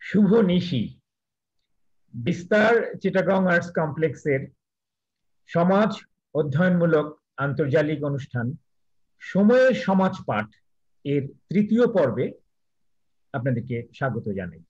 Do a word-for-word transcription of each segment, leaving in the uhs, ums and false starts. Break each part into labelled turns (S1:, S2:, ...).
S1: শুভ নিশি বিস্তার চিটাগং আর্টস কমপ্লেক্সের সমাজ অধ্যয়নমূলক আন্তর্জালিক অনুষ্ঠান সময়ের সমাজ পাঠ এর তৃতীয় পর্বে আপনাদেরকে স্বাগত জানাই।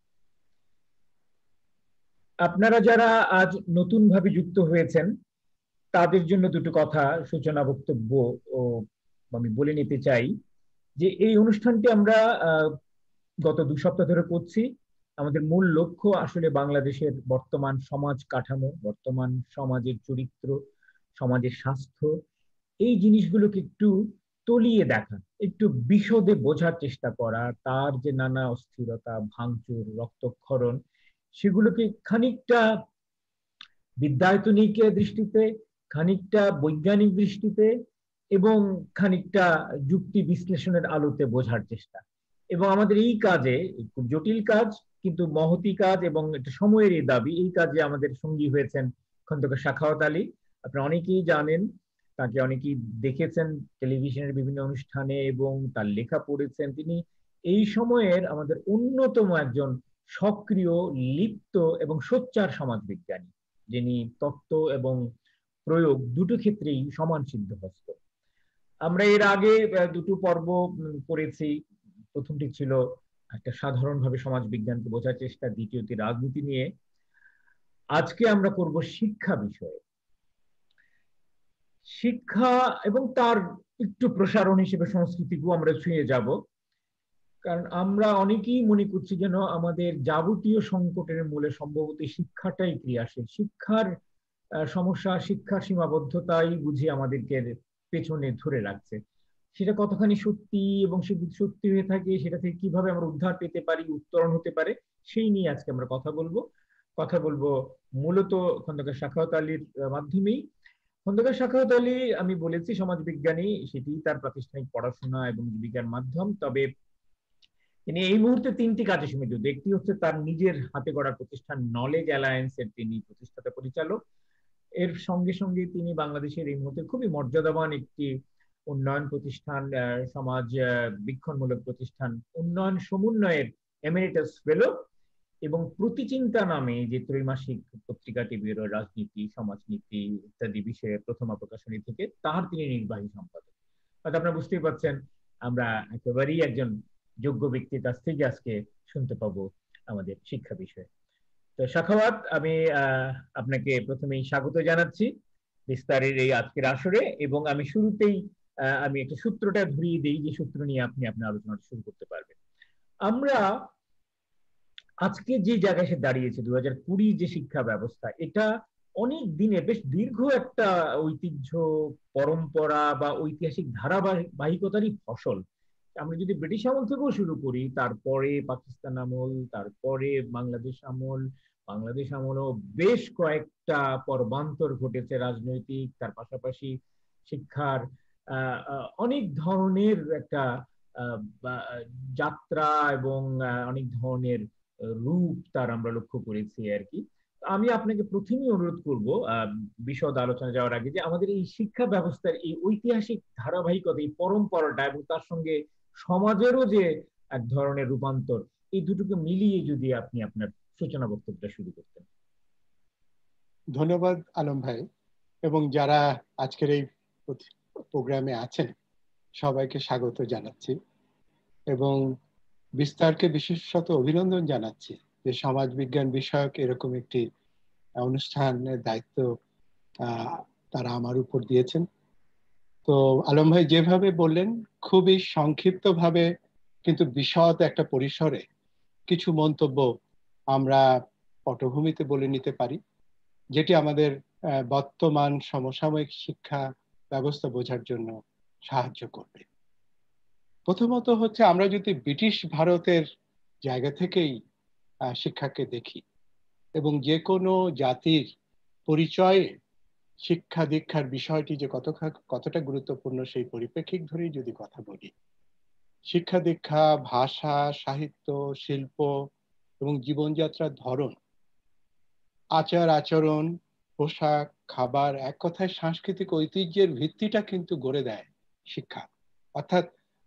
S1: আপনারা যারা আজ নতুন ভাবে যুক্ত হয়েছেন তাদের জন্য দুটো কথা সূচনা বক্তব্য ও আমি বলে নিতে চাই যে এই অনুষ্ঠানটি আমরা গত দু সপ্তাহ ধরে করছি। আমাদের মূল লক্ষ্য আসলে বাংলাদেশের বর্তমান সমাজ কাঠামো, বর্তমান সমাজের চরিত্র, সমাজের স্বাস্থ্য, এই জিনিসগুলোকে একটু তলিয়ে দেখা, একটু বিশদে বোঝার চেষ্টা করা, তার যে নানা অস্থিরতা, ভাঙচুর, রক্তক্ষরণ, সেগুলোকে খানিকটা বিদ্যায়তনিক দৃষ্টিতে, খানিকটা বৈজ্ঞানিক দৃষ্টিতে এবং খানিকটা যুক্তি বিশ্লেষণের আলোতে বোঝার চেষ্টা। এবং আমাদের এই কাজে, খুব জটিল কাজ কিন্তু মহতি কাজ এবং এটা সময়ের এই দাবি, এই কাজে আমাদের সঙ্গী হয়েছেন খন্দকার সাখাওয়াত আলী। আপনারা অনেকেই জানেন, তাকে অনেকেই দেখেছেন টেলিভিশনের বিভিন্ন অনুষ্ঠানে এবং তার লেখা পড়েছেন। তিনি এই সময়ের আমাদের অন্যতম একজন সক্রিয়, লিপ্ত এবং সোচ্চার সমাজবিজ্ঞানী, যিনি তত্ত্ব এবং প্রয়োগ দুটো ক্ষেত্রেই সমান সিদ্ধহস্ত। আমরা এর আগে দুটো পর্ব করেছি। প্রথমটি ছিল একটা সাধারণভাবে সমাজ বিজ্ঞানকে বোঝার চেষ্টা, দ্বিতীয়টি রাজনীতি নিয়ে। আজকে আমরা করব শিক্ষা বিষয়ে। শিক্ষা এবং তার একটু প্রসারণ হিসেবে সংস্কৃতিকেও আমরা ছুঁয়ে যাব, কারণ আমরা অনেকেই মনে করছি যেন আমাদের যাবতীয় সংকটের মূলে সম্ভবত শিক্ষাটাই ক্রিয়াশীল। শিক্ষার সমস্যা, শিক্ষার সীমাবদ্ধতাই বুঝি আমাদেরকে পেছনে ধরে রাখছে। সেটা কতখানি সত্যি এবং সে সত্যি হয়ে থাকে, সেটা থেকে কিভাবে আমরা উদ্ধার পেতে পারি, উত্তরণ হতে পারে, সেই নিয়ে আজকে আমরা কথা বলবো। কথা বলবো মূলত খন্দকার সাখাওয়াত আলীর মাধ্যমেই। খন্দকার সাখাওয়াত আলী, আমি বলেছি সমাজবিজ্ঞানী, সেটি তার প্রাতিষ্ঠানিক পড়াশোনা এবং জীবিকার মাধ্যম। তবে তিনি এই মুহূর্তে তিনটি কাজে সীমিত। একটি হচ্ছে তার নিজের হাতে গড়া প্রতিষ্ঠান নলেজ অ্যালায়েন্সের তিনি প্রতিষ্ঠাতা পরিচালক। এর সঙ্গে সঙ্গে তিনি বাংলাদেশের এই মুহূর্তে খুবই মর্যাদাবান একটি উন্নয়ন প্রতিষ্ঠান, সমাজ বীক্ষণমূলক প্রতিষ্ঠান উন্নয়ন সমন্বয়ের এমেরিটাস ফেলো এবং প্রতিচিন্তা নামে যে ত্রৈমাসিক পত্রিকাটি বেরোয় রাজনীতি, সমাজনীতি ইত্যাদি বিষয়ে প্রথমা প্রকাশনী থেকে, তার তিনি নির্বাহী সম্পাদক। হয়তো আপনারা বুঝতেই পারছেন আমরা একেবারেই একজন যোগ্য ব্যক্তির কাছ থেকে আজকে শুনতে পাবো আমাদের শিক্ষা বিষয়ে। তো সাখাওয়াত, আমি আপনাকে প্রথমেই স্বাগত জানাচ্ছি বিস্তারের এই আজকের আসরে, এবং আমি শুরুতেই আমি একটা সূত্রটা ধরিয়ে দিই, যে সূত্র নিয়ে আপনি আপনার আলোচনাটা শুরু করতে পারবেন। আমরা আজকে যে জায়গায় এসে দাঁড়িয়েছে, দু হাজার কুড়ি যে শিক্ষা ব্যবস্থা, এটা অনেক দিনে বেশ দীর্ঘ একটা ঐতিহ্য, পরম্পরা বা ঐতিহাসিক ধারাবাহিকতারই ফসল। আমরা যদি ব্রিটিশ আমল থেকেও শুরু করি, তারপরে পাকিস্তান আমল, তারপরে বাংলাদেশ আমল, বাংলাদেশ আমলও বেশ কয়েকটা পর্বান্তর ঘটেছে রাজনৈতিক, তার পাশাপাশি শিক্ষার অনেক ধরনের একটা যাত্রা এবং অনেক ধরনের রূপ তার আমরা লক্ষ্য করেছি আর কি। আমি আপনাকে প্রথমেই অনুরোধ করব বিশদ আলোচনা যাওয়ার আগে, যে আমাদের এই শিক্ষা ব্যবস্থার এই ঐতিহাসিক ধারাবাহিকতা, এই পরম্পরাটা এবং তার সঙ্গে সমাজেরও যে এক ধরনের রূপান্তর, এই দুটোকে মিলিয়ে যদি আপনি আপনার সূচনা বক্তব্যটা শুরু করতেন।
S2: ধন্যবাদ আলম ভাই, এবং যারা আজকের এই প্রোগ্রামে আছেন সবাইকে স্বাগত জানাচ্ছি এবং বিস্তারকে বিশেষত অভিনন্দন জানাচ্ছি যে সমাজ বিজ্ঞান বিষয়ক এরকম একটি অনুষ্ঠানের দায়িত্ব তারা আমার উপর দিয়েছেন। তো আলম ভাই যেভাবে বললেন, খুবই সংক্ষিপ্তভাবে কিন্তু বিশদ একটা পরিসরে কিছু মন্তব্য আমরা পটভূমিতে বলে নিতে পারি, যেটি আমাদের বর্তমান সমসাময়িক শিক্ষা ব্যবস্থা বোঝার জন্য সাহায্য করবে। প্রথমত হচ্ছে, আমরা যদি ব্রিটিশ ভারতের জায়গা থেকেই শিক্ষাকে দেখি এবং যে কোনো জাতির পরিচয়ে শিক্ষা দীক্ষার বিষয়টি যে কত কতটা গুরুত্বপূর্ণ সেই পরিপ্রেক্ষিত ধরেই যদি কথা বলি, শিক্ষা দীক্ষা, ভাষা, সাহিত্য, শিল্প এবং জীবনযাত্রার ধরন, আচার আচরণ, পোশাক, খাবার, এক কথায় সাংস্কৃতিক ঐতিহ্যের ভিত্তিটা কিন্তু গড়ে দেয় শিক্ষা। অর্থাৎ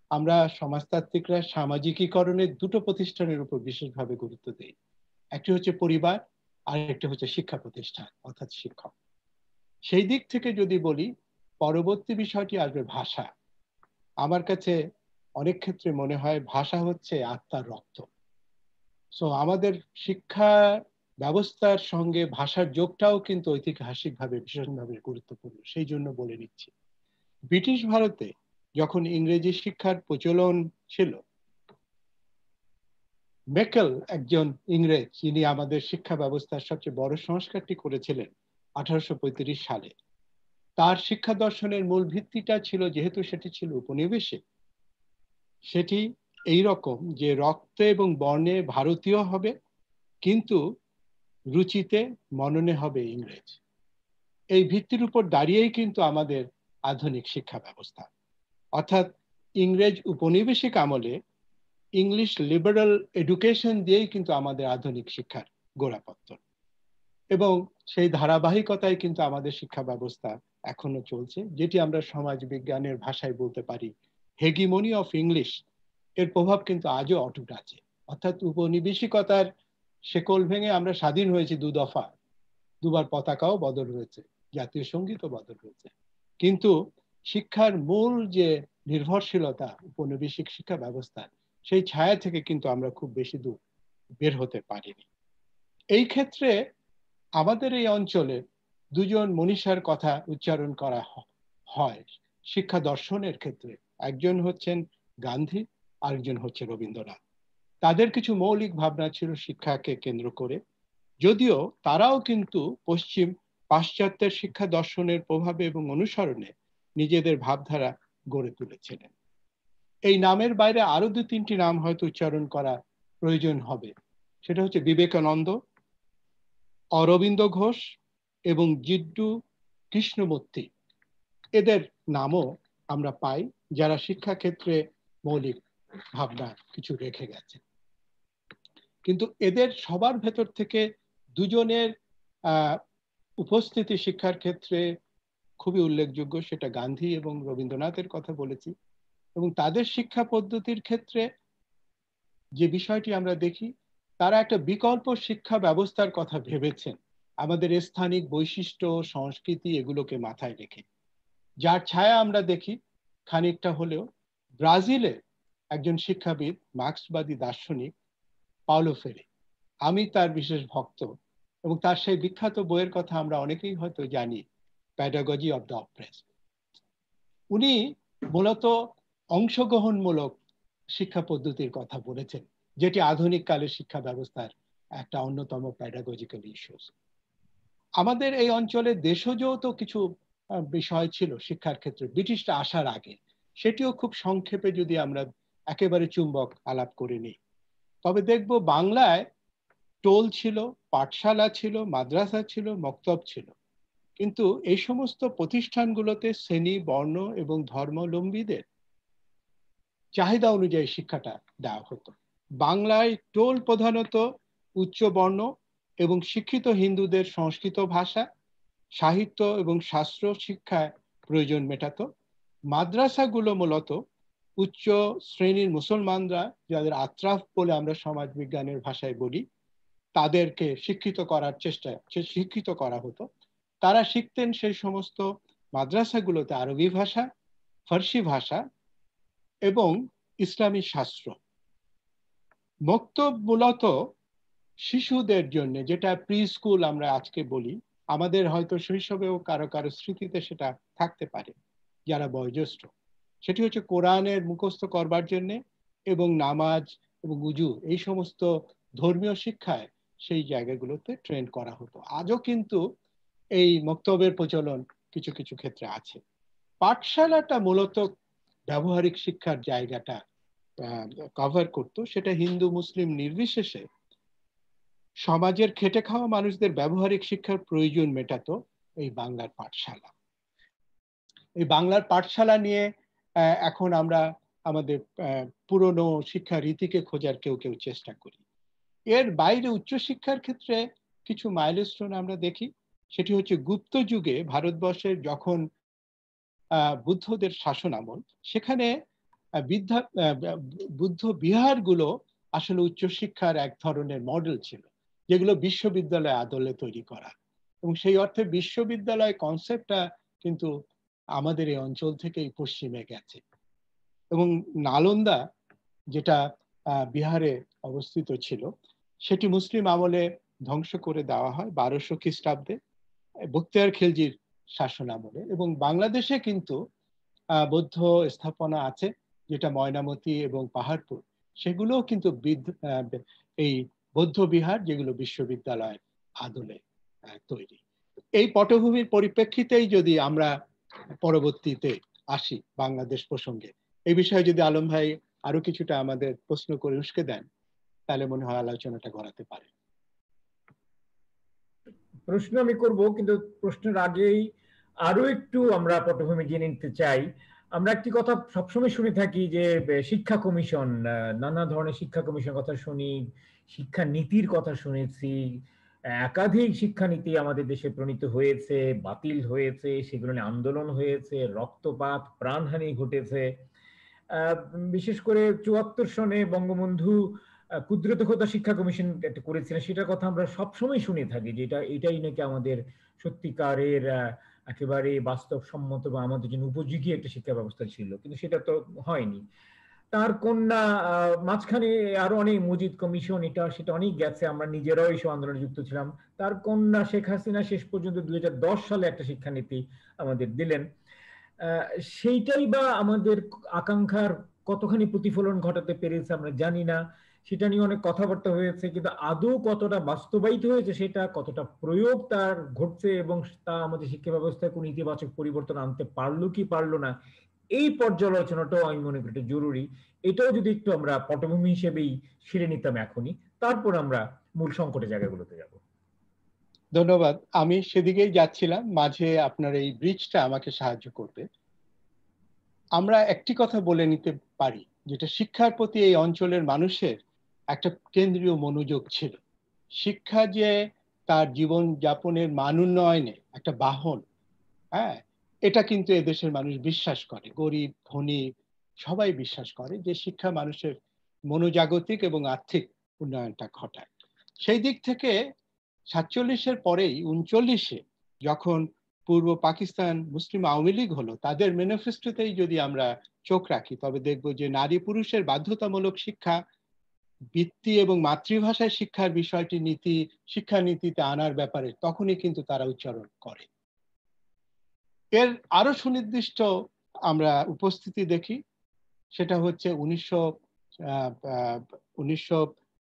S2: আমরা সমাজতাত্ত্বিকরা সামাজিকীকরণের দুটো প্রতিষ্ঠানের উপর বিশেষভাবে গুরুত্ব দেই। একটি হচ্ছে পরিবার, আর একটি হচ্ছে শিক্ষা প্রতিষ্ঠান অর্থাৎ শিক্ষক। সেই দিক থেকে যদি বলি, পরবর্তী বিষয়টি আসবে ভাষা। আমার কাছে অনেক ক্ষেত্রে মনে হয় ভাষা হচ্ছে আত্মার রক্ত। সো আমাদের শিক্ষা ব্যবস্থার সঙ্গে ভাষার যোগটাও কিন্তু ঐতিহাসিকভাবে ভীষণভাবে গুরুত্বপূর্ণ। সেই জন্য বলে নিচ্ছি, ব্রিটিশ ভারতে যখন ইংরেজি শিক্ষার প্রচলন ছিল, মেকেল একজন ইংরেজ, যিনি আমাদের শিক্ষা ব্যবস্থার সবচেয়ে বড় সংস্কারটি করেছিলেন আঠারোশো পঁয়ত্রিশ সালে। তার শিক্ষা দর্শনের মূল ভিত্তিটা ছিল, যেহেতু সেটি ছিল উপনিবেশিক, সেটি এই রকম যে রক্তে এবং বর্ণে ভারতীয় হবে, কিন্তু রুচিতে মননে হবে ইংরেজ। এই ভিত্তির উপর দাঁড়িয়েই কিন্তু আমাদের আধুনিক শিক্ষা ব্যবস্থা, অর্থাৎ ইংরেজ উপনিবেশিক আমলে ইংলিশ লিবারাল এডুকেশন দিয়েই কিন্তু আমাদের আধুনিক শিক্ষার গোড়াপত্তন। এবং সেই ধারাবাহিকতায় কিন্তু আমাদের শিক্ষা ব্যবস্থা এখনো চলছে, যেটি আমরা সমাজ বিজ্ঞানের ভাষায় বলতে পারি হেগিমনি অফ ইংলিশ। এর প্রভাব কিন্তু আজও অটুট আছে। অর্থাৎ উপনিবেশিকতার শেকল ভেঙে আমরা স্বাধীন হয়েছি দু দফা, দুবার পতাকাও বদল হয়েছে, জাতীয় সঙ্গীতও বদল হয়েছে, কিন্তু শিক্ষার মূল যে নির্ভরশীলতা উপনিবেশিক শিক্ষা ব্যবস্থা, সেই ছায়া থেকে কিন্তু আমরা খুব বেশি দূর বের হতে পারিনি। এই ক্ষেত্রে আমাদের এই অঞ্চলে দুজন মনীষার কথা উচ্চারণ করা হয় শিক্ষা দর্শনের ক্ষেত্রে। একজন হচ্ছেন গান্ধী, আরেকজন হচ্ছে রবীন্দ্রনাথ। তাদের কিছু মৌলিক ভাবনা ছিল শিক্ষাকে কেন্দ্র করে, যদিও তারাও কিন্তু পশ্চিম পাশ্চাত্যের শিক্ষা দর্শনের প্রভাবে এবং অনুসরণে নিজেদের ভাবধারা গড়ে তুলেছিলেন। এই নামের বাইরে আরো দু তিনটি নাম হয়তো উচ্চারণ করা প্রয়োজন হবে। সেটা হচ্ছে বিবেকানন্দ, অরবিন্দ ঘোষ এবং জিড্ডু কৃষ্ণমূর্তি। এদের নামও আমরা পাই, যারা শিক্ষা ক্ষেত্রে মৌলিক ভাবনা কিছু রেখে গেছে। কিন্তু এদের সবার ভেতর থেকে দুজনের আহ উপস্থিতি শিক্ষার ক্ষেত্রে খুবই উল্লেখযোগ্য, সেটা গান্ধী এবং রবীন্দ্রনাথের কথা বলেছি। এবং তাদের শিক্ষা পদ্ধতির ক্ষেত্রে যে বিষয়টি আমরা দেখি, তারা একটা বিকল্প শিক্ষা ব্যবস্থার কথা ভেবেছেন, আমাদের স্থানিক বৈশিষ্ট্য সংস্কৃতি এগুলোকে মাথায় রেখে, যার ছায়া আমরা দেখি খানিকটা হলেও ব্রাজিলে একজন শিক্ষাবিদ মার্ক্সবাদী দার্শনিক পাওলো ফ্রেরে। আমি তার বিশেষ ভক্ত, এবং তার সেই বিখ্যাত বইয়ের কথা আমরা অনেকেই হয়তো জানি, প্যাডাগজি অফ দ্য অপ্রেসড। উনি মূলত অংশগ্রহণমূলক শিক্ষা পদ্ধতির কথা বলেছেন, যেটি আধুনিক কালের শিক্ষা ব্যবস্থার একটা অন্যতম প্যাডাগজিক্যাল ইস্যুস। আমাদের এই অঞ্চলে দেশজ তো কিছু বিষয় ছিল শিক্ষার ক্ষেত্রে ব্রিটিশরা আসার আগে, সেটিও খুব সংক্ষেপে যদি আমরা একেবারে চুম্বক আলাপ করে নিই, তবে দেখব বাংলায় টোল ছিল, পাঠশালা ছিল, মাদ্রাসা ছিল, মক্তব ছিল, কিন্তু এই সমস্ত প্রতিষ্ঠানগুলোতে শ্রেণী, বর্ণ এবং ধর্মাবলম্বীদের চাহিদা অনুযায়ী শিক্ষাটা দেওয়া হতো। বাংলায় টোল প্রধানত উচ্চ বর্ণ এবং শিক্ষিত হিন্দুদের সংস্কৃত ভাষা, সাহিত্য এবং শাস্ত্র শিক্ষায় প্রয়োজন মেটাতো। মাদ্রাসাগুলো মূলত উচ্চ শ্রেণীর মুসলমানরা, যাদের আত্রাফ বলে আমরা সমাজ বিজ্ঞানের ভাষায় বলি, তাদেরকে শিক্ষিত করার চেষ্টা শিক্ষিত করা হতো। তারা শিখতেন সেই সমস্ত মাদ্রাসাগুলোতে আরবি ভাষা, ফার্সি ভাষা এবং ইসলামী শাস্ত্র। মক্তব মূলত শিশুদের জন্য, যেটা প্রি স্কুল আমরা আজকে বলি, আমাদের হয়তো শৈশবেও কারো কারো স্মৃতিতে সেটা থাকতে পারে যারা বয়োজ্যেষ্ঠ। সেটি হচ্ছে কোরআনের মুখস্থ করবার জন্য এবং নামাজ এবং উজু এই সমস্ত ধর্মীয় শিক্ষায় সেই জায়গাগুলোতে ট্রেন করা হতো। আজও কিন্তু এই মক্তবের প্রচলন কিছু কিছু ক্ষেত্রে আছে। পাঠশালাটা মূলত ব্যবহারিক শিক্ষার জায়গাটা কভার করতো, সেটা হিন্দু মুসলিম নির্বিশেষে সমাজের খেটে খাওয়া মানুষদের ব্যবহারিক শিক্ষার প্রয়োজন মেটাতো এই বাংলার পাঠশালা। এই বাংলার পাঠশালা নিয়ে এখন আমরা আমাদের পুরনো শিক্ষা রীতিকে খোঁজার কেউ কেউ চেষ্টা করি। এর বাইরে উচ্চশিক্ষার ক্ষেত্রে কিছু মাইলস্টোন আমরা দেখি। সেটি হচ্ছে গুপ্ত যুগে ভারতবর্ষের যখন আহ বুদ্ধদের শাসন আমল, সেখানে বিদ্যা বুদ্ধ বিহারগুলো আসলে উচ্চশিক্ষার এক ধরনের মডেল ছিল, যেগুলো বিশ্ববিদ্যালয় আদলে তৈরি করা। এবং সেই অর্থে বিশ্ববিদ্যালয় কনসেপ্টটা কিন্তু আমাদের এই অঞ্চল থেকেই পশ্চিমে গেছে। এবং নালন্দা, যেটা বিহারে অবস্থিত ছিল, সেটি মুসলিম আমলে ধ্বংস করে দেওয়া হয় বারোশো খ্রিস্টাব্দে বখতিয়ার খিলজির শাসন আমলে। এবং বাংলাদেশে কিন্তু বৌদ্ধ স্থাপনা আছে, যেটা ময়নামতি এবং পাহাড়পুর, সেগুলোও কিন্তু এই বৌদ্ধ বিহার, যেগুলো বিশ্ববিদ্যালয়ের আদলে তৈরি। এই পটভূমির পরিপ্রেক্ষিতেই যদি আমরা পরবর্তীতে আসি বাংলাদেশ প্রসঙ্গে, এই বিষয়ে যদি আলম ভাই আরো কিছুটা আমাদের প্রশ্ন করে উস্কে দেন, তাহলে মনে হয় আলোচনাটা গড়াতে পারে।
S1: প্রশ্ন আমি করব, কিন্তু প্রশ্নের আগেই আরো একটু আমরা পটভূমি জেনে নিতে চাই। আমরা একটি কথা সবসময় শুনে থাকি যে শিক্ষা কমিশন, নানা ধরনের শিক্ষা কমিশন কথা শুনি, শিক্ষা নীতির কথা শুনেছি, একাধিক শিক্ষানীতি আমাদের দেশে প্রণীত হয়েছে, বাতিল হয়েছে, সেগুলো নিয়ে আন্দোলন হয়েছে, রক্তপাত, প্রাণহানি ঘটেছে। বিশেষ করে চুয়াত্তর সনে বঙ্গবন্ধু কুদরত খোদা শিক্ষা কমিশন একটা করেছিলেন, সেটার কথা আমরা সবসময় শুনে থাকি যে এটা এটাই নাকি আমাদের সত্যিকারের একেবারে বাস্তবসম্মত বা আমাদের জন্য উপযোগী একটা শিক্ষা ব্যবস্থা ছিল, কিন্তু সেটা তো হয়নি। তার কন্যা মাঝখানে আরো অনেক মুজিদ কমিশন, এটা সেটা অনেক গেছে, আমরা নিজেরাও এইসব আন্দোলনে যুক্ত ছিলাম। তার কন্যা শেখ হাসিনা শেষ পর্যন্ত দুই হাজার দশ সালে একটা শিক্ষানীতি আমাদের দিলেন। সেইটাই বা আমাদের আকাঙ্ক্ষার কতখানি প্রতিফলন ঘটাতে পেরেছে আমরা জানি না, সেটা নিয়ে অনেক কথাবার্তা হয়েছে, কিন্তু আদৌ কতটা বাস্তবায়িত হয়েছে, সেটা কতটা প্রয়োগ তার ঘটছে এবং তা আমাদের শিক্ষা ব্যবস্থায় কোন ইতিবাচক পরিবর্তন আনতে পারলো কি পারলো না, এই পর্যালোচনাটাও আমি মনে করি জরুরি। এটাও যদি একটু আমরা পটভূমি হিসেবেই সেরে নিতাম এখনই, তারপর আমরা মূল সংকটের জায়গাগুলোতে যাব।
S2: ধন্যবাদ। আমি সেদিকেই যাচ্ছিলাম, মাঝে আপনার এই ব্রিজটা আমাকে সাহায্য করবে। আমরা একটি কথা বলে নিতে পারি, যেটা শিক্ষার প্রতি এই অঞ্চলের মানুষের একটা কেন্দ্রীয় মনোযোগ ছিল। শিক্ষা যে তার জীবন যাপনের মান উন্নয়নে একটা বাহন, হ্যাঁ, এটা কিন্তু এদেশের মানুষ বিশ্বাস করে। গরিব ধনী সবাই বিশ্বাস করে যে শিক্ষা মানুষের মনোজাগতিক এবং আর্থিক উন্নয়নটা ঘটায়। সেই দিক থেকে সাতচল্লিশের পরেই উনচল্লিশে যখন পূর্ব পাকিস্তান মুসলিম আওয়ামী লীগ হলো, তাদের ম্যানিফেস্টোতেই যদি আমরা চোখ রাখি, তবে দেখব যে নারী পুরুষের বাধ্যতামূলক শিক্ষা, বৃত্তি এবং মাতৃভাষায় শিক্ষার বিষয়টি নীতি শিক্ষানীতিতে আনার ব্যাপারে তখনই কিন্তু তারা উচ্চারণ করে। এর আরো সুনির্দিষ্ট আমরা উপস্থিতি দেখি, সেটা হচ্ছে উনিশশো উনিশশো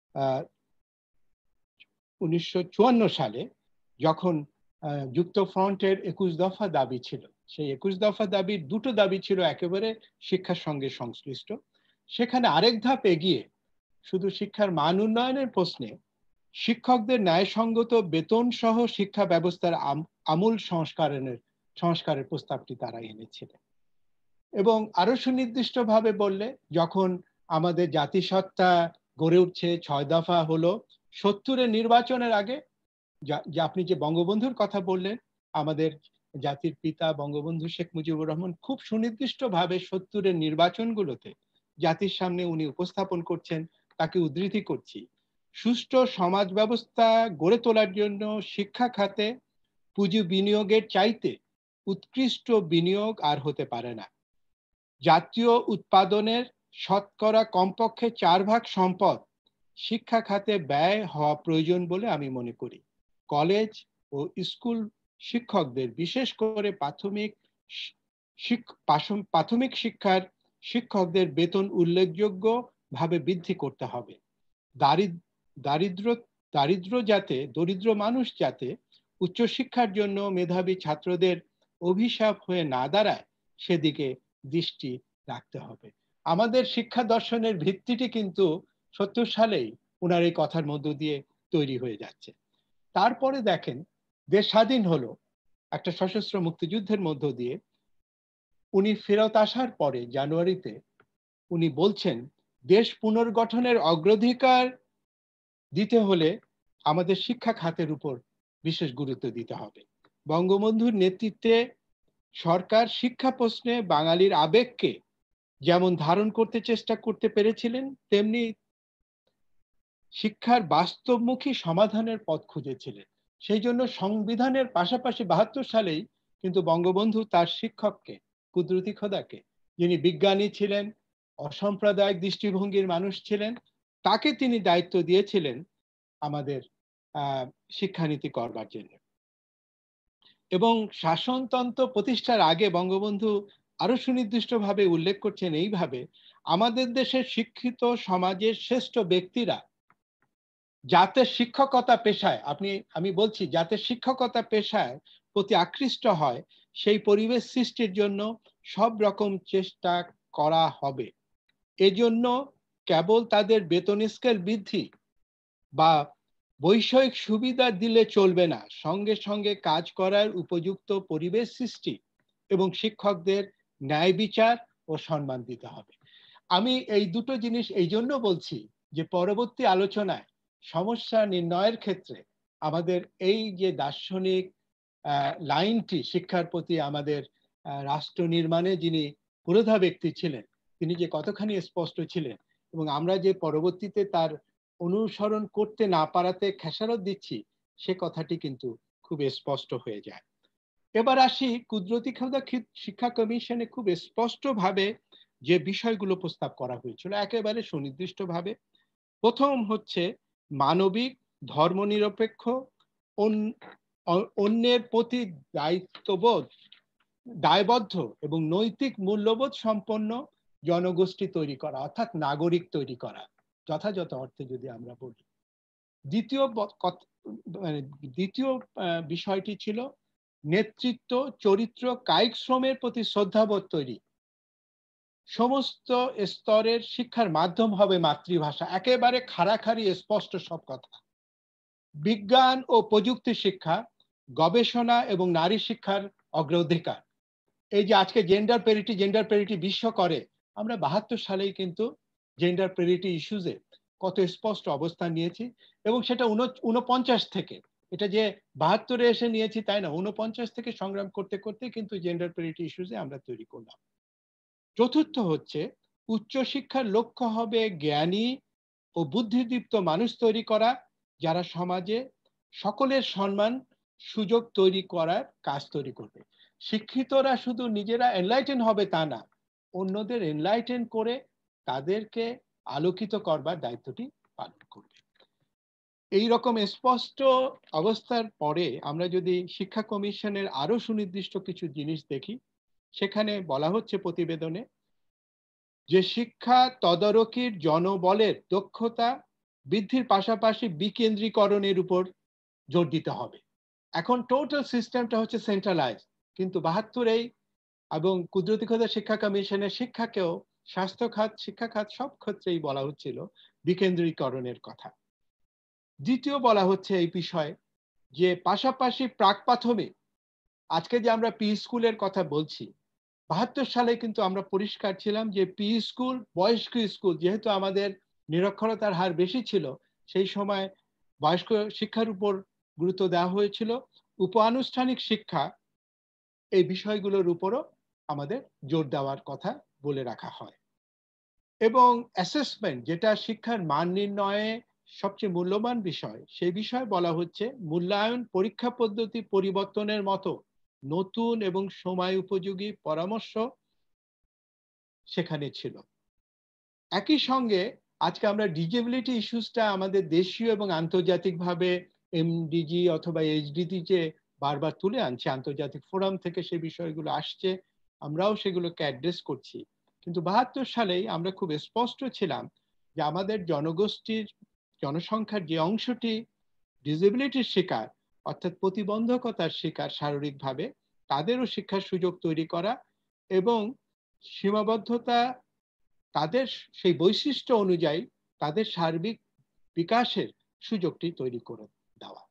S2: উনিশশো চুয়ান্ন সালে যখন যুক্ত ফ্রন্টের একুশ দফা দাবি ছিল। সেই একুশ দফা দাবির দুটো দাবি ছিল একেবারে শিক্ষার সঙ্গে সংশ্লিষ্ট। সেখানে আরেক ধাপ এগিয়ে শুধু শিক্ষার মান উন্নয়নের প্রশ্নে শিক্ষকদের ন্যায়সঙ্গত বেতন সহ শিক্ষা ব্যবস্থার আমূল সংস্কারের সংস্কারের প্রস্তাবটি তারা এনেছিলেন। এবং আরো সুনির্দিষ্টভাবে বললে, যখন আমাদের জাতিসত্তা গড়ে উঠছে, ছয় দফা হলো, সত্তরের নির্বাচনের আগে আপনি যে বঙ্গবন্ধুর কথা বললেন, আমাদের জাতির পিতা বঙ্গবন্ধু শেখ মুজিবুর রহমান খুব সুনির্দিষ্টভাবে সত্তরের নির্বাচনগুলোতে জাতির সামনে উনি উপস্থাপন করছেন, তাকে উদ্ধৃতি করছি, সুষ্ঠু সমাজ ব্যবস্থা গড়ে তোলার জন্য শিক্ষা খাতে পুঁজি বিনিয়োগের চাইতে উৎকৃষ্ট বিনিয়োগ আর হতে পারে না। জাতীয় উৎপাদনের শতকরা কমপক্ষে চার ভাগ সম্পদ শিক্ষা খাতে ব্যয় হওয়া প্রয়োজন বলে আমি মনে করি। কলেজ ও স্কুল শিক্ষকদের, বিশেষ করে প্রাথমিক প্রাথমিক শিক্ষার শিক্ষকদের বেতন উল্লেখযোগ্য ভাবে বৃদ্ধি করতে হবে। দারিদ্র দারিদ্র যাতে দরিদ্র মানুষ যাতে উচ্চশিক্ষার জন্য মেধাবী ছাত্রদের অভিশাপ হয়ে না দাঁড়ায়, সেদিকে দৃষ্টি রাখতে হবে। আমাদের শিক্ষা দর্শনের ভিত্তিটি কিন্তু সত্তর সালেই ওনার এই কথার মধ্য দিয়ে তৈরি হয়ে যাচ্ছে। তারপরে দেখেন, দেশ স্বাধীন হলো একটা সশস্ত্র মুক্তিযুদ্ধের মধ্য দিয়ে। উনি ফেরত আসার পরে জানুয়ারিতে উনি বলছেন, দেশ পুনর্গঠনের অগ্রাধিকার দিতে হলে আমাদের শিক্ষা খাতের উপর বিশেষ গুরুত্ব দিতে হবে। বঙ্গবন্ধুর নেতৃত্বে সরকার শিক্ষা প্রশ্নে বাঙালির আবেগকে যেমন ধারণ করতে চেষ্টা করতে পেরেছিলেন, তেমনি শিক্ষার বাস্তবমুখী সমাধানের পথ খুঁজেছিলেন। সেই জন্য সংবিধানের পাশাপাশি বাহাত্তর সালেই কিন্তু বঙ্গবন্ধু তার শিক্ষককে, কুদরতি খোদাকে, যিনি বিজ্ঞানী ছিলেন, অসাম্প্রদায়িক দৃষ্টিভঙ্গির মানুষ ছিলেন, তাকে তিনি দায়িত্ব দিয়েছিলেন আমাদের আহ শিক্ষানীতি করবার জন্য। এবং শাসনতন্ত্র প্রতিষ্ঠার আগে বঙ্গবন্ধু আরো সুনির্দিষ্টভাবে উল্লেখ করছেন এইভাবে, আমাদের দেশের শিক্ষিত সমাজের শ্রেষ্ঠ ব্যক্তিরা যাতে শিক্ষকতা পেশায়, আপনি আমি বলছি যাতে শিক্ষকতা পেশায় প্রতি আকৃষ্ট হয়, সেই পরিবেশ সৃষ্টির জন্য সব রকম চেষ্টা করা হবে। এজন্য কেবল তাদের বেতন স্কেল বৃদ্ধি বা বৈষয়িক সুবিধা দিলে চলবে না, সঙ্গে সঙ্গে কাজ করার উপযুক্ত পরিবেশ সৃষ্টি এবং শিক্ষকদের ন্যায় বিচার ও সম্মান দিতে হবে। আমি এই দুটো জিনিস এই জন্য বলছি যে পরবর্তী আলোচনায় সমস্যা নির্ণয়ের ক্ষেত্রে আমাদের এই যে দার্শনিক লাইনটি শিক্ষার প্রতি আমাদের রাষ্ট্র নির্মাণে যিনি পুরোধা ব্যক্তি ছিলেন, তিনি যে কতখানি স্পষ্ট ছিলেন এবং আমরা যে পরবর্তীতে তার অনুসরণ করতে না পারাতে খেসারত দিচ্ছি, সে কথাটি কিন্তু খুব স্পষ্ট হয়ে যায়। এবার আসি কুদরতি খোদা শিক্ষা কমিশনে খুব স্পষ্টভাবে যে বিষয়গুলো প্রস্তাব করা হয়েছিল একেবারে সুনির্দিষ্টভাবে। প্রথম হচ্ছে মানবিক, ধর্মনিরপেক্ষ, অন্যের প্রতি দায়িত্ববোধ, দায়বদ্ধ এবং নৈতিক মূল্যবোধ সম্পন্ন জনগোষ্ঠী তৈরি করা, অর্থাৎ নাগরিক তৈরি করা, যথাযথ অর্থে যদি আমরা বলি। দ্বিতীয় মানে দ্বিতীয় বিষয়টি ছিল নেতৃত্ব, চরিত্র, কায়িক শ্রমের প্রতি শ্রদ্ধাবোধ তৈরি। সমস্ত স্তরের শিক্ষার মাধ্যম হবে মাতৃভাষা, একেবারে খাড়াখাড়ি স্পষ্ট সব কথা। বিজ্ঞান ও প্রযুক্তি শিক্ষা, গবেষণা এবং নারী শিক্ষার অগ্রাধিকার। এই যে আজকে জেন্ডার প্যারিটি জেন্ডার প্যারিটি বিশ্ব করে, আমরা বাহাত্তর সালেই কিন্তু জেন্ডার প্যারিটি ইস্যুজে কত স্পষ্ট অবস্থান নিয়েছি এবং সেটা উনপঞ্চাশ থেকে, এটা যে বাহাত্তরে এসে নিয়েছি তাই না, উনপঞ্চাশ থেকে সংগ্রাম করতে করতে কিন্তু জেন্ডার প্যারিটি ইস্যুজে আমরা তৈরি করলাম। চতুর্থ হচ্ছে উচ্চশিক্ষার লক্ষ্য হবে জ্ঞানী ও বুদ্ধিদীপ্ত মানুষ তৈরি করা, যারা সমাজে সকলের সম্মান সুযোগ তৈরি করার কাজ তৈরি করবে। শিক্ষিতরা শুধু নিজেরা এনলাইটেন হবে তা না, অন্যদের এনলাইটেন করে তাদেরকে আলোকিত করবার দায়িত্বটি পালন করবে। এই রকম স্পষ্ট অবস্থার পরে আমরা যদি শিক্ষা কমিশনের আরো সুনির্দিষ্ট কিছু জিনিস দেখি, সেখানে বলা হচ্ছে প্রতিবেদনে যে শিক্ষা তদারকির জনবলের দক্ষতা বৃদ্ধির পাশাপাশি বিকেন্দ্রীকরণের উপর জোর দিতে হবে। এখন টোটাল সিস্টেমটা হচ্ছে সেন্ট্রালাইজ, কিন্তু বাহাত্তরেই এবং কুদরতি খোদা শিক্ষা কমিশনের শিক্ষাকেও স্বাস্থ্য খাত, শিক্ষা খাত সব ক্ষেত্রেই বলা হচ্ছিল বিকেন্দ্রীকরণের কথা। দ্বিতীয় বলা হচ্ছে এই বিষয়ে যে পাশাপাশি প্রাক প্রাথমিক, আজকে যে আমরা পি স্কুলের কথা বলছি, বাহাত্তর সালে কিন্তু আমরা পরিষ্কার ছিলাম যে পি স্কুল, বয়স্ক স্কুল, যেহেতু আমাদের নিরক্ষরতার হার বেশি ছিল, সেই সময় বয়স্ক শিক্ষার উপর গুরুত্ব দেওয়া হয়েছিল। উপ আনুষ্ঠানিক শিক্ষা এই বিষয়গুলোর উপরও আমাদের জোর দেওয়ার কথা বলে রাখা হয়। এবং অ্যাসেসমেন্ট, যেটা শিক্ষার মান নির্ণয়ে সবচেয়ে মূল্যবান বিষয়, সেই বিষয়ে বলা হচ্ছে মূল্যায়ন পরীক্ষা পদ্ধতি পরিবর্তনের মতো নতুন এবং সময় উপযোগী পরামর্শ সেখানে ছিল। একই সঙ্গে আজকে আমরা ডিজেবিলিটি ইস্যুসটা আমাদের দেশীয় এবং আন্তর্জাতিকভাবে এমডিজি অথবা এইচডিজি যে বারবার তুলে আনছে, আন্তর্জাতিক ফোরাম থেকে সেই বিষয়গুলো আসছে, আমরাও সেগুলোকে অ্যাড্রেস করছি। কিন্তু বাহাত্তর সালেই আমরা খুব স্পষ্ট ছিলাম যে আমাদের জনগোষ্ঠীর জনসংখ্যার যে অংশটি ডিসেবিলিটির শিকার, অর্থাৎ প্রতিবন্ধকতার শিকার শারীরিকভাবে, তাদেরও শিক্ষার সুযোগ তৈরি করা এবং সীমাবদ্ধতা, তাদের সেই বৈশিষ্ট্য অনুযায়ী তাদের সার্বিক বিকাশের সুযোগটি তৈরি করে দেওয়া।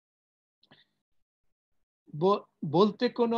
S2: বলতে কোনো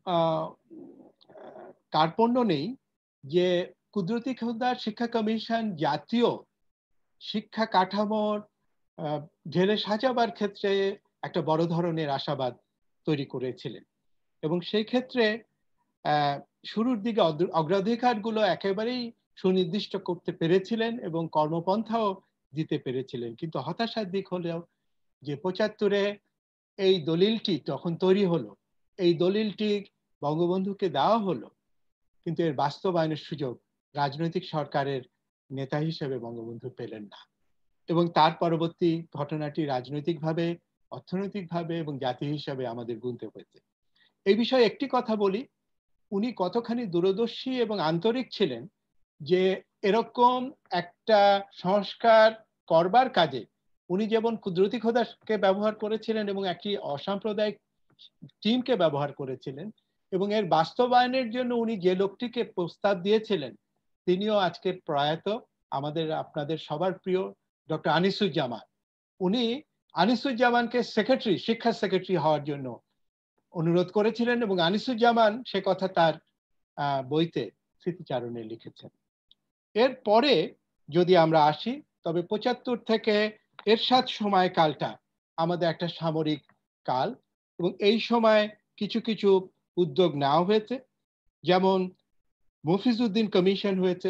S2: কার্পণ্য নেই যে কুদরতি খোদা শিক্ষা কমিশন জাতীয় শিক্ষা কাঠামোর ঢেলে সাজাবার ক্ষেত্রে একটা বড় ধরনের আশাবাদ তৈরি করেছিলেন এবং সেই ক্ষেত্রে শুরুর দিকে অগ্রাধিকারগুলো একেবারেই সুনির্দিষ্ট করতে পেরেছিলেন এবং কর্মপন্থাও দিতে পেরেছিলেন। কিন্তু হতাশার দিক হলেও যে পঁচাত্তরে এই দলিলটি তখন তৈরি হলো, এই দলিলটি বঙ্গবন্ধুকে দেওয়া হলো, কিন্তু এর বাস্তবায়নের সুযোগ রাজনৈতিক সরকারের নেতা হিসেবে বঙ্গবন্ধু পেলেন না। এবং তার পরবর্তী ঘটনাটি রাজনৈতিকভাবে, অর্থনৈতিকভাবে এবং জাতি হিসাবে আমাদের গুনতে হয়েছে। এই বিষয়ে একটি কথা বলি, উনি কতখানি দূরদর্শী এবং আন্তরিক ছিলেন যে এরকম একটা সংস্কার করবার কাজে উনি যেমন কুদরতি খোদাকে ব্যবহার করেছিলেন এবং একটি অসাম্প্রদায়িক টিমকে ব্যবহার করেছিলেন, এবং এর বাস্তবায়নের জন্য উনি যে লোকটিকে প্রস্তাব দিয়েছিলেন তিনিও আজকে প্রয়াত, আমাদের আপনাদের সবার প্রিয় ডক্টর আনিসুজ্জামান। উনি আনিসুজ্জামানকে সেক্রেটারি, শিক্ষা সেক্রেটারি হওয়ার জন্য অনুরোধ করেছিলেন এবং আনিসুজ্জামান সে কথা তার বইতে স্মৃতিচারণে লিখেছেন। এরপরে যদি আমরা আসি, তবে পঁচাত্তর থেকে এরশাদ সময়কালটা আমাদের একটা সামরিক কাল, এবং এই সময় কিছু কিছু উদ্যোগ নেওয়া হয়েছে। যেমন মফিজউদ্দিন কমিশন হয়েছে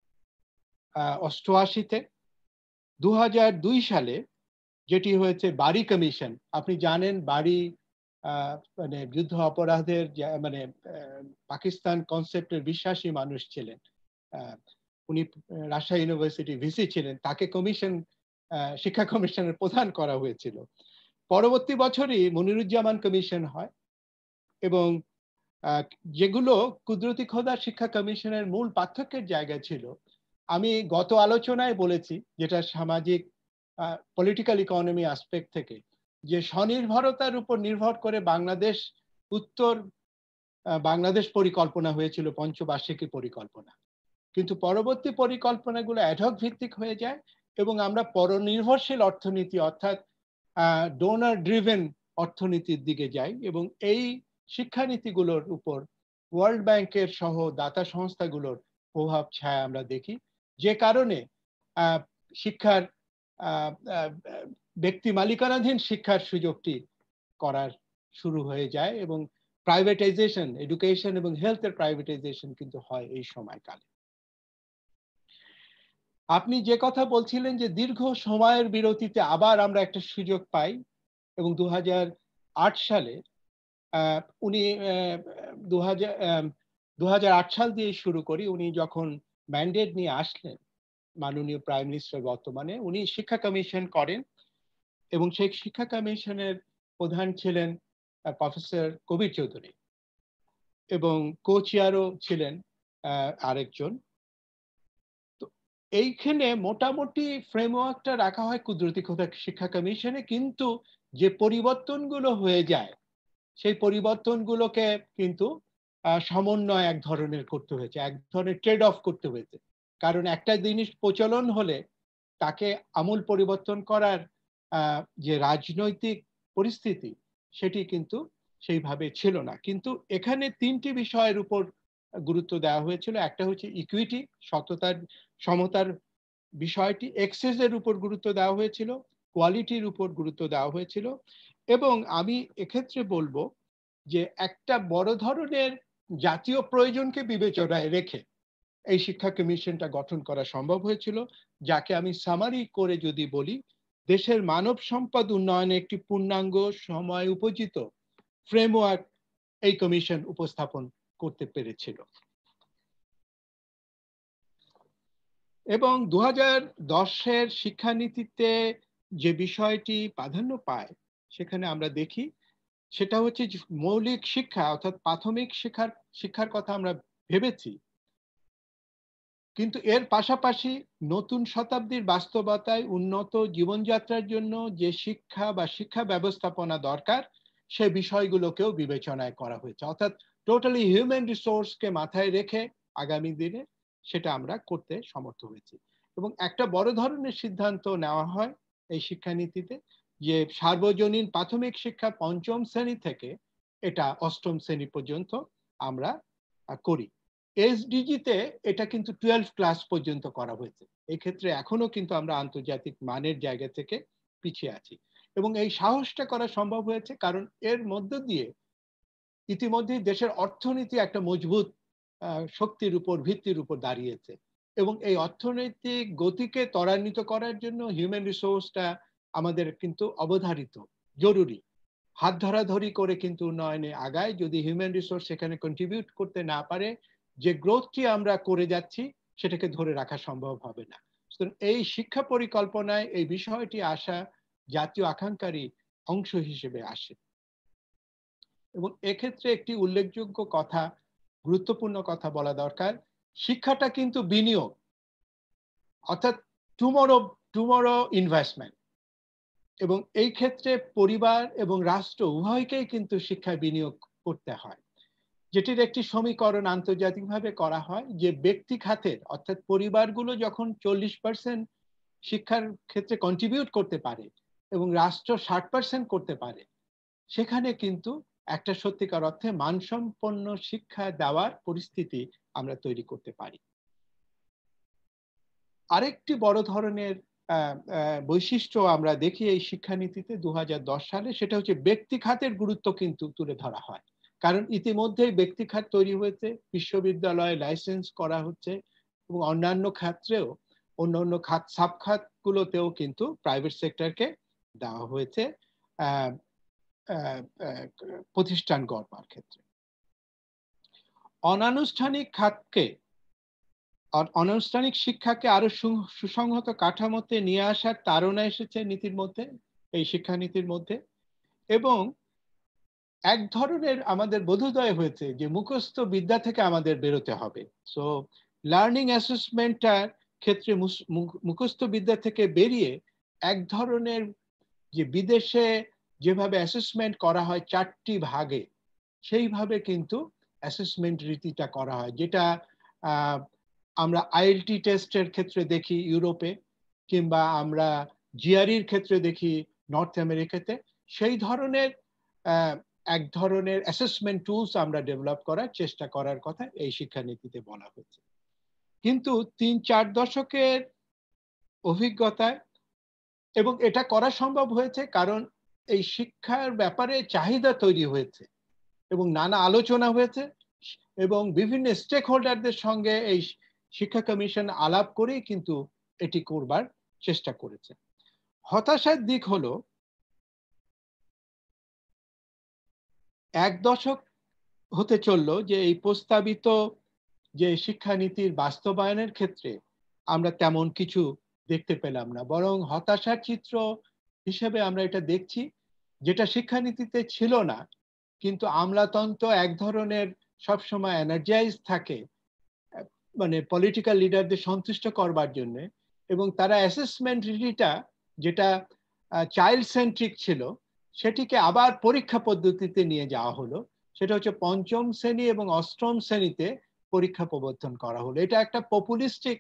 S2: অষ্টআশিতে, দু হাজার দুই সালে যেটি হয়েছে বারি কমিশন। আপনি জানেন বারি মানে যুদ্ধ অপরাধের মানে পাকিস্তান কনসেপ্টের বিশ্বাসী মানুষ ছিলেন, উনি রাজশাহী ইউনিভার্সিটি ভিসি ছিলেন, তাকে কমিশন শিক্ষা কমিশনের প্রধান করা হয়েছিল। পরবর্তী বছরই মনিরুজ্জামান কমিশন হয়, এবং যেগুলো কুদরতি খোদা শিক্ষা কমিশনের মূল পার্থক্যের জায়গা ছিল আমি গত আলোচনায় বলেছি, যেটা সামাজিক পলিটিক্যাল ইকোনমি অ্যাসপেক্ট থেকে, যে স্বনির্ভরতার উপর নির্ভর করে বাংলাদেশ উত্তর বাংলাদেশ পরিকল্পনা হয়েছিল, পঞ্চবার্ষিকী পরিকল্পনা, কিন্তু পরবর্তী পরিকল্পনাগুলো অ্যাডহক ভিত্তিক হয়ে যায় এবং আমরা পরনির্ভরশীল অর্থনীতি অর্থাৎ ডোনার ড্রিভেন অর্থনীতির দিকে যাই, এবং এই শিক্ষানীতিগুলোর উপর ওয়ার্ল্ড ব্যাংকের সহ দাতা সংস্থাগুলোর প্রভাব ছায়া আমরা দেখি, যে কারণে শিক্ষার ব্যক্তি মালিকানাধীন শিক্ষার সুযোগটি করার শুরু হয়ে যায় এবং প্রাইভেটাইজেশন, এডুকেশন এবং হেলথের প্রাইভেটাইজেশন কিন্তু হয় এই সময়কালে। আপনি যে কথা বলছিলেন যে দীর্ঘ সময়ের বিরতিতে আবার আমরা একটা সুযোগ পাই, এবং দু হাজার আট সালে উনি দু হাজার দু হাজার আট সাল দিয়ে শুরু করি, উনি যখন ম্যান্ডেট নিয়ে আসলেন মাননীয় প্রাইম মিনিস্টার বর্তমানে, উনি শিক্ষা কমিশন করেন এবং সেই শিক্ষা কমিশনের প্রধান ছিলেন প্রফেসর কবির চৌধুরী, এবং কো চেয়ারও ছিলেন আরেকজন। তো এইখানে মোটামুটি ফ্রেমওয়ার্কটা রাখা হয় কুদরতি খোদা শিক্ষা কমিশনে, কিন্তু যে পরিবর্তনগুলো হয়ে যায় সেই পরিবর্তনগুলোকে কিন্তু সমন্বয় এক ধরনের করতে হয়েছে, এক ধরনের ট্রেড অফ করতে হয়েছে, কারণ একটা জিনিস প্রচলন হলে তাকে আমূল পরিবর্তন করার যে রাজনৈতিক পরিস্থিতি সেটি কিন্তু সেইভাবে ছিল না। কিন্তু এখানে তিনটি বিষয়ের উপর গুরুত্ব দেওয়া হয়েছিল। একটা হচ্ছে ইকুইটি, সততার সমতার বিষয়টি, এক্সেসের উপর গুরুত্ব দেওয়া হয়েছিল, কোয়ালিটির উপর গুরুত্ব দেওয়া হয়েছিল, এবং আমি এক্ষেত্রে বলবো যে একটা বড় ধরনের জাতীয় প্রয়োজনকে বিবেচনায় রেখে এই শিক্ষা কমিশনটা গঠন করা সম্ভব হয়েছিল, যাকে আমি সামারি করে যদি বলি, দেশের মানব সম্পদ উন্নয়নে একটি পূর্ণাঙ্গ সময় উপযোজিত ফ্রেমওয়ার্ক এই কমিশন উপস্থাপন করতে পেরেছিল। এবং দু হাজার দশের শিক্ষানীতিতে যে বিষয়টি প্রাধান্য পায় সেখানে আমরা দেখি সেটা হচ্ছে মৌলিক শিক্ষা অর্থাৎ প্রাথমিক শিক্ষার শিক্ষার কথা আমরা ভেবেছি, কিন্তু এর পাশাপাশি নতুন শতাব্দীর বাস্তবতায় উন্নত জীবনযাত্রার জন্য যে শিক্ষা বা শিক্ষা ব্যবস্থাপনা দরকার সে বিষয়গুলোকেও বিবেচনায় করা হয়েছে, অর্থাৎ টোটালি হিউম্যান রিসোর্সকে মাথায় রেখে আগামী দিনে সেটা আমরা করতে সমর্থ হয়েছি। এবং একটা বড় ধরনের সিদ্ধান্ত নেওয়া হয় এই শিক্ষানীতিতে যে সার্বজনীন প্রাথমিক শিক্ষা পঞ্চম শ্রেণী থেকে এটা অষ্টম শ্রেণী পর্যন্ত আমরা করি। এসডিজিতে এটা কিন্তু টুয়েলভ ক্লাস পর্যন্ত করা হয়েছে। এই ক্ষেত্রে এখনো কিন্তু আমরা আন্তর্জাতিক মানের জায়গা থেকে পিছিয়ে আছি, এবং এই সাহসটা করা সম্ভব হয়েছে কারণ এর মধ্য দিয়ে ইতিমধ্যে দেশের অর্থনীতি একটা মজবুত শক্তির উপর ভিত্তির উপর দাঁড়িয়েছে এবং এই অর্থনৈতিক গতিকে ত্বরান্বিত করার জন্য হিউম্যান রিসোর্সটা আমাদের কিন্তু অবধারিত, জরুরি। হাত ধরাধরি করে কিন্তু উন্নয়নে আগায় যদি হিউম্যান রিসোর্স সেখানে কন্ট্রিবিউট করতে না পারে, যে গ্রোথটি আমরা করে যাচ্ছি সেটাকে ধরে রাখা সম্ভব হবে না। এই শিক্ষা পরিকল্পনায় এই বিষয়টি আসা জাতীয় আকাঙ্ক্ষারই অংশ হিসেবে আসে এবং এক্ষেত্রে একটি উল্লেখযোগ্য কথা, গুরুত্বপূর্ণ কথা বলা দরকার, শিক্ষাটা কিন্তু বিনিয়োগ, অর্থাৎ টুমরো টুমরো ইনভেস্টমেন্ট, এবং এই ক্ষেত্রে পরিবার এবং রাষ্ট্র উভয়কেই কিন্তু শিক্ষায় বিনিয়োগ করতে হয়, যেটির একটি সমীকরণ আন্তর্জাতিকভাবে করা হয় যে ব্যক্তি খাতের অর্থাৎ পরিবারগুলো যখন চল্লিশ পার্সেন্ট শিক্ষার ক্ষেত্রে কন্ট্রিবিউট করতে পারে এবং রাষ্ট্র ষাট পার্সেন্ট করতে পারে, সেখানে কিন্তু একটা সত্যিকার অর্থে মানসম্পন্ন শিক্ষা দেওয়ার পরিস্থিতি আমরা তৈরি করতে পারি। আরেকটি বড় ধরনের বৈশিষ্ট্য আমরা দেখি এই শিক্ষানীতিতে দু হাজার দশ সালে, সেটা হচ্ছে ব্যক্তি খাতের গুরুত্ব কিন্তু তুলে ধরা হয়। কারণ ইতিমধ্যেই ব্যক্তি খাত তৈরি হয়েছে, বিশ্ববিদ্যালয়ে লাইসেন্স করা হচ্ছে এবং অন্যান্য ক্ষেত্রেও অন্য অন্য খাত সাব খাতগুলোতেও কিন্তু প্রাইভেট সেক্টরকে দেওয়া হয়েছে আহ প্রতিষ্ঠান গড়বার ক্ষেত্রে। অনানুষ্ঠানিক খাতকে অনানুষ্ঠানিক শিক্ষাকে আরো সুসংহত কাঠামোতে নিয়ে আসার তাড়না এসেছে নীতির মধ্যে, এই শিক্ষানীতির মধ্যে, এবং এক ধরনের আমাদের বোধোদয় হয়েছে যে মুখস্থ বিদ্যা থেকে আমাদের বেরোতে হবে। সো লার্নিং অ্যাসেসমেন্টটার ক্ষেত্রে মুখস্থ বিদ্যা থেকে বেরিয়ে এক ধরনের যে বিদেশে যেভাবে অ্যাসেসমেন্ট করা হয় চারটি ভাগে, সেইভাবে কিন্তু অ্যাসেসমেন্ট রীতিটা করা হয়, যেটা আহ আমরা আইএলটি টেস্টের ক্ষেত্রে দেখি ইউরোপে, কিংবা আমরা জিআরইর ক্ষেত্রে দেখি নর্থ আমেরিকাতে। সেই ধরনের এক ধরনের অ্যাসেসমেন্ট টুলস আমরা ডেভেলপ করার চেষ্টা করার কথা এই শিক্ষানীতিতে বলা হয়েছে। কিন্তু তিন চার দশকের অভিজ্ঞতায়, এবং এটা করা সম্ভব হয়েছে কারণ এই শিক্ষার ব্যাপারে চাহিদা তৈরি হয়েছে এবং নানা আলোচনা হয়েছে এবং বিভিন্ন স্টেক হোল্ডারদের সঙ্গে এই শিক্ষা কমিশন আলাপ করেই কিন্তু এটি করবার চেষ্টা করেছে। হতাশার দিক হলো এক দশক হতে চললো যে এই প্রস্তাবিত যে শিক্ষানীতির বাস্তবায়নের ক্ষেত্রে আমরা তেমন কিছু দেখতে পেলাম না, বরং হতাশার চিত্র হিসেবে আমরা এটা দেখছি যেটা শিক্ষানীতিতে ছিল না, কিন্তু আমলাতন্ত্র এক ধরনের সবসময় এনার্জাইজ থাকে মানে পলিটিক্যাল লিডারদের সন্তুষ্ট করবার জন্য, এবং তারা অ্যাসেসমেন্ট রীতিটা যেটা চাইল্ড সেন্ট্রিক ছিল সেটিকে আবার পরীক্ষা পদ্ধতিতে নিয়ে যাওয়া হলো। সেটা হচ্ছে পঞ্চম শ্রেণী এবং অষ্টম শ্রেণীতে পরীক্ষা প্রবর্তন করা হলো। এটা একটা পপুলিস্টিক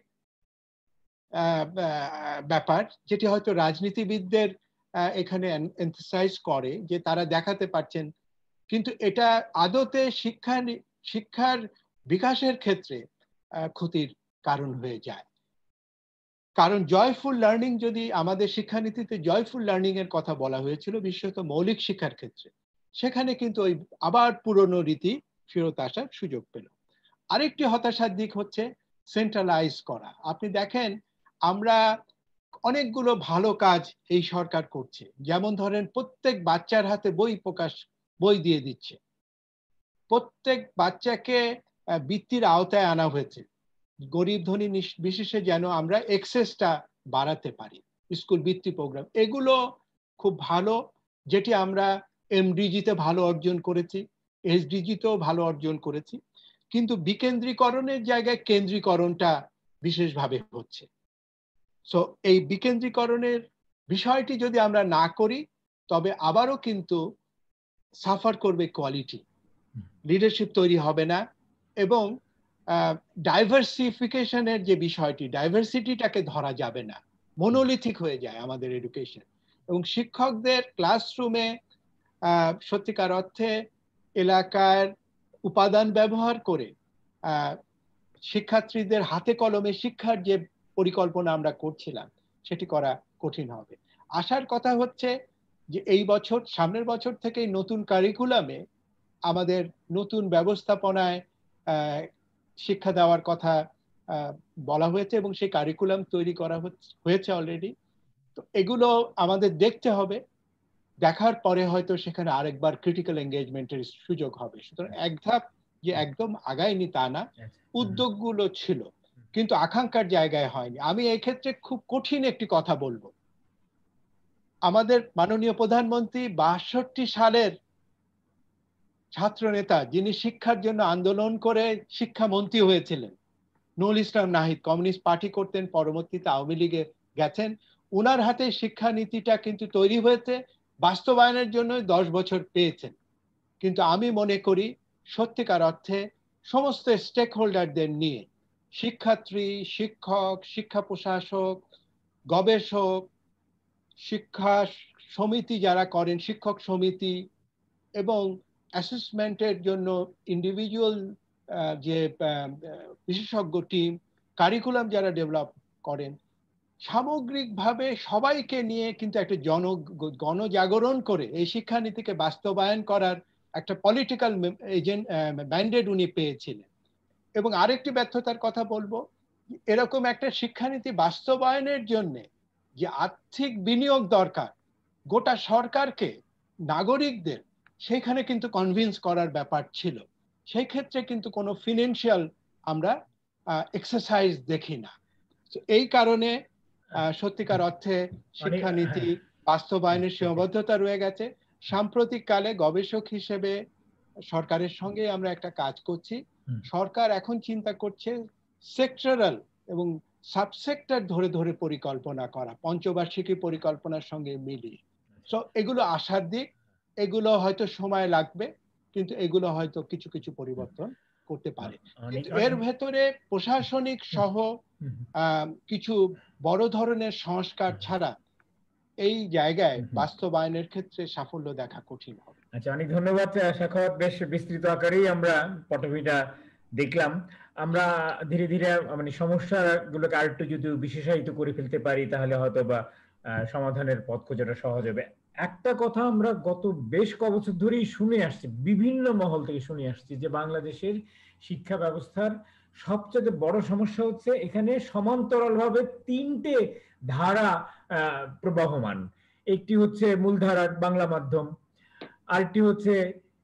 S2: ব্যাপার, যেটি হয়তো রাজনীতিবিদদের এখানে এমফাসাইজ করে যে তারা দেখাতে পারছেন, কিন্তু এটা আদতে শিক্ষা শিক্ষার বিকাশের ক্ষেত্রে ক্ষতির কারণ হয়ে যায়। কারণ জয়ফুল লার্নিং, যদি আমাদের শিক্ষানীতিতে জয়ফুল লার্নিং এর কথা বলা হয়েছিল বিশেষত মৌলিক শিক্ষার ক্ষেত্রে, সেখানে কিন্তু ওই আবার পুরনো রীতি ফেরত আসার সুযোগ পেল। আরেকটি হতাশার দিক হচ্ছে সেন্ট্রালাইজ করা। আপনি দেখেন আমরা অনেকগুলো ভালো কাজ এই সরকার করছে, যেমন ধরেন প্রত্যেক বাচ্চার হাতে বই প্রকাশ বই দিয়ে দিচ্ছে, প্রত্যেক বাচ্চাকে বৃত্তির আওতায় আনা হয়েছে, গরিব ধনী বিশেষে যেন আমরা এক্সেসটা বাড়াতে পারি, স্কুল বৃত্তি প্রোগ্রাম, এগুলো খুব ভালো, যেটি আমরা এমডিজিতে ভালো অর্জন করেছি, এসডিজিতেও ভালো অর্জন করেছি, কিন্তু বিকেন্দ্রীকরণের জায়গায় কেন্দ্রীকরণটা বিশেষভাবে হচ্ছে। সো এই বিকেন্দ্রীকরণের বিষয়টি যদি আমরা না করি তবে আবারও কিন্তু সাফার করবে কোয়ালিটি, লিডারশিপ তৈরি হবে না, এবং ডাইভার্সিফিকেশনের যে বিষয়টি, ডাইভার্সিটিটাকে ধরা যাবে না, মনোলিথিক হয়ে যায় আমাদের এডুকেশন। এবং শিক্ষকদের ক্লাসরুমে সত্যিকার অর্থে এলাকার উপাদান ব্যবহার করে শিক্ষার্থীদের হাতে কলমে শিক্ষার যে পরিকল্পনা আমরা করছিলাম সেটি করা কঠিন হবে। আশার কথা হচ্ছে যে এই বছর, সামনের বছর থেকেই নতুন কারিকুলামে আমাদের নতুন ব্যবস্থাপনায় শিক্ষা দেওয়ার কথা বলা হয়েছে এবং সেই কারিকুলাম তৈরি করা হয়েছে অলরেডি। তো এগুলো আমাদের দেখতে হবে, দেখার পরে হয়তো সেখানে আরেকবার ক্রিটিক্যাল এঙ্গেজমেন্টের সুযোগ হবে। সুতরাং এক ধাপ যে একদম আগায়নি তা না, উদ্যোগগুলো ছিল কিন্তু আকাঙ্ক্ষার জায়গায় হয়নি। আমি এই ক্ষেত্রে খুব কঠিন একটি কথা বলবো। আমাদের মাননীয় প্রধানমন্ত্রী বাষট্টি সালের ছাত্র নেতা, যিনি শিক্ষার জন্য আন্দোলন করে শিক্ষামন্ত্রী হয়েছিলেন, নুরুল ইসলাম নাহিদ, কমিউনিস্ট পার্টি করতেন, পরবর্তীতে আওয়ামী লীগে গেছেন। উনার হাতে শিক্ষানীতিটা কিন্তু তৈরি হয়েছে, বাস্তবায়নের জন্য দশ বছর পেয়েছেন। কিন্তু আমি মনে করি সত্যিকার অর্থে সমস্ত স্টেক হোল্ডারদের নিয়ে, শিক্ষার্থী, শিক্ষক, শিক্ষা প্রশাসক, গবেষক, শিক্ষা সমিতি যারা করেন, শিক্ষক সমিতি এবং অ্যাসেসমেন্টের জন্য ইন্ডিভিজুয়াল যে বিশেষজ্ঞ টিম, কারিকুলাম যারা ডেভেলপ করেন, সামগ্রিকভাবে সবাইকে নিয়ে কিন্তু একটা জন গণজাগরণ করে এই শিক্ষানীতিকে বাস্তবায়ন করার একটা পলিটিক্যাল এজেন্ট ম্যান্ডেট উনি পেয়েছিলেন। এবং আরেকটি ব্যর্থতার কথা বলবো, এরকম একটা শিক্ষানীতি বাস্তবায়নের জন্য যে আর্থিক বিনিয়োগ দরকার, গোটা সরকারকে, নাগরিকদের সেখানে কিন্তু কনভিন্স করার ব্যাপার ছিল। সেই ক্ষেত্রে কিন্তু কোনো ফিনান্সিয়াল আমরা এক্সারসাইজ দেখি না। এই কারণে সত্যিকার অর্থে শিক্ষানীতি বাস্তবায়নের সীমাবদ্ধতা রয়ে গেছে। সাম্প্রতিক কালে গবেষক হিসেবে সরকারের সঙ্গে আমরা একটা কাজ করছি। সরকার এখন চিন্তা করছে সেক্টরাল এবং সাবসেক্টর ধরে ধরে পরিকল্পনা করা, পঞ্চবার্ষিকী পরিকল্পনার সঙ্গে মিলিয়ে। সো এগুলো আশার দিক, এগুলো হয়তো সময় লাগবে, কিন্তু এগুলো হয়তো কিছু কিছু পরিবর্তন করতে পারে। কিন্তু এর ভেতরে প্রশাসনিক সহ কিছু বড় ধরনের সংস্কার ছাড়া এই জায়গায় বাস্তবায়নের ক্ষেত্রে সাফল্য দেখা কঠিন হবে।
S1: আচ্ছা, অনেক ধন্যবাদ সাখাওয়াত। বেশ বিস্তৃত আকারেই আমরা পটভূমিটা দেখলাম। আমরা ধীরে ধীরে মানে সমস্যাগুলোকে আরেকটু যদি বিশেষায়িত করে ফেলতে পারি তাহলে হয়তো বা সমাধানের পথ খোঁজাটা সহজ হবে। একটা কথা আমরা গত বেশ কবছর ধরেই শুনে আসছি, বিভিন্ন মহল থেকে শুনে আসছি, যে বাংলাদেশের শিক্ষা ব্যবস্থার সবচেয়ে বড় সমস্যা হচ্ছে এখানে সমান্তরালভাবে তিনটে ধারা প্রবাহমান। একটি হচ্ছে মূলধারার বাংলা মাধ্যম, আরেকটি হচ্ছে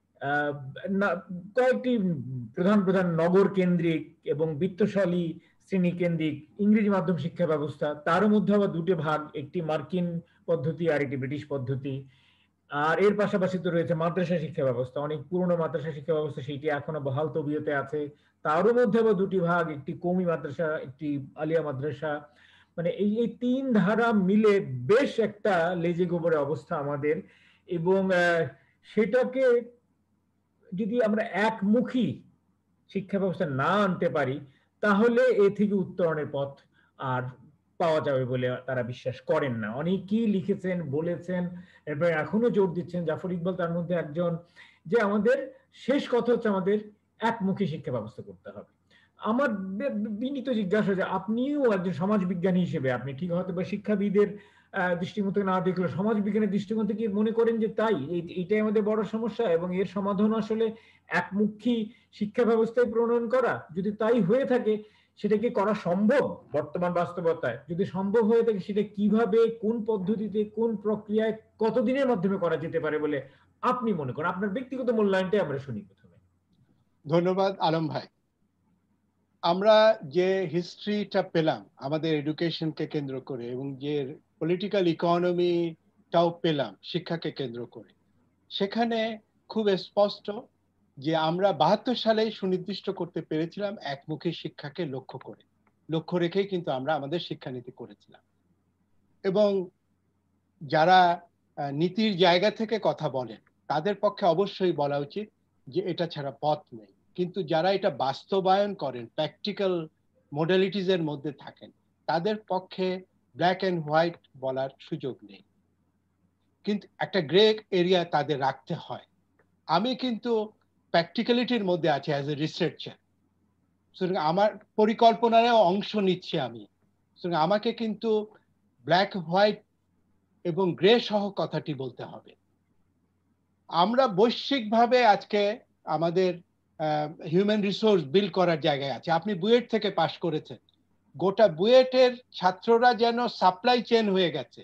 S1: কয়েকটি প্রধান প্রধান নগর কেন্দ্রিক এবং বিত্তশালী শ্রেণী কেন্দ্রিক ইংরেজি মাধ্যম শিক্ষা ব্যবস্থা, তার মধ্যে আবার দুটো ভাগ, একটি মার্কিন পদ্ধতি আর একটি ব্রিটিশ পদ্ধতি। আর এর পাশাপাশি তো রয়েছে মাদ্রাসা শিক্ষা ব্যবস্থা, অনেক পুরনো মাদ্রাসা শিক্ষা ব্যবস্থা, সেটি এখনো বহাল তবিয়তে আছে। তারও মধ্যে আবার দুটি ভাগ, একটি কওমি মাদ্রাসা, একটি আলিয়া মাদ্রাসা। মানে এই এই তিন ধারা মিলে বেশ একটা লেজে গোবরে অবস্থা আমাদের। এবং সেটাকে যদি আমরা একমুখী শিক্ষা ব্যবস্থা না আনতে পারি তাহলে এ থেকে উত্তরণের পথ আর পাওয়া যাবে বলে তারা বিশ্বাস করেন না। অনেকেই লিখেছেন, বলেছেন, এরপর এখনো জোর দিচ্ছেন, জাফর ইকবাল তার মধ্যে একজন, যে আমাদের শেষ কথা হচ্ছে আমাদের একমুখী শিক্ষা ব্যবস্থা করতে হবে। আমার বিনীত জিজ্ঞাসা, যে আপনিও একজন সমাজবিজ্ঞানী হিসেবে, আপনি ঠিক হয়তো বা শিক্ষাবিদের দৃষ্টিকোণ থেকে না দেখলে সমাজ বিজ্ঞানের দৃষ্টিকোণ থেকে মনে করেন যে তাই এইটাই আমাদের বড় সমস্যা এবং এর সমাধান আসলে একমুখী শিক্ষা ব্যবস্থায় প্রণয়ন করা? যদি তাই হয়ে থাকে সেটা কি করা সম্ভব বর্তমান বাস্তবতায়? যদি সম্ভব হয়ে থাকে সেটা কিভাবে, কোন পদ্ধতিতে, কোন প্রক্রিয়ায়, কতদিনের মাধ্যমে করা যেতে পারে বলে আপনি মনে করেন? আপনার ব্যক্তিগত মূল্যায়নটাই আমরা শুনি প্রথমে।
S2: ধন্যবাদ আলম ভাই। আমরা যে হিস্ট্রিটা পেলাম আমাদের এডুকেশনকে কেন্দ্র করে এবং যে পলিটিক্যাল ইকোনমিটাও পেলাম শিক্ষাকে কেন্দ্র করে, সেখানে খুব স্পষ্ট যে আমরা বাহাত্তর সালেই সুনির্দিষ্ট করতে পেরেছিলাম একমুখী শিক্ষাকে লক্ষ্য করে, লক্ষ্য রেখেই কিন্তু আমরা আমাদের শিক্ষানীতি করেছিলাম। এবং যারা নীতির জায়গা থেকে কথা বলেন তাদের পক্ষে অবশ্যই বলা উচিত যে এটা ছাড়া পথ নেই, কিন্তু যারা এটা বাস্তবায়ন করেন, প্র্যাকটিক্যাল মডালিটিস এর মধ্যে থাকেন, তাদের পক্ষে ব্ল্যাক অ্যান্ড হোয়াইট বলার সুযোগ নেই, কিন্তু একটা গ্রে এরিয়া তাদের রাখতে হয়। আমি কিন্তু প্র্যাকটিক্যালিটির মধ্যে আছি অ্যাজ এ রিসার্চার, সুতরাং আমার পরিকল্পনারও অংশ নিচ্ছি আমি, সুতরাং আমাকে কিন্তু ব্ল্যাক হোয়াইট এবং গ্রে সহ কথাটি বলতে হবে। আমরা বৈশ্বিকভাবে আজকে আমাদের হিউম্যান রিসোর্স বিল্ড করার জায়গায় আছে। আপনি বুয়েট থেকে পাশ করেছেন, গোটা বুয়েটের ছাত্ররা যেন সাপ্লাই চেন হয়ে গেছে।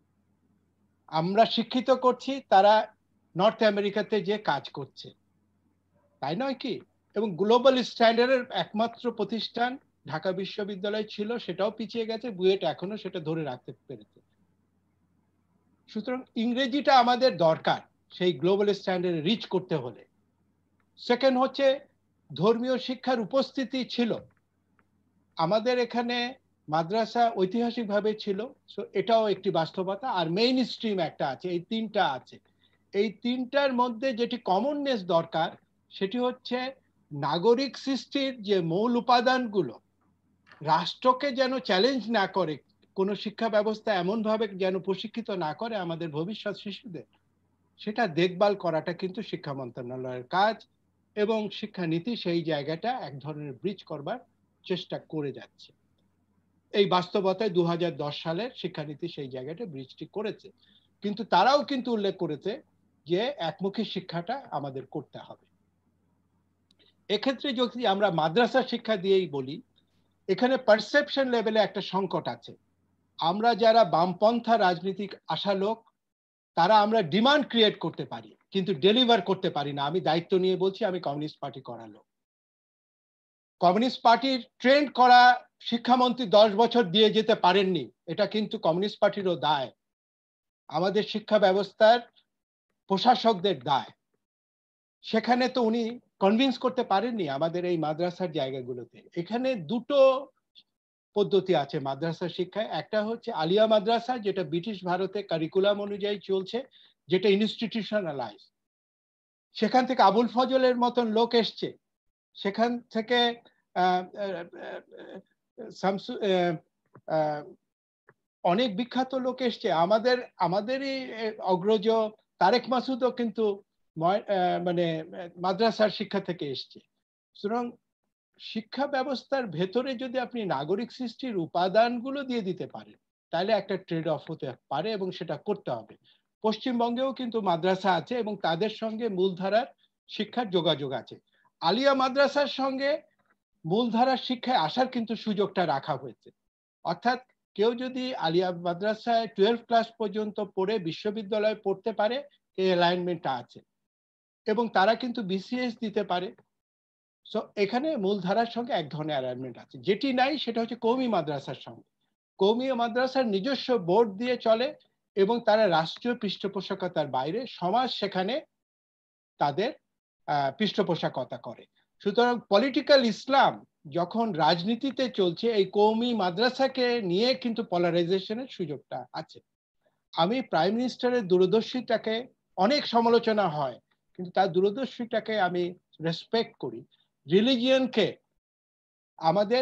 S2: আমরা শিক্ষিত করছি, তারা নর্থ আমেরিকাতে যে কাজ করছে, তাই নয় কি? এবং গ্লোবাল স্ট্যান্ডার্ডের একমাত্র প্রতিষ্ঠান ঢাকা বিশ্ববিদ্যালয় ছিল, সেটাও পিছিয়ে গেছে, বুয়েট এখনো সেটা ধরে রাখতে পেরেছে। সুতরাং ইংরেজিটা আমাদের দরকার সেই গ্লোবাল স্ট্যান্ডার্ডে রিচ করতে হলে। সেকেন্ড হচ্ছে ধর্মীয় শিক্ষার উপস্থিতি ছিল আমাদের এখানে, মাদ্রাসা ঐতিহাসিকভাবে ছিল, সো এটাও একটি বাস্তবতা। আর মেইন স্ট্রিম একটা আছে, এই তিনটা আছে। এই তিনটার মধ্যে যেটি কমননেস দরকার সেটি হচ্ছে নাগরিক সৃষ্টির যে মূল উপাদানগুলো রাষ্ট্রকে যেন চ্যালেঞ্জ না করে, কোনো শিক্ষা ব্যবস্থা এমনভাবে যেন প্রশিক্ষিত না করে আমাদের ভবিষ্যৎ শিশুদের, সেটা দেখভাল করাটা কিন্তু শিক্ষা মন্ত্রণালয়ের কাজ। এবং শিক্ষানীতি সেই জায়গাটা এক ধরনের ব্রিজ করবার চেষ্টা করে যাচ্ছে। এই বাস্তবতায় দু হাজার দশ সালের শিক্ষানীতি সেই জায়গাটা ব্রিজটি করেছে। কিন্তু তারাও কিন্তু উল্লেখ করেছে যে একমুখী শিক্ষাটা আমাদের করতে হবে। এক্ষেত্রে যদি আমরা মাদ্রাসা শিক্ষা দিয়েই বলি, এখানে পারসেপশন লেভেলে একটা সংকট আছে। আমরা যারা বামপন্থা রাজনীতিক আশা লোক, তারা আমরা ডিমান্ড ক্রিয়েট করতে পারি কিন্তু ডেলিভার করতে পারি না। আমি দায়িত্ব নিয়ে বলছি, আমি কমিউনিস্ট পার্টি করা লোক। কমিউনিস্ট পার্টির ট্রেন্ড করা শিক্ষামন্ত্রী দশ বছর দিয়ে যেতে পারেননি, এটা কিন্তু কমিউনিস্ট পার্টিরও দায়, আমাদের শিক্ষা ব্যবস্থার প্রশাসকদের দায়। সেখানে তো উনি কনভিন্স করতে পারেননি আমাদের এই মাদ্রাসার জায়গাগুলোতে। এখানে দুটো পদ্ধতি আছে মাদ্রাসা শিক্ষায়। একটা হচ্ছে আলিয়া মাদ্রাসা, যেটা ব্রিটিশ ভারতে কারিকুলাম অনুযায়ী চলছে, যেটা ইনস্টিটিউশনালাইজ। সেখান থেকে আবুল ফজলের মতন লোক এসছে, সেখান থেকে অনেক বিখ্যাত লোক এসছে। আমাদের আমাদেরই অগ্রজ তারেক মাসুদও কিন্তু মানে মাদ্রাসার শিক্ষা থেকে এসছে। সুতরাং শিক্ষা ব্যবস্থার ভেতরে যদি আপনি নাগরিক সৃষ্টির উপাদানগুলো দিয়ে দিতে পারেন, তাহলে একটা ট্রেড অফ হতে পারে এবং সেটা করতে হবে। পশ্চিমবঙ্গেও কিন্তু মাদ্রাসা আছে এবং তাদের সঙ্গে মূলধারার শিক্ষার যোগাযোগ আছে। আলিয়া মাদ্রাসার সঙ্গে মূলধারার শিক্ষায় আসার কিন্তু সুযোগটা রাখা হয়েছে। অর্থাৎ কেউ যদি আলিয়া মাদ্রাসায় টুয়েলভ ক্লাস পর্যন্ত পড়ে বিশ্ববিদ্যালয়ে পড়তে পারে, এই অ্যালাইনমেন্টটা আছে এবং তারা কিন্তু বিসিএস দিতে পারে। সো এখানে মূলধারার সঙ্গে এক ধরনের অ্যালাইনমেন্ট আছে। যেটি নাই সেটা হচ্ছে কওমি মাদ্রাসার সঙ্গে। কওমি মাদ্রাসার নিজস্ব বোর্ড দিয়ে চলে এবং তারা রাষ্ট্রীয় পৃষ্ঠপোষকতার বাইরে সমাজ সেখানে তাদের পৃষ্ঠপোষকতা করে। সুতরাং পলিটিক্যাল ইসলাম যখন রাজনীতিতে চলছে, এই কওমি মাদ্রাসাকে নিয়ে কিন্তু পলারাইজেশনের সুযোগটা আছে। আমি প্রাইম মিনিস্টারের দূরদর্শিতাকে, অনেক সমালোচনা হয় কিন্তু তার দূরদর্শিতাকে আমি রেসপেক্ট করি। রিলিজিয়নকে আমাদের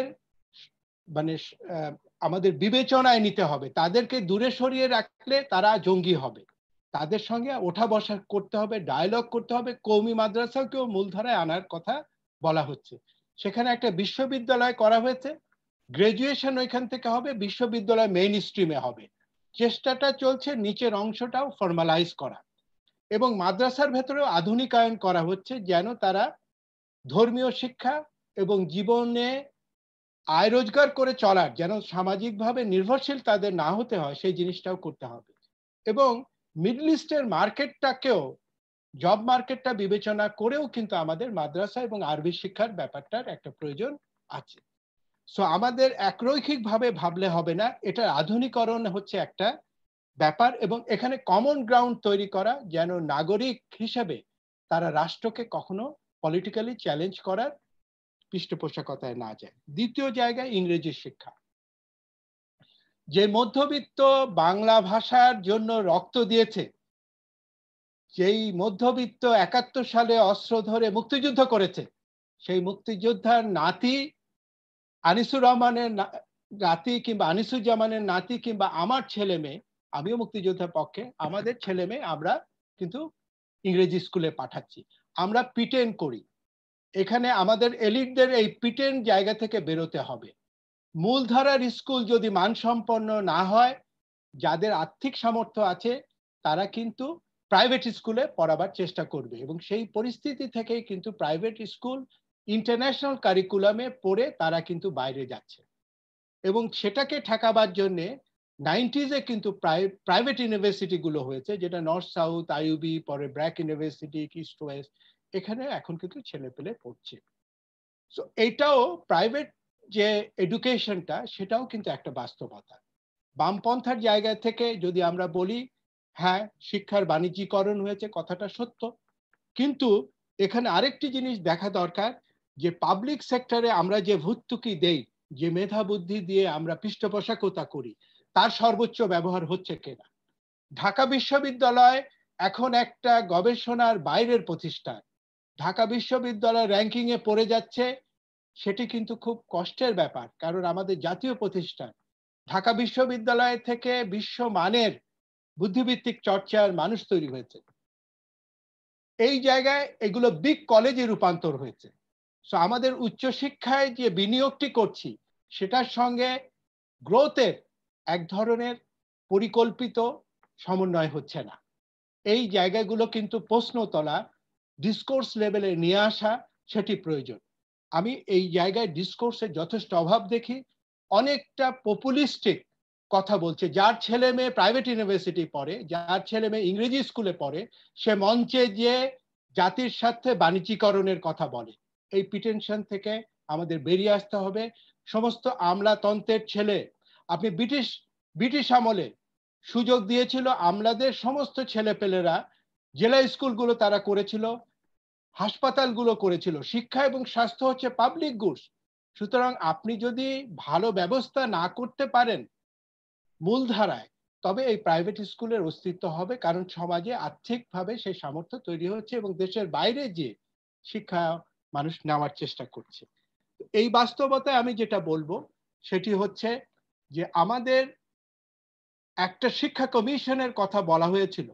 S2: মানে আমাদের বিবেচনায় নিতে হবে। তাদেরকে দূরে সরিয়ে রাখলে তারা জঙ্গি হবে, তাদের সঙ্গে ওঠা বসা করতে হবে, ডায়ালগ করতে হবে। কওমি মাদ্রাসাকেও মূলধারায় আনার কথা বলা হচ্ছে। সেখানে একটা বিশ্ববিদ্যালয় করা হয়েছে, গ্রাজুয়েশন ওইখান থেকে হবে, বিশ্ববিদ্যালয় মেইন স্ট্রিমে হবে। চেষ্টাটা চলছে নিচের অংশটাও ফর্মালাইজ করা এবং মাদ্রাসার ভেতরেও আধুনিকায়ন করা হচ্ছে, যেন তারা ধর্মীয় শিক্ষা এবং জীবনে আয় রোজগার করে চলার, যেন সামাজিকভাবে নির্ভরশীল তাদের না হতে হয়, সেই জিনিসটাও করতে হবে। এবং মিডল ইস্টের মার্কেটটাকেও, জব মার্কেটটা বিবেচনা করেও কিন্তু আমাদের মাদ্রাসা এবং আরবি শিক্ষার ব্যাপারটার একটা প্রয়োজন আছে। সো আমাদের একরৈখিকভাবে ভাবলে হবে না, এটার আধুনিকরণ হচ্ছে একটা ব্যাপার এবং এখানে কমন গ্রাউন্ড তৈরি করা, যেন নাগরিক হিসেবে তারা রাষ্ট্রকে কখনো পলিটিক্যালি চ্যালেঞ্জ করার পৃষ্ঠপোষকতায় না যায়। দ্বিতীয় জায়গায় ইংরেজি শিক্ষা। যে মধ্যবিত্ত বাংলা ভাষার জন্য রক্ত দিয়েছে, যেই মধ্যবিত্ত একাত্তর সালে অস্ত্র ধরে মুক্তিযুদ্ধ করেছে, সেই মুক্তিযোদ্ধার নাতি আনিসুর রহমানের নাতি কিংবা আনিসুজ্জামানের নাতি কিংবা আমার ছেলে মেয়ে, আমিও মুক্তিযোদ্ধার পক্ষে, আমাদের ছেলে মেয়ে আমরা কিন্তু ইংরেজি স্কুলে পাঠাচ্ছি। আমরা পিটেন করি। এখানে আমাদের এলিটদের এই পিটেন জায়গা থেকে বেরোতে হবে। মূলধারার স্কুল যদি মানসম্পন্ন না হয়, যাদের আর্থিক সামর্থ্য আছে তারা কিন্তু প্রাইভেট স্কুলে পড়াবার চেষ্টা করবে, এবং সেই পরিস্থিতি থেকেই কিন্তু প্রাইভেট স্কুল ইন্টারন্যাশনাল কারিকুলামে পড়ে তারা কিন্তু বাইরে যাচ্ছে। এবং সেটাকে ঠেকাবার জন্য নাইনটিজে কিন্তু প্রাইভেট ইউনিভার্সিটি গুলো হয়েছে, যেটা নর্থ সাউথ, আইইউবি, পরে ব্র্যাক ইউনিভার্সিটি, ইস্ট ওয়েস্ট, এখানে এখন কিন্তু ছেলে পেলে পড়ছে। সো এটাও প্রাইভেট যে এডুকেশনটা, সেটাও কিন্তু একটা বাস্তবতা। বামপন্থার জায়গা থেকে যদি আমরা বলি, হ্যাঁ শিক্ষার বাণিজ্যিকরণ হয়েছে, কথাটা সত্য, কিন্তু এখানে আরেকটি জিনিস দেখা দরকার, যে পাবলিক সেক্টরে আমরা যে ভর্তুকি দেই, যে মেধা বুদ্ধি দিয়ে আমরা পৃষ্ঠপোষকতা করি, তার সর্বোচ্চ ব্যবহার হচ্ছে কিনা। ঢাকা বিশ্ববিদ্যালয় এখন একটা গবেষণার বাইরের প্রতিষ্ঠান, ঢাকা বিশ্ববিদ্যালয় র্যাঙ্কিং এ পড়ে যাচ্ছে, সেটি কিন্তু খুব কষ্টের ব্যাপার, কারণ আমাদের জাতীয় প্রতিষ্ঠান। ঢাকা বিশ্ববিদ্যালয় থেকে বিশ্বমানের বুদ্ধিভিত্তিক চর্চার মানুষ তৈরি হয়েছে। এই জায়গায় এগুলো বিগ কলেজে রূপান্তর হয়েছে। সো আমাদের উচ্চশিক্ষায় যে বিনিয়োগটি করছি, সেটার সঙ্গে গ্রোথের এক ধরনের পরিকল্পিত সমন্বয় হচ্ছে না। এই জায়গাগুলো কিন্তু প্রশ্ন তোলা, ডিসকোর্স লেভেলে নিয়ে আসা, সেটি প্রয়োজন। আমি এই জায়গায় ডিসকোর্সের যথেষ্ট অভাব দেখি। অনেকটা পপুলিস্টিক কথা বলছে, যার ছেলে মেয়ে প্রাইভেট ইউনিভার্সিটি পড়ে, যার ছেলে মেয়ে ইংরেজি স্কুলে পড়ে, সে মঞ্চে যে জাতির স্বার্থে বাণিজ্যিকরণের কথা বলে। এই প্রিটেনশন থেকে আমাদের বেরিয়ে আসতে হবে। সমস্ত আমলাতন্ত্রের ছেলে, আপনি ব্রিটিশ ব্রিটিশ আমলে সুযোগ দিয়েছিল আমলাদের, সমস্ত ছেলেপেলেরা জেলা স্কুলগুলো তারা করেছিল, হাসপাতালগুলো করেছিল। শিক্ষা এবং স্বাস্থ্য হচ্ছে পাবলিক গুডস। সুতরাং আপনি যদি ভালো ব্যবস্থা না করতে পারেন মূলধারায়, তবে এই প্রাইভেট স্কুলের অস্তিত্ব হবে, কারণ সমাজে আর্থিকভাবে সেই সামর্থ্য তৈরি হচ্ছে এবং দেশের বাইরে যে শিক্ষা মানুষ নেওয়ার চেষ্টা করছে। এই বাস্তবতায় আমি যেটা বলবো সেটি হচ্ছে যে আমাদের একটা শিক্ষা কমিশনের কথা বলা হয়েছিল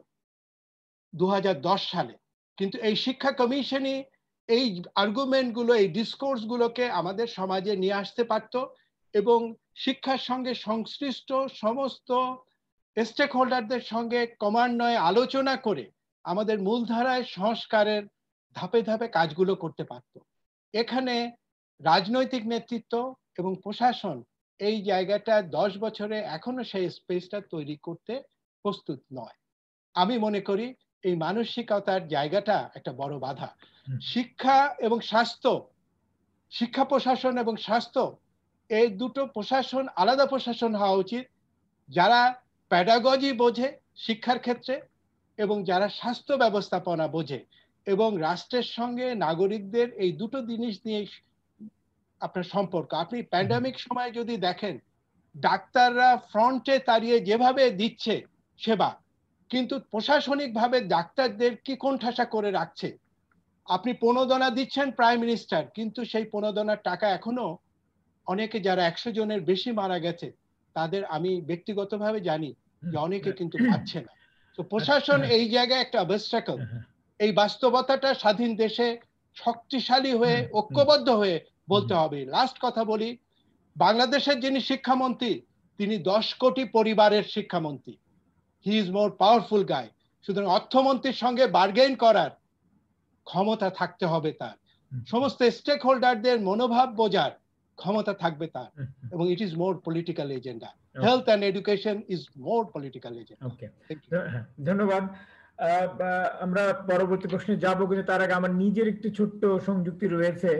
S2: দু হাজার দশ সালে, কিন্তু এই শিক্ষা কমিশনই এই আর্গুমেন্ট গুলো, এই ডিসকোর্স গুলোকে আমাদের সমাজে নিয়ে আসতে পারত এবং শিক্ষার সঙ্গে সংশ্লিষ্ট সমস্ত স্টেক হোল্ডারদের সঙ্গে ক্রমান্বয়ে আলোচনা করে আমাদের মূলধারায় সংস্কারের ধাপে ধাপে কাজগুলো করতে পারত। এখানে রাজনৈতিক নেতৃত্ব এবং প্রশাসন এই জায়গাটা দশ বছরে এখনো সেই স্পেসটা তৈরি করতে প্রস্তুত নয়। আমি মনে করি এই মানসিকতার জায়গাটা একটা বড় বাধা। শিক্ষা এবং স্বাস্থ্য, শিক্ষা প্রশাসন এবং স্বাস্থ্য, এই দুটো প্রশাসন আলাদা প্রশাসন হওয়া উচিত, যারা প্যাডাগজি বোঝে শিক্ষার ক্ষেত্রে এবং যারা স্বাস্থ্য ব্যবস্থাপনা বোঝে, এবং রাষ্ট্রের সঙ্গে নাগরিকদের এই দুটো জিনিস নিয়ে আপনার সম্পর্ক। আপনি প্যান্ডামিক সময় যদি দেখেন, ডাক্তাররা ফ্রন্টে দাঁড়িয়ে যেভাবে দিচ্ছে সেবা, কিন্তু প্রশাসনিকভাবে ডাক্তারদের কি কোণঠাসা করে রাখছে। আপনি প্রণোদনা দিচ্ছেন প্রাইম মিনিস্টার, কিন্তু সেই প্রণোদনার টাকা এখনো অনেকে, যারা একশো জনের বেশি মারা গেছে, তাদের আমি ব্যক্তিগতভাবে জানি যে অনেকে কিন্তু পাচ্ছে না। তো প্রশাসন এই জায়গায় একটা অবস্ট্রাকল। এই বাস্তবতাটা স্বাধীন দেশে শক্তিশালী হয়ে ঐক্যবদ্ধ হয়ে বলতে হবে। লাস্ট কথা বলি, বাংলাদেশের যিনি শিক্ষামন্ত্রী, তিনি দশ কোটি পরিবারের শিক্ষামন্ত্রী। He is more powerful guy. সুতরাং অর্থমন্ত্রীর সঙ্গে বার্গেন করার ক্ষমতা থাকতে হবে তার, সমস্ত স্টেক হোল্ডারদের মনোভাব বোঝার ক্ষমতা থাকবে তার, এবং it is more political agenda. Health and education is more political agenda.
S1: Okay, ধন্যবাদ। আমরা পরবর্তী প্রশ্নে যাবো, কিন্তু তার আগে আমার নিজের একটি ছোট্ট সংযুক্তি রয়েছে।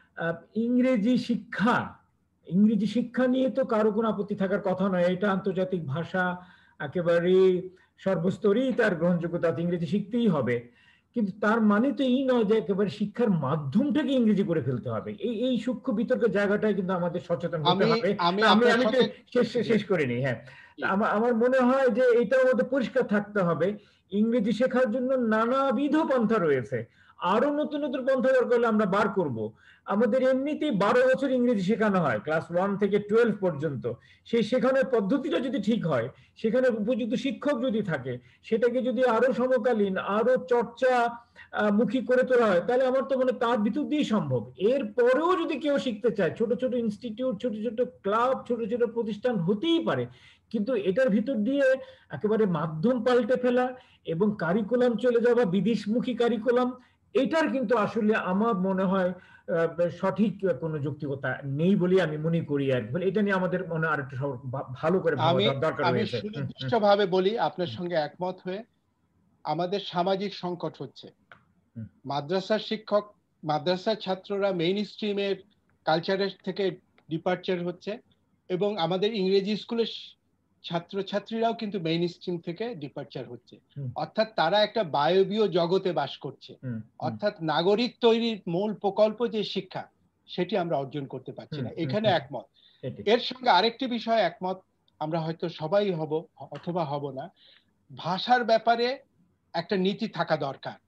S1: ইংরেজি শিক্ষা, ইংরেজি শিক্ষা নিয়ে তো কারো কোনো আপত্তি থাকার কথা নয়। এটা আন্তর্জাতিক ভাষা, একেবারে সর্বস্তরেই তার গ্রহণযোগ্যতা, ইংরেজি শিখতেই হবে। কিন্তু তার মানে তো এই নয় যে একেবারে শিক্ষার মাধ্যমটাকে ইংরেজি করে ফেলতে হবে। এই এই সূক্ষ্ম বিতর্কের জায়গাটায় কিন্তু আমাদের সচেতন হতে হবে। আমি আমি শেষ শেষ করে নিই। হ্যাঁ, আমার মনে হয় যে এটাও আমাদের পরিষ্কার থাকতে হবে, ইংরেজি শেখার জন্য নানাবিধ পন্থা রয়েছে। আরো নতুন নতুন পন্থা দরকার হলে আমরা বার করব। আমাদের এমনিতেই বারো বছর ইংরেজি শেখানো হয় ক্লাস ওয়ান থেকে টুয়েলভ পর্যন্ত। সেই শেখানোর পদ্ধতিটা যদি ঠিক হয়, সেখানে উপযুক্ত শিক্ষক যদি থাকে, সেটাকে যদি আরো সমকালীন আরো চর্চা মুখী করে তোলা হয়, তাহলে আমার তো মনে তার ভিতর দিয়েই সম্ভব। এর পরেও যদি কেউ শিখতে চায়, ছোট ছোট ইনস্টিটিউট, ছোট ছোট ক্লাব, ছোট ছোট প্রতিষ্ঠান হতেই পারে, কিন্তু এটার ভিতর দিয়ে একেবারে মাধ্যম পাল্টে ফেলা এবং কারিকুলাম চলে যাওয়া বিদেশমুখী কারিকুলাম, এটার কিন্তু আসলে আমার মনে হয় সঠিক কোনো যৌক্তিকতা নেই বলে আমি মনে করি আর কি। এটা নিয়ে আমাদের মনে আর একটু ভালো করে ভাবা দরকার রয়েছে।
S2: আমি সুনির্দিষ্টভাবে বলি আপনার সঙ্গে একমত হয়ে, আমাদের সামাজিক সংকট হচ্ছে। মাদ্রাসার শিক্ষক, মাদ্রাসার ছাত্ররা মেইন স্ট্রিমের কালচারের থেকে ডিপার্চার হচ্ছে, এবং আমাদের ইংরেজি স্কুলের ছাত্রছাত্রীরাও কিন্তু মেইন স্ট্রিম থেকে ডিপার্চার হচ্ছে। অর্থাৎ তারা একটা বায়বীয় জগতে বাস করছে। অর্থাৎ নাগরিক তৈরির মূল প্রকল্প যে শিক্ষা, সেটি আমরা অর্জন করতে পারছি না। এখানে একমত। এর সঙ্গে আরেকটি বিষয় একমত, আমরা হয়তো সবাই হব অথবা হব না, ভাষার ব্যাপারে একটা নীতি থাকা দরকার।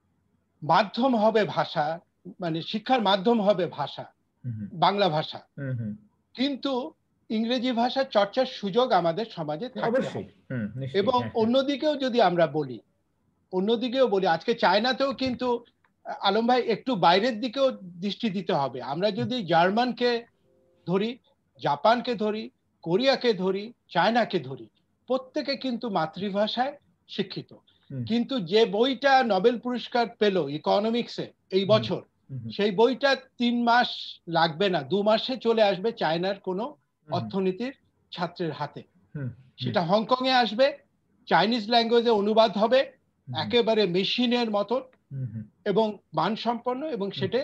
S2: মাধ্যম হবে ভাষা, মানে শিক্ষার মাধ্যম হবে ভাষা, বাংলা ভাষা, কিন্তু ইংরেজি ভাষা চর্চার সুযোগ আমাদের সমাজে থাকতে হবে। এবং অন্যদিকেও যদি আমরা বলি, অন্যদিকেও বলি আজকে চায়নাতেও কিন্তু, আলম ভাই একটু বাইরের দিকেও দৃষ্টি দিতে হবে। আমরা যদি জার্মানকে ধরি, জাপানকে ধরি, কোরিয়াকে ধরি, চায়নাকে ধরি, প্রত্যেকে কিন্তু মাতৃভাষায় শিক্ষিত। কিন্তু যে বইটা নোবেল পুরস্কার পেল ইকোনমিক্সে এই বছর, সেই বইটা তিন মাস লাগবে না, দু মাসে চলে আসবে চায়নার কোনো অর্থনীতির ছাত্রের হাতে। সেটা হংকং এ আসবে, চাইনিজ ল্যাঙ্গুয়েজে অনুবাদ হবে একেবারে মেশিনের মতন এবং মানসম্পন্ন, এবং সেটা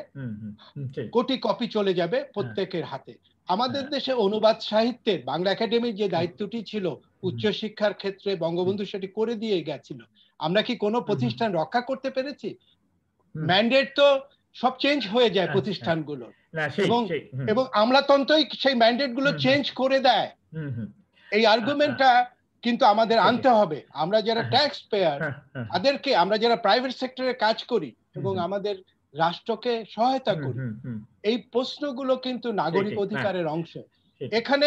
S2: কোটি কপি চলে যাবে প্রত্যেকের হাতে। আমাদের দেশে অনুবাদ সাহিত্যের বাংলা একাডেমির যে দায়িত্বটি ছিল উচ্চশিক্ষার ক্ষেত্রে, বঙ্গবন্ধু সেটি করে দিয়ে গেছিল। আমরা কি কোনো প্রতিষ্ঠান রক্ষা করতে পেরেছি? ম্যান্ডেট তো সব চেঞ্জ হয়ে যায় প্রতিষ্ঠানগুলো, এবং এবং আমলাতন্ত্রই সেই ম্যান্ডেট গুলো চেঞ্জ করে দেয়। এই আর্গুমেন্টটা কিন্তু আমাদের আনতে হবে। আমরা যারা ট্যাক্স পেয়ার, তাদেরকে, আমরা যারা প্রাইভেট সেক্টরে কাজ করি এবং আমাদের রাষ্ট্রকে সহায়তা করি, এই প্রশ্নগুলো কিন্তু নাগরিক অধিকারের অংশ। এখানে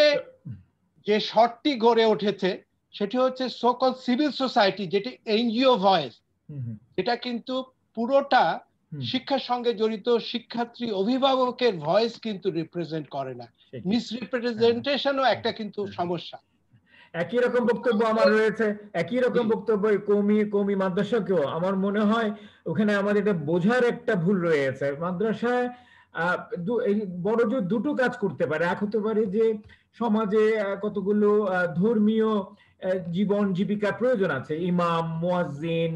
S2: যে শর্তটি গড়ে উঠেছে সেটি হচ্ছে সোকল সিভিল সোসাইটি, যেটি এনজিও ভয়েস, এটা কিন্তু পুরোটা শিক্ষার সঙ্গে জড়িত শিক্ষার্থী অভিভাবকের ভয়েস কিন্তু রিপ্রেজেন্ট করে না। মিসরিপ্রেজেন্টেশনও একটা কিন্তু সমস্যা।
S1: একই রকম বক্তব্য আমার রয়েছে, একই রকম বক্তব্য কওমি কওমি মাদ্রাসাকেও। আমার মনে হয় ওখানে আমাদের এটা বোঝার একটা ভুল রয়েছে। মাদ্রাসায় বড় জোর দুটো কাজ করতে পারে। এক হতে পারে যে সমাজে কতগুলো ধর্মীয় জীবন জীবিকার প্রয়োজন আছে, ইমাম, মুয়াজ্জিন,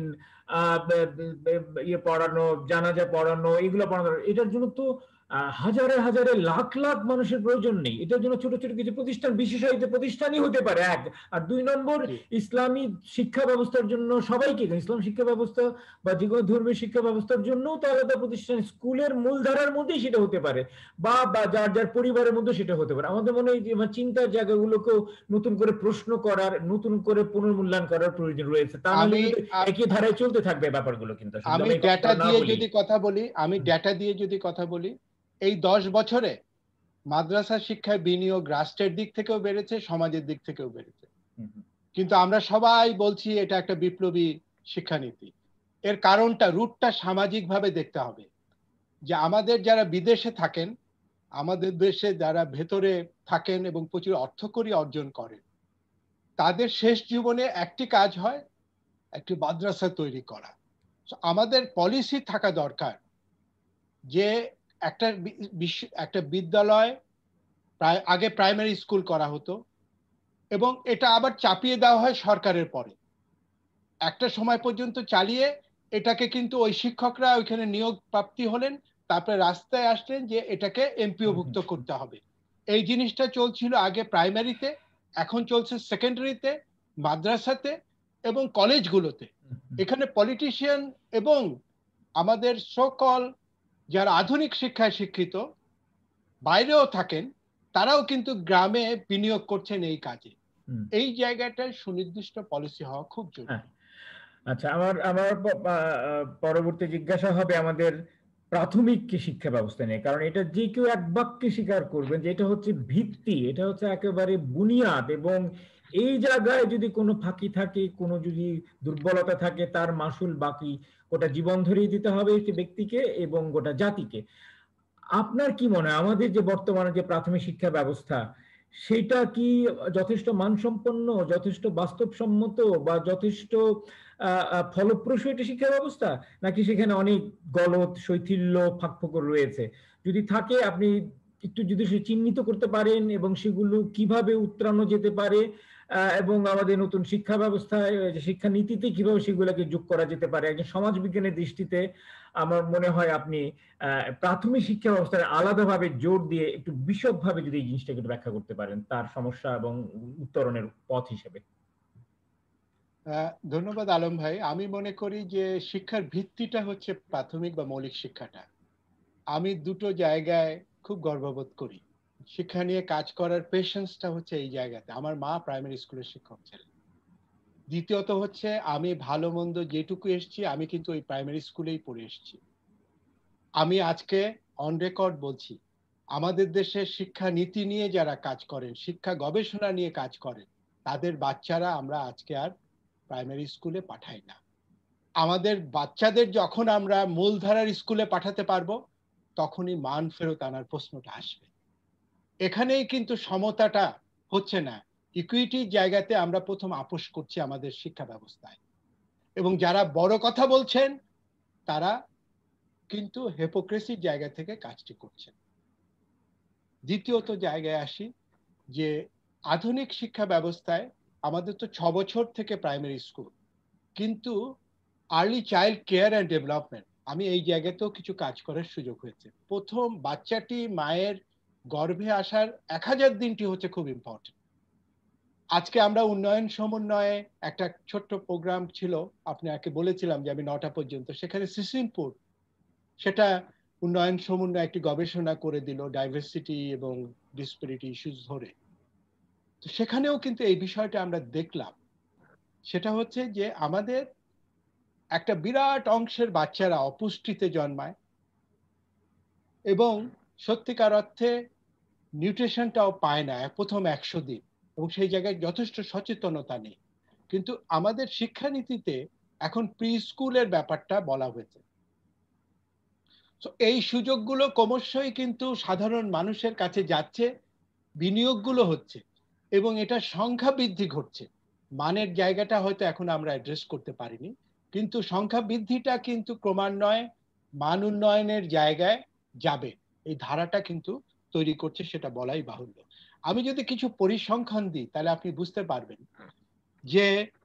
S1: ইয়ে পড়ানো, জানাজা পড়ানো, এগুলো পড়ানো। এটার জন্য তো হাজারে হাজারে লাখ লাখ মানুষের প্রয়োজন নেই। এটার জন্য ছোট ছোট কিছু প্রতিষ্ঠান, বিশেষায়িত প্রতিষ্ঠানই হতে পারে এক। আর দুই নম্বর, ইসলামী শিক্ষা ব্যবস্থার জন্য সবাইকে, ইসলাম শিক্ষা ব্যবস্থা বা যে কোনো ধর্মীয় শিক্ষা ব্যবস্থার জন্য তো আলাদা প্রতিষ্ঠান, স্কুলের মূলধারার মধ্যেই সেটা হতে পারে, বা যার যার পরিবারের মধ্যে সেটা হতে পারে। আমাদের মনে হয় যে চিন্তার জায়গাগুলোকেও নতুন করে প্রশ্ন করার, নতুন করে পুনর্মূল্যায়ন করার প্রয়োজন রয়েছে। তা নাহলে একই ধারায় চলতে থাকবে ব্যাপারগুলো। কিন্তু
S2: আমি ডেটা দিয়ে যদি কথা বলি, আমি ডেটা দিয়ে যদি কথা বলি, এই দশ বছরে মাদ্রাসা শিক্ষায় বিনিয়োগ রাষ্ট্রের দিক থেকেও বেড়েছে, সমাজের দিক থেকেও বেড়েছে। কিন্তু আমরা সবাই বলছি এটা একটা বিপ্লবী শিক্ষানীতি। এর কারণটা, রুটটা সামাজিকভাবে দেখতে হবে। যে আমাদের যারা বিদেশে থাকেন, আমাদের দেশে যারা ভেতরে থাকেন এবং প্রচুর অর্থকড়ি অর্জন করেন, তাদের শেষ জীবনে একটি কাজ হয়, একটি মাদ্রাসা তৈরি করা। আমাদের পলিসি থাকা দরকার যে একটা একটা বিদ্যালয়, প্রায় আগে প্রাইমারি স্কুল করা হতো এবং এটা আবার চাপিয়ে দেওয়া হয় সরকারের পরে। একটা সময় পর্যন্ত চালিয়ে এটাকে কিন্তু ওই শিক্ষকরা ওইখানে নিয়োগ প্রাপ্তি হলেন, তারপরে রাস্তায় আসলেন যে এটাকে এমপিওভুক্ত করতে হবে। এই জিনিসটা চলছিল আগে প্রাইমারিতে, এখন চলছে সেকেন্ডারিতে, মাদ্রাসাতে এবং কলেজগুলোতে। এখানে পলিটিশিয়ান এবং আমাদের সকল যারা আধুনিক শিক্ষায় শিক্ষিত বাইরেও থাকেন, তারাও কিন্তু গ্রামে বিনিয়োগ করছেন এই কাজে। এই জায়গাটায় সুনির্দিষ্ট পলিসি হওয়া খুব জরুরি।
S1: আচ্ছা, আমার আমার পরবর্তী জিজ্ঞাসা হবে আমাদের প্রাথমিক শিক্ষা ব্যবস্থা নিয়ে, কারণ এটা যে কেউ এক বাক্যে স্বীকার করবেন যে এটা হচ্ছে ভিত্তি, এটা হচ্ছে একেবারে বুনিয়াদ, এবং এই জায়গায় যদি কোনো ফাঁকি থাকে, কোনো যদি দুর্বলতা থাকে, তার মাসুল বাকি গোটা জীবন ধরেই দিতে হবে একটি ব্যক্তিকে এবং গোটা জাতিকে। আপনার কি মনে হয় আমাদের যে বর্তমানে যে প্রাথমিক শিক্ষা ব্যবস্থা, সেটা কি যথেষ্ট মানসম্পন্ন, যথেষ্ট বাস্তবসম্মত, বা যথেষ্ট ফলপ্রসূ একটি শিক্ষা ব্যবস্থা, নাকি সেখানে অনেক গলদ, শৈথিল্য, ফাঁকফোকর রয়েছে? যদি থাকে আপনি একটু যদি সে চিহ্নিত করতে পারেন, এবং সেগুলো কিভাবে উত্তরানো যেতে পারে, এবং আমাদের নতুন শিক্ষা ব্যবস্থায়, শিক্ষা নীতিতে কিভাবে সেগুলোকে যোগ করা যেতে পারে, একজন সমাজ বিজ্ঞানের দৃষ্টিতে আমার মনে হয় আপনি প্রাথমিক শিক্ষা ব্যবস্থায় আলাদাভাবে জোর দিয়ে একটু বিশদভাবে যদি এই জিনিসটাকে একটু ব্যাখ্যা করতে পারেন তার সমস্যা এবং উত্তরণের পথ হিসেবে।
S2: ধন্যবাদ আলম ভাই। আমি মনে করি যে শিক্ষার ভিত্তিটা হচ্ছে প্রাথমিক বা মৌলিক শিক্ষাটা। আমি দুটো জায়গায় খুব গর্ববোধ করি। শিক্ষা নিয়ে কাজ করার পেশেন্সটা হচ্ছে এই জায়গাতে। আমার মা প্রাইমারি স্কুলের শিক্ষক ছিলেন। দ্বিতীয়ত হচ্ছে আমি ভালো মন্দ যেটুকু এসেছি আমি কিন্তু ওই প্রাইমারি স্কুলেই পড়ে এসেছি। আমি আজকে অন রেকর্ড বলছি, আমাদের দেশে শিক্ষা নীতি নিয়ে যারা কাজ করেন, শিক্ষা গবেষণা নিয়ে কাজ করেন, তাদের বাচ্চারা আমরা আজকে আর প্রাইমারি স্কুলে পাঠাই না। আমাদের বাচ্চাদের যখন আমরা মূলধারার স্কুলে পাঠাতে পারবো, তখনই মান ফেরত আনার প্রশ্নটা আসবে। এখানেই কিন্তু সমতাটা হচ্ছে না। ইকুইটির জায়গাতে আমরা প্রথম আপোষ করছি আমাদের শিক্ষা ব্যবস্থায়, এবং যারা বড় কথা বলছেন তারা কিন্তু হিপোক্রেসির জায়গা থেকে কাজটি করছেন। দ্বিতীয়ত জায়গায় আসি যে আধুনিক শিক্ষা ব্যবস্থায় আমাদের তো ছ বছর থেকে প্রাইমারি স্কুল, কিন্তু early child care and development, আমি এই জায়গাতেও কিছু কাজ করার সুযোগ হয়েছে। প্রথম বাচ্চাটি মায়ের গর্ভে আসার এক হাজার দিনটি হচ্ছে খুব ইম্পর্টেন্ট। আজকে আমরা উন্নয়ন সমন্বয়ে একটা ছোট্ট প্রোগ্রাম ছিল, আপনাকে বলেছিলাম যে আমি নটা পর্যন্ত, সেখানে সিসিমপুর সেটা উন্নয়ন সমন্বয় একটি গবেষণা করে দিল ডাইভার্সিটি এবং ডিসপ্যারিটি ইস্যুস ধরে। তো সেখানেও কিন্তু এই বিষয়টা আমরা দেখলাম, সেটা হচ্ছে যে আমাদের একটা বিরাট অংশের বাচ্চারা অপুষ্টিতে জন্মায় এবং সত্যিকার অর্থে নিউট্রিশনটাও পায় না প্রথম একশো দিন, এবং সেই জায়গায় যথেষ্ট সচেতনতা নেই। কিন্তু আমাদের শিক্ষানীতিতে এখন প্রি স্কুলের ব্যাপারটা বলা হয়েছে। তো এই সুযোগগুলো ক্রমশই কিন্তু সাধারণ মানুষের কাছে যাচ্ছে, বিনিয়োগগুলো হচ্ছে, এবং এটা সংখ্যা বৃদ্ধি ঘটছে। মানের জায়গাটা হয়তো এখন আমরা অ্যাড্রেস করতে পারিনি, কিন্তু সংখ্যা বৃদ্ধিটা কিন্তু ক্রমান্বয়ে মান উন্নয়নের জায়গায় যাবে, এই ধারাটা কিন্তু তৈরি করছে, সেটা বলাই বাহুল্য। আমি যদি কিছু পরিসংখ্যান দিই তাহলে আপনি বুঝতে পারবেন যে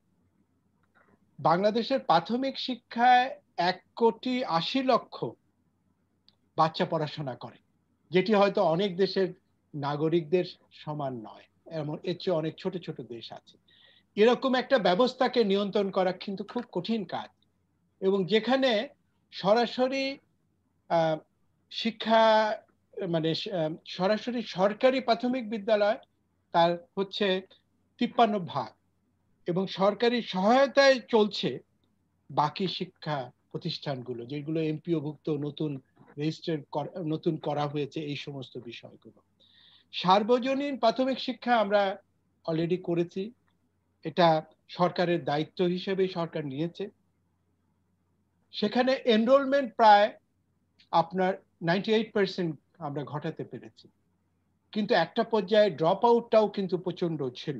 S2: বাংলাদেশের প্রাথমিক শিক্ষায় এক কোটি আশি লক্ষ বাচ্চা পড়াশোনা করে, যেটি হয়তো অনেক দেশের নাগরিকদের সমান নয়, এমন এর চেয়ে অনেক ছোট ছোট দেশ আছে। এরকম একটা ব্যবস্থাকে নিয়ন্ত্রণ করা কিন্তু খুব কঠিন কাজ, এবং যেখানে সরাসরি শিক্ষা মানে সরাসরি সরকারি প্রাথমিক বিদ্যালয় তার হচ্ছে তিপ্পান্ন ভাগ, এবং সরকারি সহায়তায় চলছে বাকি শিক্ষা প্রতিষ্ঠানগুলো, যেগুলো এমপিওভুক্ত, নতুন রেজিস্টার নতুন করা হয়েছে, এই সমস্ত বিষয়গুলো। সার্বজনীন প্রাথমিক শিক্ষা আমরা অলরেডি করেছি, এটা সরকারের দায়িত্ব হিসেবে সরকার নিয়েছে। সেখানে এনরোলমেন্ট প্রায় আপনার নাইনটি এইট পার্সেন্ট আমরা ঘটাতে পেরেছি, কিন্তু একটা পর্যায়ে ড্রপ আউটটাও কিন্তু প্রচন্ড ছিল,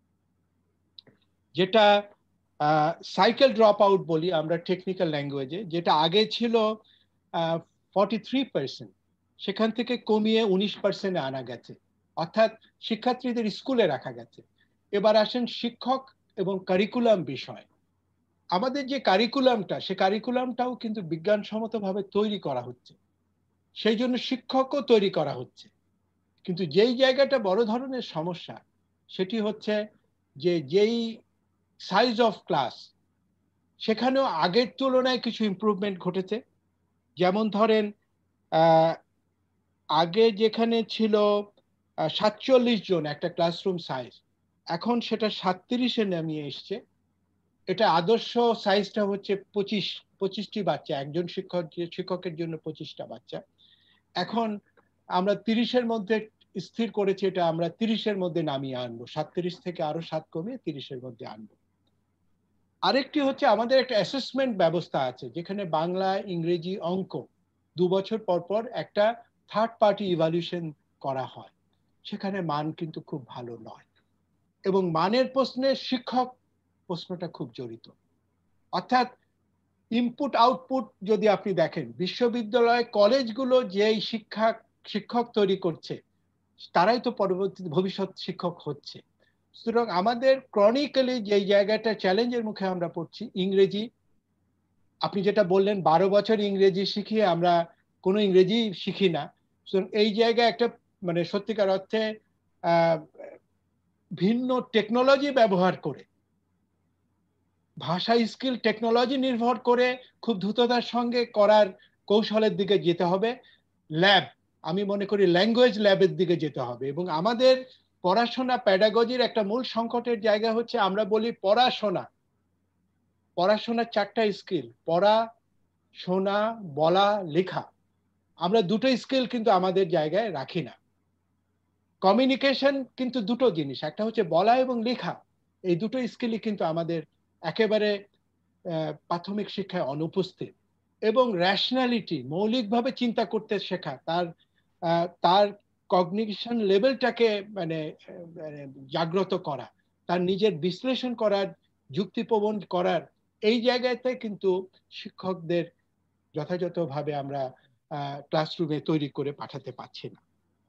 S2: যেটা সাইকেল ড্রপ আউট বলি আমরা টেকনিক্যাল ল্যাঙ্গুয়েজে, যেটা আগে ছিল ফর্টি থ্রি পার্সেন্ট, সেখান থেকে কমিয়ে উনিশ পার্সেন্টে আনা গেছে, অর্থাৎ শিক্ষার্থীদের স্কুলে রাখা গেছে। এবার আসেন শিক্ষক এবং কারিকুলাম বিষয়। আমাদের যে কারিকুলামটা, সে কারিকুলামটাও কিন্তু বিজ্ঞানসম্মতভাবে তৈরি করা হচ্ছে, সেই জন্য শিক্ষকও তৈরি করা হচ্ছে। কিন্তু যেই জায়গাটা বড় ধরনের সমস্যা, সেটি হচ্ছে যে যেই সাইজ অফ ক্লাস, সেখানেও আগের তুলনায় কিছু ইমপ্রুভমেন্ট ঘটেছে। যেমন ধরেন আগে যেখানে ছিল সাতচল্লিশ জন একটা ক্লাসরুম সাইজ, এখন সেটা সাতত্রিশে নামিয়ে এসছে, এটা আদর্শ সাইজটা হচ্ছে পঁচিশ পঁচিশটি বাচ্চা, একজন শিক্ষক শিক্ষকের জন্য পঁচিশটা বাচ্চা। এখন আমরা তিরিশের মধ্যে স্থির করেছি, এটা আমরা তিরিশের মধ্যে নামিয়ে আনবো, সাতত্রিশ থেকে আরো সাত কমিয়ে তিরিশের মধ্যে আনবো। আরেকটি হচ্ছে আমাদের একটা অ্যাসেসমেন্ট ব্যবস্থা আছে, যেখানে বাংলা, ইংরেজি, অঙ্ক দু বছর পর পর একটা থার্ড পার্টি ইভ্যালুয়েশন করা হয়। সেখানে মান কিন্তু খুব ভালো নয়, এবং মানের প্রশ্নে শিক্ষক প্রশ্নটা খুব জড়িত। অর্থাৎ ইনপুট আউটপুট যদি আপনি দেখেন, বিশ্ববিদ্যালয় কলেজগুলো যেই শিক্ষা শিক্ষক তৈরি করছে তারাই তো পরবর্তী ভবিষ্যৎ শিক্ষক হচ্ছে। সুতরাং আমাদের ক্রনিক্যালি যে জায়গাটা চ্যালেঞ্জের মুখে আমরা পড়ছি, ইংরেজি, আপনি যেটা বললেন বারো বছর ইংরেজি শিখিয়ে আমরা কোনো ইংরেজি শিখি না। সুতরাং এই জায়গায় একটা মানে সত্যিকার অর্থে আহ ভিন্ন টেকনোলজি ব্যবহার করে, ভাষা স্কিল টেকনোলজি নির্ভর করে খুব দ্রুততার সঙ্গে করার কৌশলের দিকে যেতে হবে। ল্যাব, আমি মনে করি ল্যাঙ্গুয়েজ ল্যাবের দিকে যেতে হবে। এবং আমাদের পড়াশোনা প্যাডাগজির একটা মূল সংকটের জায়গা হচ্ছে, আমরা বলি পড়াশোনা, পড়াশোনার চারটা স্কিল, পড়া, শোনা, বলা, লেখা। আমরা দুটো স্কিল কিন্তু আমাদের জায়গায় রাখি না। কমিউনিকেশন কিন্তু দুটো জিনিস, একটা হচ্ছে বলা এবং লেখা, এই দুটো স্কিলই কিন্তু আমাদের একেবারে প্রাথমিক শিক্ষায় অনুপস্থিত। এবং র্যাশনালিটি, মৌলিকভাবে চিন্তা করতে শেখা, তার তার কগনিশন লেভেলটাকে মানে জাগ্রত করা, তার নিজের বিশ্লেষণ করার, যুক্তিপ্রবণ করার, এই জায়গাতে কিন্তু শিক্ষকদের যথাযথভাবে আমরা ক্লাসরুমে তৈরি করে পাঠাতে পারছি না।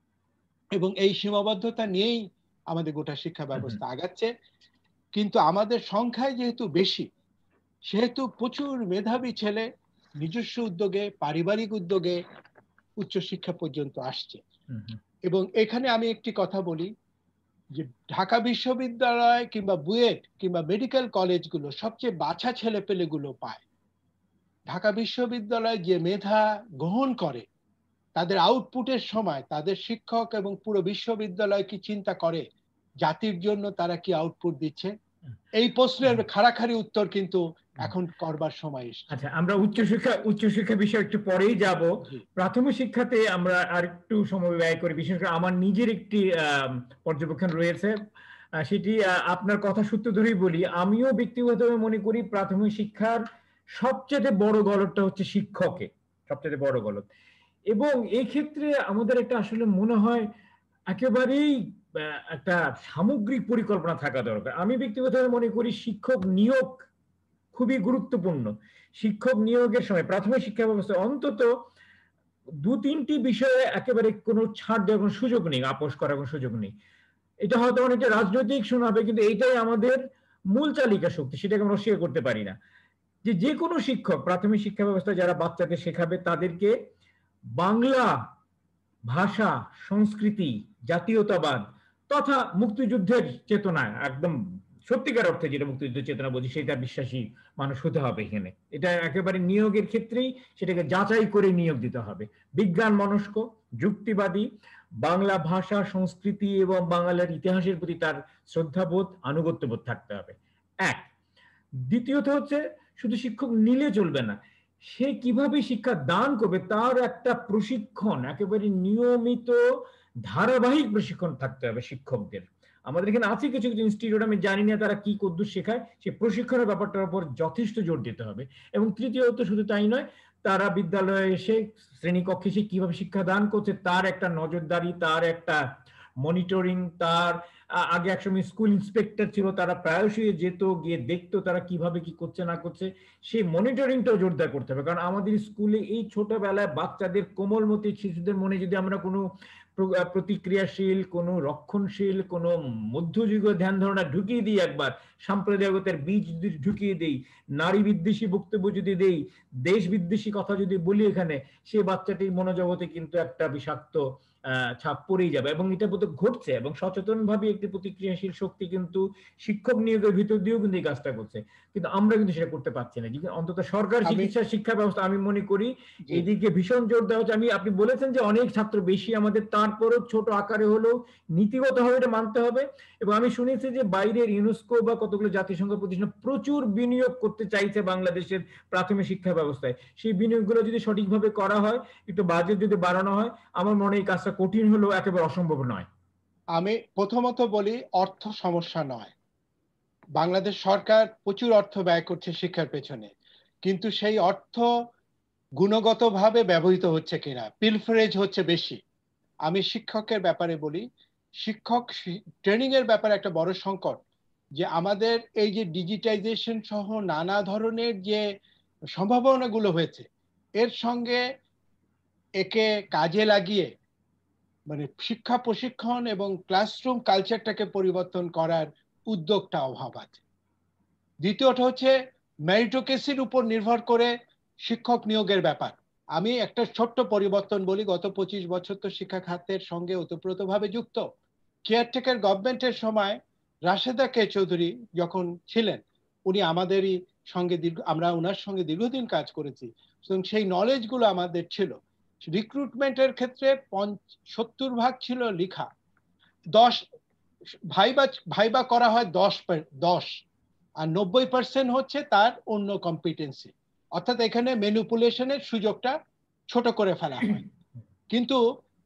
S2: এবং এই সীমাবদ্ধতা নিয়েই আমাদের গোটা শিক্ষা ব্যবস্থা আগাচ্ছে। কিন্তু আমাদের সংখ্যায় যেহেতু বেশি, সেহেতু প্রচুর মেধাবী ছেলে নিজস্ব উদ্যোগে, পারিবারিক উদ্যোগে উচ্চশিক্ষা পর্যন্ত আসছে। এবং এখানে আমি একটি কথা বলি, যে ঢাকা বিশ্ববিদ্যালয় কিংবা বুয়েট কিংবা মেডিকেল কলেজগুলো সবচেয়ে বাছা ছেলে পেলেগুলো পায়। ঢাকা বিশ্ববিদ্যালয় যে মেধা গ্রহণ করে, তাদের আউটপুটের সময় তাদের শিক্ষক এবং পুরো বিশ্ববিদ্যালয় কি চিন্তা করে জাতির জন্য তারা কি আউটপুট দিচ্ছে? এই প্রশ্নের খাড়াখাড়ি উত্তর কিন্তু এখন করবার সময় এসেছে।
S1: আচ্ছা, আমরা উচ্চশিক্ষা উচ্চশিক্ষা বিষয়ে একটু পরেই যাব। প্রাথমিক শিক্ষাতে আমরা আর একটু সময় ব্যয় করি। বিশেষ করে আমার নিজের একটি পর্যবেক্ষণ রয়েছে, সেটি আপনার কথা সূত্র ধরেই বলি। আমিও ব্যক্তিগতভাবে মনে করি প্রাথমিক শিক্ষার সবচেয়ে বড় গলতটা হচ্ছে শিক্ষকে, সবচেয়ে বড় গলদ। এবং এই ক্ষেত্রে আমাদের একটা আসলে মনে হয় একেবারেই একটা সামগ্রিক পরিকল্পনা থাকা দরকার। আমি ব্যক্তিগতভাবে মনে করি শিক্ষক নিয়োগ খুবই গুরুত্বপূর্ণ। শিক্ষক নিয়োগের সময় প্রাথমিক শিক্ষা ব্যবস্থা অন্তত দু তিনটি বিষয়ে একেবারে কোনো ছাড় দেওয়ার কোনো সুযোগ নেই, আপোষ করার কোনো সুযোগ নেই। এটা হয়তো অনেকটা রাজনৈতিক শোনাবে, কিন্তু এইটাই আমাদের মূল চালিকা শক্তি, সেটাকে আমরা অস্বীকার করতে পারি না। যে যে কোনো শিক্ষক প্রাথমিক শিক্ষা ব্যবস্থায় যারা বাচ্চাদের শেখাবে, তাদেরকে বাংলা ভাষা, সংস্কৃতি, জাতীয়তাবাদ তথা মুক্তিযুদ্ধের চেতনায়, একদম সত্যিকার অর্থে যেটা মুক্তিযুদ্ধের চেতনা বলছি, সেটা বিশ্বাসী মানুষ হতে হবে এখানে। এটা একেবারে নিয়োগের ক্ষেত্রেই সেটাকে যাচাই করে নিয়োগ দিতে হবে। বিজ্ঞান মনস্ক, যুক্তিবাদী, বাংলা ভাষা, সংস্কৃতি এবং বাংলার ইতিহাসের প্রতি তার শ্রদ্ধাবোধ, আনুগত্যবোধ থাকতে হবে। এক। দ্বিতীয়ত হচ্ছে শুধু শিক্ষক নিলে চলবে না, সে কিভাবে শিক্ষা দান করবে তার একটা প্রশিক্ষণ, একেবারে নিয়মিত ধারাবাহিক প্রশিক্ষণ থাকতে হবে শিক্ষকদের। আমাদের এখানে আছে কিছু কিছু ইনস্টিটিউট, আমি জানি না তারা কি কদ্দূর শেখায়, সে প্রশিক্ষণের ব্যাপারটার উপর যথেষ্ট জোর দিতে হবে। এবং তৃতীয়ত শুধু তাই নয়, তারা বিদ্যালয়ে এসে শ্রেণীকক্ষে এসে কিভাবে শিক্ষা দান করছে তার একটা নজরদারি, তার একটা মনিটরিং, তার আগে একসময় স্কুল ইন্সপেক্টর ছিল, তারা প্রায়শই যেত, গিয়ে দেখতো তারা কিভাবে কি করছে না করছে, সেই মনিটরিংটাও জোরদার করতে হবে। কারণ আমাদের স্কুলে এই ছোটবেলায় বাচ্চাদের, কোমলমতি শিশুদের মনে যদি আমরা কোনো প্রতিক্রিয়াশীল, কোনো রক্ষণশীল, কোনো মধ্যযুগীয় ধ্যান ধারণা ঢুকিয়ে দিই, একবার সাম্প্রদায়িকতার বীজ ঢুকিয়ে দেই, নারী বিদ্বেষী বক্তব্য যদি দেই, দেশ বিদ্বেষী কথা যদি বলি এখানে, সে বাচ্চাটির মনোজগতে কিন্তু একটা বিষাক্ত ছাপ পড়েই যাবে, এবং এটা বোধহয় ঘটছে, এবং সচেতন ভাবে একটি প্রতিক্রিয়াশীল শক্তি কিন্তু শিক্ষক নিয়োগের ভিতর দিয়েও কিন্তু এই কাজটা করছে, কিন্তু আমরা কিন্তু সেটা করতে পারছি না। অন্তত সরকার চিকিৎসা শিক্ষা ব্যবস্থা আমি মনে করি এদিকে ভীষণ জোর দেওয়া হচ্ছে। আমি আপনি বলেছেন যে অনেক ছাত্র বেশি আমাদের, তারপরও ছোট আকারে হলেও নীতিগতভাবে এটা মানতে হবে। এবং আমি শুনেছি যে বাইরের ইউনেস্কো বা কতগুলো জাতিসংঘ প্রতিষ্ঠান প্রচুর বিনিয়োগ করতে চাইছে বাংলাদেশের প্রাথমিক শিক্ষা ব্যবস্থায়। সেই বিনিয়োগগুলো যদি সঠিকভাবে করা হয়, একটু বাজেট যদি বাড়ানো হয়, আমার মনে হয় এই কাজটা কঠিন হলেও একেবারে অসম্ভব নয়।
S2: আমি প্রথমত বলি, অর্থ সমস্যা নয়। বাংলাদেশ সরকার প্রচুর অর্থ ব্যয় করছে শিক্ষার পেছনে, কিন্তু সেই অর্থ গুণগতভাবে ব্যবহৃত হচ্ছে কিনা, পিলফারেজ হচ্ছে বেশি। আমি শিক্ষকের ব্যাপারে বলি, শিক্ষক ট্রেনিং এর ব্যাপারে একটা বড় সংকট, যে আমাদের এই যে ডিজিটাইজেশন সহ নানা ধরনের যে সম্ভাবনাগুলো হয়েছে, এর সঙ্গে একে কাজে লাগিয়ে মানে শিক্ষা প্রশিক্ষণ এবং ক্লাসরুম কালচারটাকে পরিবর্তন করার উদ্যোগটা অভাব আছে। দ্বিতীয়টা হচ্ছে মেরিটোক্রেসির উপর নির্ভর করে শিক্ষক নিয়োগের ব্যাপার। আমি একটা ছোট্ট পরিবর্তন বলি, গত পঁচিশ বছর তো শিক্ষা খাতের সঙ্গে ওতপ্রোতভাবে যুক্ত। কেয়ারটেকার গভর্নমেন্টের সময় রাশেদা কে চৌধুরী যখন ছিলেন, উনি আমাদেরই সঙ্গে দীর্ঘ আমরা ওনার সঙ্গে দীর্ঘদিন কাজ করেছি, এবং সেই নলেজগুলো আমাদের ছিল। রিক্রুটমেন্টের ক্ষেত্রে সত্তর ভাগ ছিল লেখা, দশ ভাইবা ভাইবা করা হয় দশ দশ আর নব্বই পার্সেন্ট হচ্ছে তার অন্য কম্পিটেন্সি, অর্থাৎ এখানে ম্যানিপুলেশনের সুযোগটা ছোট করে ফেলা হয়। কিন্তু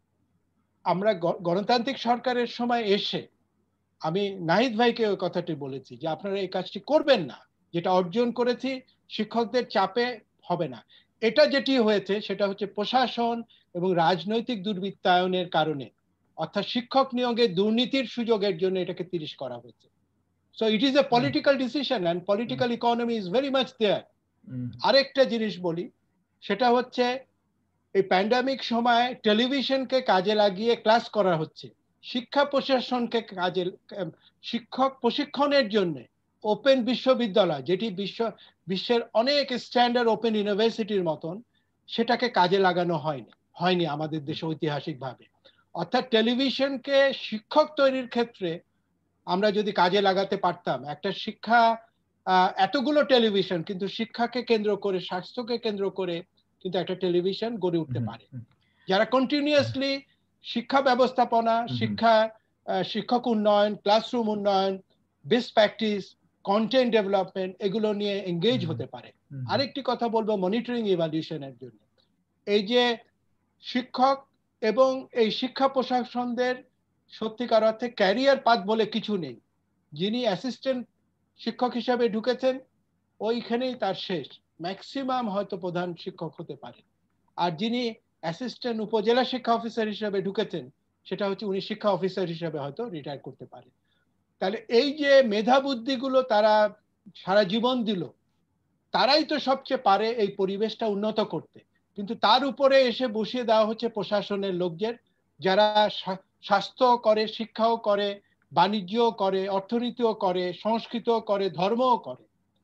S2: আমরা গণতান্ত্রিক সরকারের সময় এসে আমি নাহিদ ভাইকে ওই কথাটি বলেছি যে আপনারা এই কাজটি করবেন না, যেটা অর্জন করেছি শিক্ষকদের চাপে হবে না। এটা যেটি হয়েছে সেটা হচ্ছে প্রশাসন এবং রাজনৈতিক দুর্বৃত্তায়নের কারণে, অর্থাৎ শিক্ষক নিয়োগে দুর্নীতির সুযোগের জন্য এটাকে তিরিশ করা হয়েছে। So it is a political decision and political economy is very much there. আরেকটা জিনিস বলি, সেটা হচ্ছে এই প্যান্ডামিক সময় টেলিভিশনকে কাজে লাগিয়ে ক্লাস করা হচ্ছে। শিক্ষা প্রশাসনকে কাজে, শিক্ষক প্রশিক্ষণের জন্য ওপেন বিশ্ববিদ্যালয়, যেটি বিশ্ব বিশ্বের অনেক স্ট্যান্ডার্ড ওপেন ইউনিভার্সিটির মতন, সেটাকে কাজে লাগানো হয়নি হয়নি আমাদের দেশে ঐতিহাসিকভাবে। অর্থাৎ টেলিভিশনকে শিক্ষক তৈরির ক্ষেত্রে আমরা যদি কাজে লাগাতে পারতাম, একটা শিক্ষা এতগুলো টেলিভিশন কিন্তু শিক্ষাকে কেন্দ্র করে, স্বাস্থ্যকে কেন্দ্র করে কিন্তু একটা টেলিভিশন গড়ে উঠতে পারে, যারা কন্টিনিউয়াসলি শিক্ষা ব্যবস্থাপনা, শিক্ষা শিক্ষক উন্নয়ন, ক্লাসরুম উন্নয়ন, বেস্ট প্র্যাকটিস, কন্টেন্ট ডেভেলপমেন্ট এগুলো নিয়ে এঙ্গেজ হতে পারে। আরেকটি কথা বলবো মনিটরিং ইভ্যালুয়েশনের জন্য। এই যে শিক্ষক এবং এই শিক্ষা প্রশাসনদের সত্যিকার অর্থে ক্যারিয়ার পাথ বলে কিছু নেই। যিনি অ্যাসিস্ট্যান্ট শিক্ষক হিসাবে ঢুকেছেন ওইখানেই তার শেষ, ম্যাক্সিমাম হয়তো প্রধান শিক্ষক হতে পারে। আর যিনি অ্যাসিস্ট্যান্ট উপজেলা শিক্ষা অফিসার হিসাবে ঢুকেছেন, সেটা হচ্ছে উনি শিক্ষা অফিসার হিসাবে হয়তো রিটায়ার করতে পারে। তাহলে এই যে মেধা বুদ্ধিগুলো তারা সারা জীবন দিল, তারাই তো সবচেয়ে পারে এই পরিবেশটা উন্নত করতে, কিন্তু তার উপরে এসে বসিয়ে দেওয়া হচ্ছে প্রশাসনের লোকদের, যারা স্বাস্থ্য করে, শিক্ষাও করে, বাণিজ্যও করে, অর্থনীতিও করে, সংস্কৃতও করে, ধর্মও করে।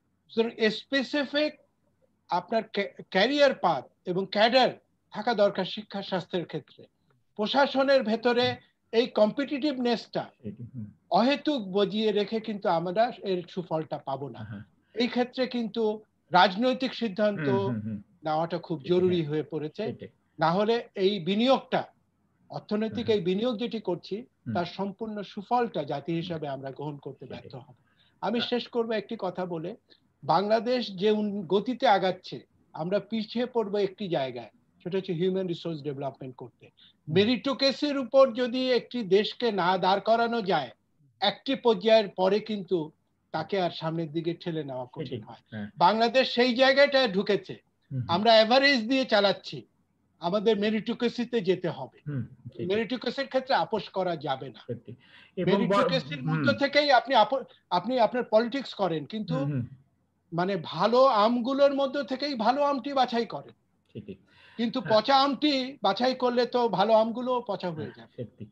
S2: স্পেসিফিক আপনার ক্যারিয়ার পাথ এবং ক্যাডার থাকা দরকার শিক্ষা স্বাস্থ্যের ক্ষেত্রে। প্রশাসনের ভেতরে এই কম্পিটিটিভনেসটা অহেতুক বজিয়ে রেখে কিন্তু আমরা এর সুফলটা পাবো না। এই ক্ষেত্রে কিন্তু রাজনৈতিক সিদ্ধান্ত নেওয়াটা খুব জরুরি হয়ে পড়েছে, না হলে এই বিনিয়োগটা, অর্থনৈতিক এই বিনিয়োগ যেটি করছি তার সম্পূর্ণ সুফলটা জাতি হিসাবে আমরা গ্রহণ করতে ব্যর্থ হব। আমি শেষ করবো একটি কথা বলে, বাংলাদেশ যে গতিতে আগাচ্ছে আমরা পিছিয়ে পড়বো একটি জায়গায়, সেটা হচ্ছে হিউম্যান রিসোর্স ডেভেলপমেন্ট করতে। মেরিটোক্রেসির উপর যদি একটি দেশকে না দাঁড় করানো যায়, একটি পর্যায়ের পরে কিন্তু তাকে আর সামনের দিকে ঠেলে নেওয়া কঠিন হয়। বাংলাদেশ সেই জায়গাটায় ঢুকেছে, আমরা এভারেজ দিয়ে চালাচ্ছি, আমাদের মেরিটোক্রেসিতে যেতে হবে। মেরিটোক্রেসির ক্ষেত্রে আপোষ করা যাবে না। মেরিটোক্রেসির মধ্য থেকেই আপনি আপনি আপনার পলিটিক্স করেন, কিন্তু মানে ভালো আমগুলোর মধ্য থেকেই ভালো আমটি বাছাই করেন, কিন্তু পচা আমটি বাছাই করলে তো ভালো আমগুলো পচা হয়ে যাবে।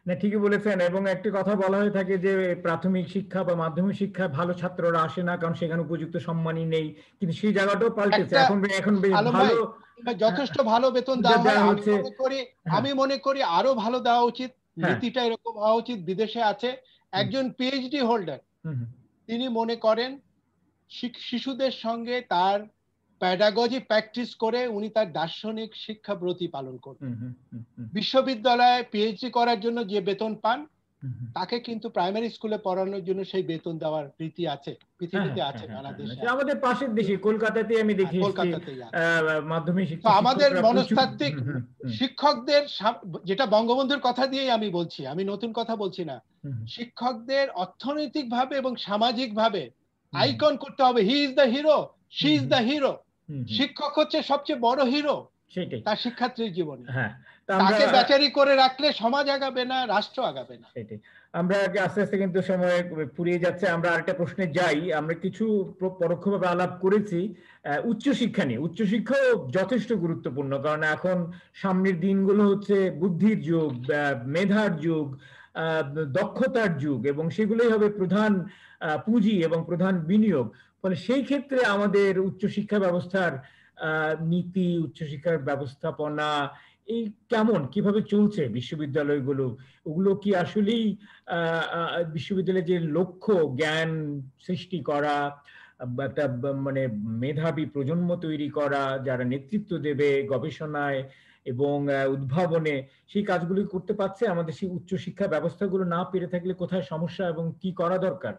S1: না, ঠিকই বলেছেন। এবং একটি কথা বলা হয়ে থাকে যে প্রাথমিক শিক্ষা বা মাধ্যমিক শিক্ষায় ভালো ছাত্ররা আসে না, কারণ সেখানে উপযুক্ত সম্মানই নেই। কিন্তু সেই জায়গাটাও পাল্টেছে,
S2: একটা
S1: এখন এখন বেশ
S2: আলম
S1: ভালো
S2: ভাই, যথেষ্ট ভালো বেতন দেওয়া হয়।
S1: দেওয়া
S2: আমি
S1: হচ্ছে।
S2: মনে করি
S1: হ্যাঁ,
S2: আমি মনে করি আরো ভালো দেওয়া উচিত।
S1: হ্যাঁ।
S2: নীতিটা এরকম হওয়া উচিত। বিদেশে আছে
S1: হুম,
S2: একজন পিএইচডি হোল্ডার,
S1: হুম, হুম,
S2: তিনি মনে করেন শিক- শিশুদের সঙ্গে তার প্যাডাগজি প্র্যাকটিস করে উনি তার দার্শনিক শিক্ষা ব্রতী পালন করবেন।
S1: হুম, হুম, হুম, হুম,
S2: বিশ্ববিদ্যালয়ে পিএইচডি করার জন্য যে বেতন পান,
S1: হুম, হুম।
S2: তাকে কিন্তু প্রাইমারি স্কুলে পড়ানোর জন্য সেই বেতন দেওয়ার রীতি আছে,
S1: হ্যাঁ,
S2: পৃথিবীতে
S1: হ্যাঁ, হ্যাঁ,
S2: আছে,
S1: হ্যাঁ,
S2: নানা
S1: হ্যাঁ,
S2: দেশে
S1: যে
S2: আছে।
S1: আমাদের পাশের
S2: তো
S1: দেশে কলকাতাতে আমি
S2: হ্যাঁ,
S1: দেখে এসেছি।
S2: কলকাতাতেই আছে।
S1: আহ, মাধ্যমিক
S2: তো
S1: শিক্ষা
S2: আমাদের
S1: শিক্ষকরা প্রচুর।
S2: মনস্তাত্ত্বিক
S1: হুম, হুম, হুম,
S2: শিক্ষকদের সাম- যেটা বঙ্গবন্ধুর কথা দিয়েই আমি বলছি, আমি নতুন কথা বলছি না।
S1: হুম,
S2: শিক্ষকদের অর্থনৈতিকভাবে এবং সামাজিকভাবে
S1: হুম,
S2: আইকন করতে হবে। He is the hero, she
S1: hmm,
S2: is
S1: hmm,
S2: the hero.
S1: Hmm, hmm,
S2: শিক্ষক হচ্ছে সবচেয়ে বড় হিরো
S1: সেটাই।
S2: তার শিক্ষার্থীর জীবনে।
S1: হ্যাঁ, তা আমরা
S2: তাকে বেচারি করে রাখলে সমাজ আগাবে না, রাষ্ট্র আগাবে না।
S1: সেটাই। আমরা আগে আস্তে আস্তে কিন্তু সময় ফুরিয়ে যাচ্ছে। আমরা আরেকটা প্রশ্নে যাই। আমরা কিছু প্র- পরোক্ষভাবে আলাপ করেছি আহ, উচ্চশিক্ষা নিয়ে। উচ্চশিক্ষাও যথেষ্ট গুরুত্বপূর্ণ, কারণ এখন সামনের দিনগুলো হচ্ছে বুদ্ধির যুগ, আহ, মেধার যুগ, আহ, দক্ষতার যুগ, এবং সেগুলোই হবে প্রধান আহ, পুঁজি এবং প্রধান বিনিয়োগ। ফলে সেই ক্ষেত্রে আমাদের উচ্চশিক্ষা ব্যবস্থার আহ, নীতি, উচ্চশিক্ষার ব্যবস্থাপনা এই কেমন, কিভাবে চলছে বিশ্ববিদ্যালয়গুলো? ওগুলো কি আসলেই আহ, আহ, বিশ্ববিদ্যালয়ের যে লক্ষ্য জ্ঞান সৃষ্টি করা, বা একটা ব- মানে মেধাবী প্রজন্ম তৈরি করা যারা নেতৃত্ব দেবে গবেষণায় এবং আহ, উদ্ভাবনে, সেই কাজগুলি করতে পারছে? আমাদের সেই উচ্চশিক্ষা ব্যবস্থাগুলো না পেরে থাকলে কোথায় সমস্যা এবং কি করা দরকার?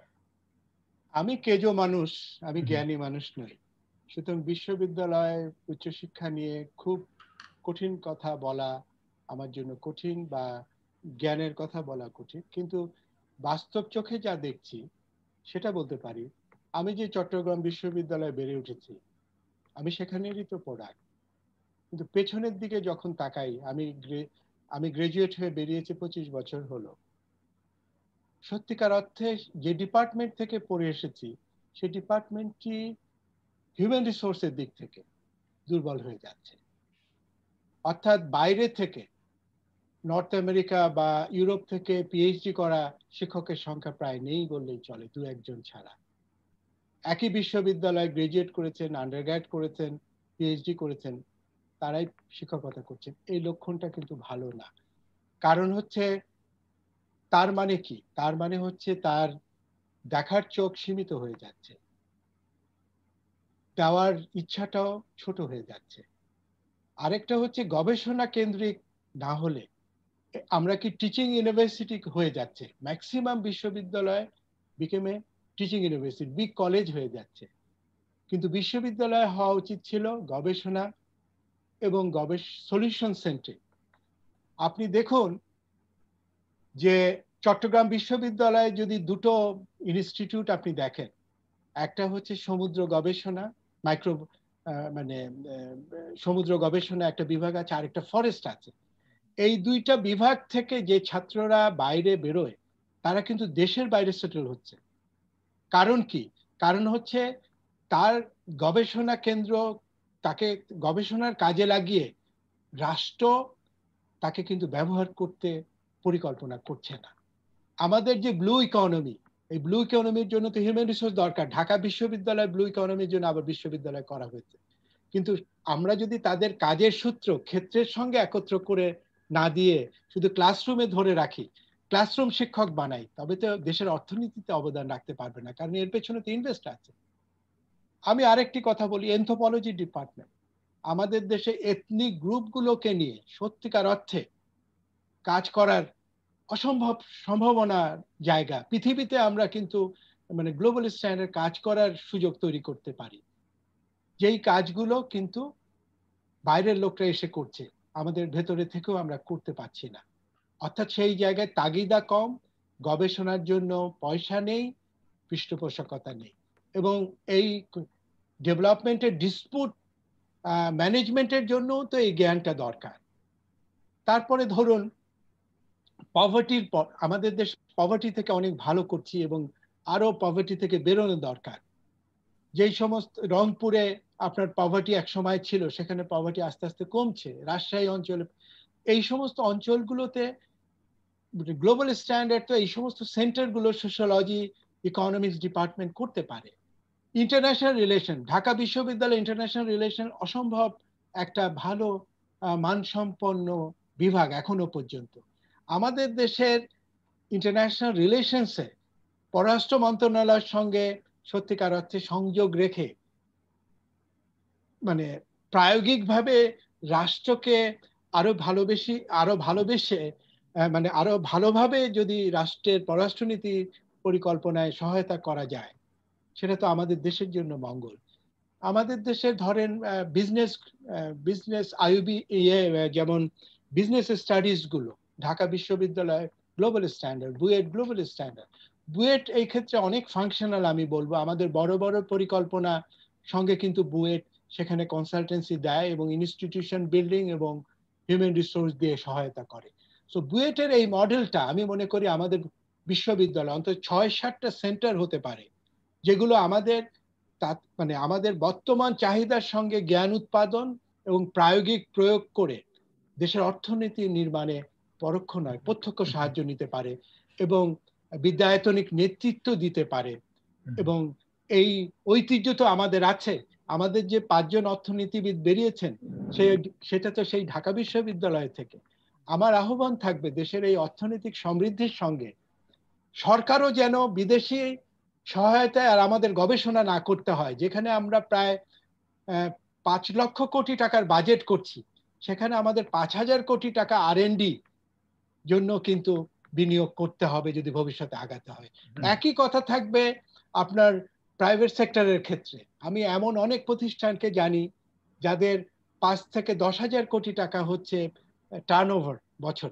S2: আমি কেজো মানুষ, আমি
S1: হুম, হুম,
S2: জ্ঞানী মানুষ নই। সুতরাং বিশ্ববিদ্যালয় উচ্চশিক্ষা নিয়ে খুব কঠিন কথা বলা আমার জন্য কঠিন, বা জ্ঞানের কথা বলা কঠিন। কিন্তু বাস্তব চোখে যা দেখছি সেটা বলতে পারি। আমি যে চট্টগ্রাম বিশ্ববিদ্যালয়ে বেড়ে উঠেছি, আমি সেখানেরই তো প্রোডাক্ট। কিন্তু পেছনের দিকে যখন তাকাই, আমি গ্রে- আমি গ্রাজুয়েট হয়ে বেরিয়েছি পঁচিশ বছর হলো। সত্যিকার অর্থে যে ডিপার্টমেন্ট থেকে পড়ে এসেছি, সেই ডিপার্টমেন্টটি হিউম্যান রিসোর্সের দিক থেকে দুর্বল হয়ে যাচ্ছে। অর্থাৎ বাইরে থেকে, নর্থ আমেরিকা বা ইউরোপ থেকে পিএইচডি করা শিক্ষকের সংখ্যা প্রায় নেই বললেই চলে, দু একজন ছাড়া। একই বিশ্ববিদ্যালয়ে গ্রাজুয়েট করেছেন, আন্ডারগ্র্যাড করেছেন, পিএইচডি করেছেন, তারাই শিক্ষকতা করছেন। এই লক্ষণটা কিন্তু ভালো না। কারণ হচ্ছে, তার মানে কি? তার মানে হচ্ছে তার দেখার চোখ সীমিত হয়ে যাচ্ছে, দেওয়ার ইচ্ছাটাও ছোট হয়ে যাচ্ছে। আরেকটা হচ্ছে গবেষণা কেন্দ্রিক না হলে আমরা কি টিচিং ইউনিভার্সিটি হয়ে যাচ্ছে। ম্যাক্সিমাম বিশ্ববিদ্যালয় became teaching university, big college হয়ে যাচ্ছে। কিন্তু বিশ্ববিদ্যালয় হওয়া উচিত ছিল গবেষণা এবং গবেষ সলিউশন সেন্ট্রিক। আপনি দেখুন যে চট্টগ্রাম বিশ্ববিদ্যালয়ে যদি দুটো ইনস্টিটিউট আপনি দেখেন, একটা হচ্ছে সমুদ্র গবেষণা, মাইক্রো মানে আহ, সমুদ্র গবেষণা একটা বিভাগ আছে, আরেকটা ফরেস্ট আছে। এই দুইটা বিভাগ থেকে যে ছাত্ররা বাইরে বেরোয়, তারা কিন্তু দেশের বাইরে সেটেল হচ্ছে। কারণ কি? কারণ হচ্ছে তার গবেষণা কেন্দ্র, তাকে গবেষণার কাজে লাগিয়ে রাষ্ট্র তাকে কিন্তু ব্যবহার করতে পরিকল্পনা করছে না। আমাদের যে ব্লু ইকোনমি, এই ব্লু ইকোনমির জন্য তো হিউম্যান রিসোর্স দরকার। ঢাকা বিশ্ববিদ্যালয় ব্লু ইকোনমির জন্য আবার বিশ্ববিদ্যালয় করা হয়েছে। কিন্তু আমরা যদি তাদের কাজের সূত্র ক্ষেত্রের সঙ্গে একত্র করে না দিয়ে শুধু ক্লাসরুমে ধরে রাখি, ক্লাসরুম শিক্ষক বানাই, তবে তো দেশের অর্থনীতিতে অবদান রাখতে পারবে না, কারণ এর পেছনে তো ইনভেস্ট আছে। আমি আরেকটি কথা বলি, এনথ্রোপোলজি ডিপার্টমেন্ট। আমাদের দেশে এথনিক গ্রুপগুলোকে নিয়ে সত্যিকার অর্থে কাজ করার অসম্ভব সম্ভাবনার জায়গা। পৃথিবীতে আমরা কিন্তু মানে গ্লোবাল স্ট্যান্ডার্ড কাজ করার সুযোগ তৈরি করতে পারি, যেই কাজগুলো কিন্তু বাইরের লোকরা এসে করছে, আমাদের ভেতরে থেকেও আমরা করতে পারছি না। অর্থাৎ সেই জায়গায় তাগিদা কম, গবেষণার জন্য পয়সা নেই, পৃষ্ঠপোষকতা নেই। এবং এই ডেভেলপমেন্টের ডিসপুট ম্যানেজমেন্টের জন্য তো এই জ্ঞানটা দরকার। তারপরে ধরুন পভার্টির, আমাদের দেশ পভার্টি থেকে অনেক ভালো করছি এবং আরো পভার্টি থেকে বেরোনো দরকার। যেই সমস্ত রংপুরে আপনার পভার্টি এক সময় ছিল, সেখানে পভার্টি আস্তে আস্তে কমছে। রাজশাহী অঞ্চলে, এই সমস্ত অঞ্চলগুলোতে গ্লোবাল স্ট্যান্ডার্ড তো এই সমস্ত সেন্টারগুলো সোশ্যোলজি ইকোনমিক্স ডিপার্টমেন্ট করতে পারে। ইন্টারন্যাশনাল রিলেশন, ঢাকা বিশ্ববিদ্যালয় ইন্টারন্যাশনাল রিলেশন অসম্ভব একটা ভালো মানসম্পন্ন বিভাগ এখনো পর্যন্ত। আমাদের দেশের ইন্টারন্যাশনাল রিলেশনসে পররাষ্ট্র মন্ত্রণালয়ের সঙ্গে সত্যিকার অর্থে সংযোগ রেখে মানে প্রায়োগিকভাবে রাষ্ট্রকে আরো ভালোবেসে আরো ভালোবেসে মানে আরো ভালোভাবে যদি রাষ্ট্রের পররাষ্ট্রনীতি পরিকল্পনায় সহায়তা করা যায়, সেটা তো আমাদের দেশের জন্য মঙ্গল। আমাদের দেশে ধরেন বিজনেস বিজনেস আইবি ইয়ে যেমন বিজনেস স্টাডিজ গুলো ঢাকা বিশ্ববিদ্যালয় global standard, BUET global standard. BUET এই ক্ষেত্রে অনেক ফাংশনাল, আমি বলবো আমাদের বড় বড় পরিকল্পনা সঙ্গে কিন্তু বুয়েট সেখানে কনসালটেন্সি দেয় এবং ইনস্টিটিউশন বিল্ডিং এবং হিউম্যান রিসোর্স দিয়ে সহায়তা করে। সো বুয়েটের এই মডেলটা আমি মনে করি আমাদের বিশ্ববিদ্যালয় অন্তত ছয় সাতটা সেন্টার হতে পারে, যেগুলো আমাদের মানে আমাদের বর্তমান চাহিদার সঙ্গে জ্ঞান উৎপাদন এবং প্রায়োগিক প্রয়োগ করে দেশের অর্থনীতি নির্মাণে পরোক্ষ নয় প্রত্যক্ষ সাহায্য নিতে পারে এবং বিদ্যায়তনিক নেতৃত্ব দিতে পারে। এবং এই ঐতিহ্য তো আমাদের আছে, আমাদের যে পাঁচজন অর্থনীতিবিদ বেরিয়েছেন সে সেটা তো সেই ঢাকা বিশ্ববিদ্যালয় থেকে। আমার আহ্বান থাকবে দেশের এই অর্থনৈতিক সমৃদ্ধির সঙ্গে সরকারও যেন বিদেশি সহায়তায় আর আমাদের গবেষণা না করতে হয়। যেখানে আমরা প্রায় পাঁচ লক্ষ কোটি টাকার বাজেট করছি, সেখানে আমাদের পাঁচ হাজার কোটি টাকা আর এন ডি জন্য কিন্তু বিনিয়োগ করতে হবে যদি ভবিষ্যতে আগাতে হয়। একই কথা থাকবে আপনার প্রাইভেট সেক্টরের ক্ষেত্রে। আমি এমন অনেক প্রতিষ্ঠানকে জানি যাদের পাঁচ থেকে দশ হাজার কোটি টাকা হচ্ছে টার্নওভার বছরে।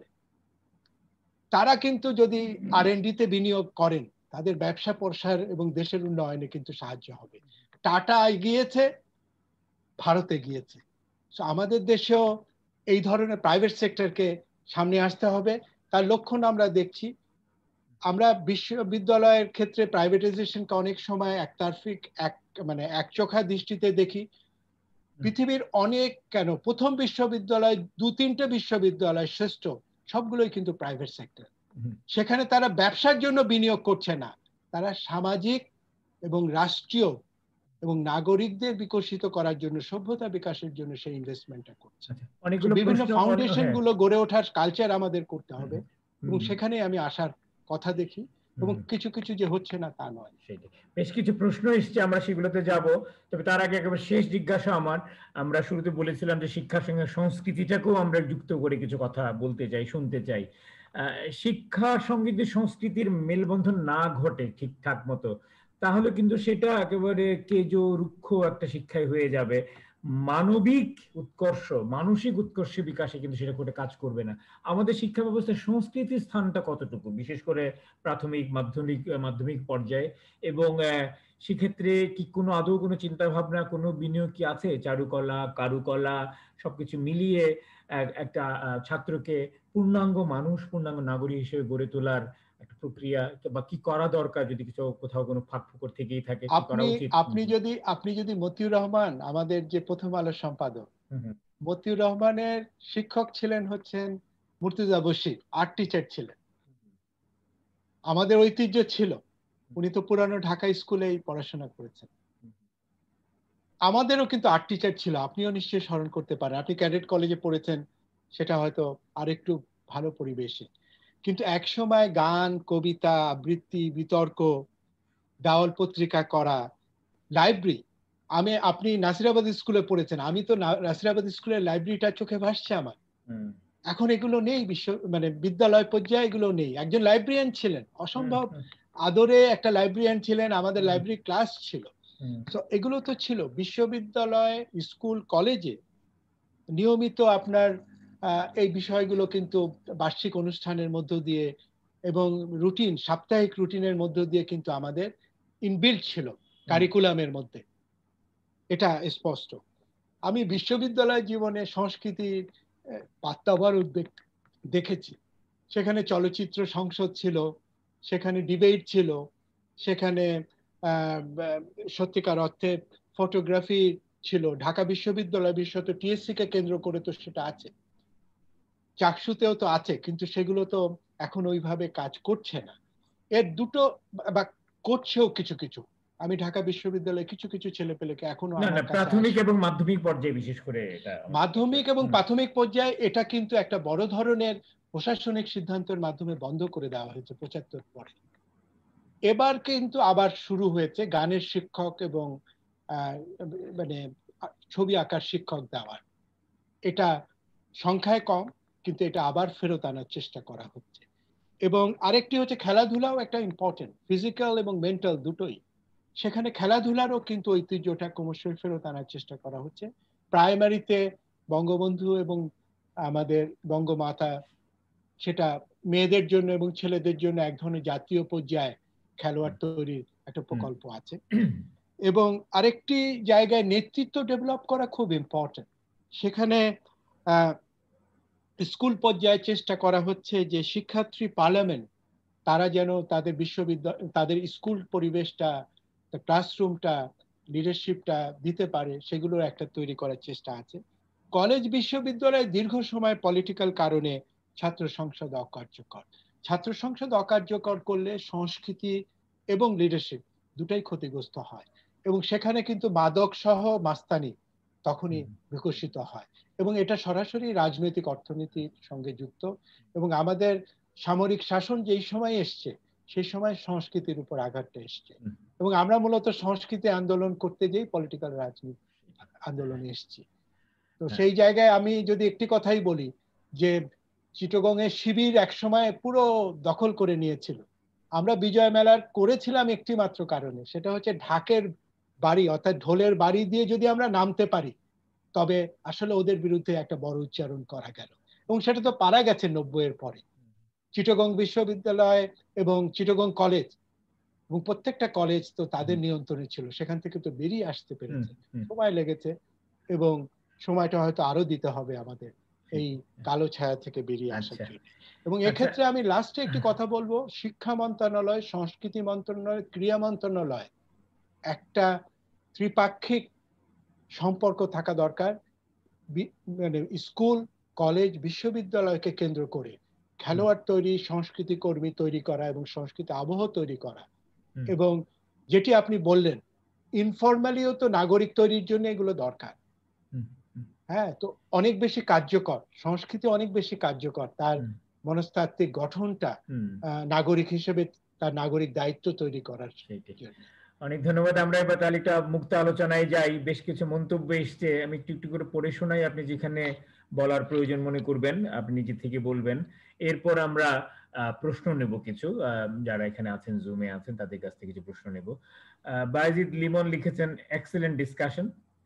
S2: তারা কিন্তু যদি আর এন ডি তে বিনিয়োগ করেন তাদের ব্যবসা প্রসার এবং দেশের উন্নয়নে কিন্তু সাহায্য হবে। টাটা এগিয়েছে, ভারতে গিয়েছে, আমাদের দেশেও এই ধরনের প্রাইভেট সেক্টরকে সামনে আসতে হবে। তার লক্ষণ আমরা দেখছি। আমরা বিশ্ববিদ্যালয়ের ক্ষেত্রে প্রাইভেটাইজেশনকে অনেক সময় একতারফিক এক মানে একচোখা দৃষ্টিতে দেখি। পৃথিবীর অনেক কেন প্রথম বিশ্ববিদ্যালয় দু তিনটে বিশ্ববিদ্যালয় শ্রেষ্ঠ সবগুলোই কিন্তু প্রাইভেট সেক্টর। সেখানে তারা ব্যবসার জন্য বিনিয়োগ করছে না, তারা সামাজিক এবং রাষ্ট্রীয় এবং নাগরিকদের বিকশিত করার জন্য, সভ্যতা বিকাশের জন্য সেই ইনভেস্টমেন্টটা করছে। বিভিন্ন ফাউন্ডেশন গুলো গড়ে ওঠার কালচার আমাদের করতে হবে এবং সেখানে আমি আসার কথা দেখি এবং কিছু কিছু যে হচ্ছে না তা নয়।
S1: বেশ কিছু প্রশ্ন এসছে, আমরা সেগুলোতে যাব। তবে তার আগে একেবারে শেষ জিজ্ঞাসা আমার, আমরা শুরুতে বলেছিলাম যে শিক্ষার সঙ্গে সংস্কৃতিটাকেও আমরা যুক্ত করে কিছু কথা বলতে চাই, শুনতে চাই। শিক্ষার সঙ্গে যে সংস্কৃতির মেলবন্ধন না ঘটে ঠিকঠাক মতো, তাহলে কিন্তু সেটা একেবারে কেজো রুক্ষ একটা শিক্ষায় হয়ে যাবে। মানবিক উৎকর্ষ, মানসিক উৎকর্ষ বিকাশে কিন্তু সেটা করে কাজ করবে না। আমাদের শিক্ষা ব্যবস্থায় সংস্কৃতির স্থানটা কতটুকু, বিশেষ করে প্রাথমিক মাধ্যমিক মাধ্যমিক পর্যায়ে, এবং সেক্ষেত্রে কি কোনো আদৌ কোনো চিন্তা ভাবনা, কোনো বিনিয়োগ কি আছে চারুকলা, কারুকলা সবকিছু মিলিয়ে একটা ছাত্রকে পূর্ণাঙ্গ মানুষ, পূর্ণাঙ্গ নাগরিক হিসেবে গড়ে তোলার একটা প্রক্রিয়া, বা কি করা দরকার যদি কিছু কোথাও কোনো ফাঁক ফোকর থেকেই থাকে?
S2: আপনি আপনি যদি আপনি যদি মতিউর রহমান, আমাদের যে প্রথম আলোর সম্পাদক, মতিউর রহমানের শিক্ষক ছিলেন হচ্ছেন মুর্তজা বশির, আর্ট টিচার ছিলেন। আমাদের ঐতিহ্য ছিল, উনি তো পুরানো ঢাকা স্কুলেই পড়াশোনা করেছেন। আমাদেরও কিন্তু আর্ট টিচার ছিল, আপনিও নিশ্চয়ই স্মরণ করতে পারেন। আপনি ক্যাডেট কলেজে পড়েছেন, সেটা হয়তো আরেকটু ভালো পরিবেশে। কিন্তু একসময় গান, কবিতা, আবৃত্তি, বিতর্ক, দাওয়াল পত্রিকা করা, লাইব্রেরি। আমি আপনি নাসিরাবাদ স্কুলে পড়েছেন, আমি তো নাসিরাবাদ স্কুলের লাইব্রেরিটা চোখে ভাসছে আমার। এখন এগুলো নেই, বিশ্ব মানে বিদ্যালয় পর্যায়ে এগুলো নেই। একজন লাইব্রেরিয়ান ছিলেন, অসম্ভব আদরে একটা লাইব্রেরিয়ান ছিলেন, আমাদের লাইব্রেরি ক্লাস ছিল। তো এগুলো তো ছিল। বিশ্ববিদ্যালয়, স্কুল, কলেজে নিয়মিত আপনার এই বিষয়গুলো কিন্তু বার্ষিক অনুষ্ঠানের মধ্য দিয়ে এবং রুটিন, সাপ্তাহিক রুটিনের মধ্য দিয়ে কিন্তু আমাদের ইনবিল্ট ছিল কারিকুলামের মধ্যে, এটা স্পষ্ট। আমি বিশ্ববিদ্যালয় জীবনে সংস্কৃতির পাত্তাবার উদ্বেগ দেখেছি। সেখানে চলচ্চিত্র সংসদ ছিল, সেখানে ডিবেট ছিল, সেখানে সত্যিকার অর্থে ফটোগ্রাফি ছিল। ঢাকা বিশ্ববিদ্যালয়, বিশেষত টিএসসি কে কেন্দ্র করে তো সেটা আছে, চাকসুতেও তো আছে, কিন্তু সেগুলো তো এখন ওইভাবে কাজ করছে না। এর দুটো, বা করছেও কিছু কিছু, আমি ঢাকা বিশ্ববিদ্যালয়ে কিছু কিছু ছেলেপেলেকে এখনো আমার কাছে
S1: প্রাথমিক এবং মাধ্যমিক পর্যায়ে বিশেষ করে এটা
S2: মাধ্যমিক এবং প্রাথমিক পর্যায়ে এটা কিন্তু একটা বড় ধরনের প্রশাসনিক সিদ্ধান্তের মাধ্যমে বন্ধ করে দেওয়া হয়েছে পঁচাত্তর পরে। এবার কিন্তু আবার শুরু হয়েছে গানের শিক্ষক এবং মানে ছবি আঁকার শিক্ষক দেওয়ার। এটা সংখ্যায় কম, কিন্তু এটা আবার ফেরত আনার চেষ্টা করা হচ্ছে। এবং আরেকটি হচ্ছে খেলাধুলাও একটা ইম্পর্টেন্ট, ফিজিক্যাল এবং মেন্টাল দুটোই। সেখানে খেলাধুলারও কিন্তু ঐতিহ্যটা ক্রমশই ফেরত আনার চেষ্টা করা হচ্ছে। প্রাইমারিতে বঙ্গবন্ধু এবং আমাদের বঙ্গমাতা, সেটা মেয়েদের জন্য এবং ছেলেদের জন্য এক ধরনের জাতীয় পর্যায়ে খেলোয়াড় তৈরির একটা প্রকল্প আছে। এবং আরেকটি জায়গায় নেতৃত্ব ডেভেলপ করা খুব ইম্পর্টেন্ট। সেখানে স্কুল পর্যায়ে চেষ্টা করা হচ্ছে যে শিক্ষার্থী পার্লামেন্ট তারা যেন তাদের বিশ্ববিদ্যালয়, তাদের স্কুল পরিবেশটা, ক্লাসরুমটা, লিডারশিপটা দিতে পারে, সেগুলোর একটা তৈরি করার চেষ্টা আছে। কলেজ বিশ্ববিদ্যালয়ে দীর্ঘ সময় পলিটিক্যাল কারণে ছাত্র সংসদ অকার্যকর। ছাত্র সংসদ অকার্যকর করলে সংস্কৃতি এবং লিডারশিপ দুটাই ক্ষতিগ্রস্ত হয়, এবং সেখানে কিন্তু মাদক সহ মাস্তানি তখনই বিকশিত হয়, এবং এটা সরাসরি রাজনৈতিক অর্থনীতির সঙ্গে যুক্ত। এবং আমাদের সামরিক শাসন যেই সময় এসছে সেই সময় সংস্কৃতির উপর আঘাতটা এসছে, এবং আমরা মূলত সংস্কৃতি আন্দোলন করতে যেই পলিটিক্যাল রাজনীতি আন্দোলনে এসছি। তো সেই জায়গায় আমি যদি একটি কথাই বলি যে চিটাগংয়ের শিবির এক সময় পুরো দখল করে নিয়েছিল। আমরা বিজয় মেলার করেছিলাম একটি মাত্র কারণে, সেটা হচ্ছে ঢাকের বাড়ি অর্থাৎ ঢোলের বাড়ি দিয়ে যদি আমরা নামতে পারি তবে আসলে ওদের বিরুদ্ধে একটা বড় উচ্চারণ করা গেল, এবং সেটা তো পারা গেছে নব্বই এর পরে। চিটাগং বিশ্ববিদ্যালয় এবং চিটাগং কলেজ এবং প্রত্যেকটা কলেজ তো তাদের নিয়ন্ত্রণে ছিল, সেখান থেকে তো বেরিয়ে আসতে পেরেছে, সময় লেগেছে, এবং সময়টা হয়তো আরো দিতে হবে আমাদের এই কালো ছায়া থেকে বেরিয়ে আসার জন্য। এবং এক্ষেত্রে আমি লাস্টে একটি কথা বলবো, শিক্ষা মন্ত্রণালয়, সংস্কৃতি মন্ত্রণালয়, ক্রীড়া মন্ত্রণালয় একটা ত্রিপাক্ষিক সম্পর্ক থাকা দরকার। মানে স্কুল, কলেজ, বিশ্ববিদ্যালয়কে কেন্দ্র করে খেলোয়াড় তৈরি, সংস্কৃতি কর্মী তৈরি করা এবং সংস্কৃতি আবহ তৈরি করা। এবং যেটি আপনি বললেন ইনফরমালিও তো নাগরিক তৈরির জন্য এগুলো দরকার। হ্যাঁ, তো অনেক বেশি কার্যকর, সংস্কৃতি অনেক বেশি কার্যকর, তার মনস্তাত্ত্বিক গঠনটা নাগরিক হিসেবে তার নাগরিক দায়িত্ব তৈরি করার জন্য।
S1: অনেক ধন্যবাদ। আমরা এবার তালিকা মুক্ত আলোচনায় যাই। বেশ কিছু মন্তব্য এসছে, আমি একটু একটু করে পড়ে শোনাই, আপনি যেখানে বলার প্রয়োজন মনে করবেন আপনি নিজে থেকে বলবেন। এরপর আমরা প্রশ্ন নেব, কিছু যারা এখানে আছেন, জুমে আছেন, তাদের কাছ থেকে কিছু প্রশ্ন নেব। বায়েজিদ লিমন লিখেছেন এক্সেলেন্ট ডিসকাশন।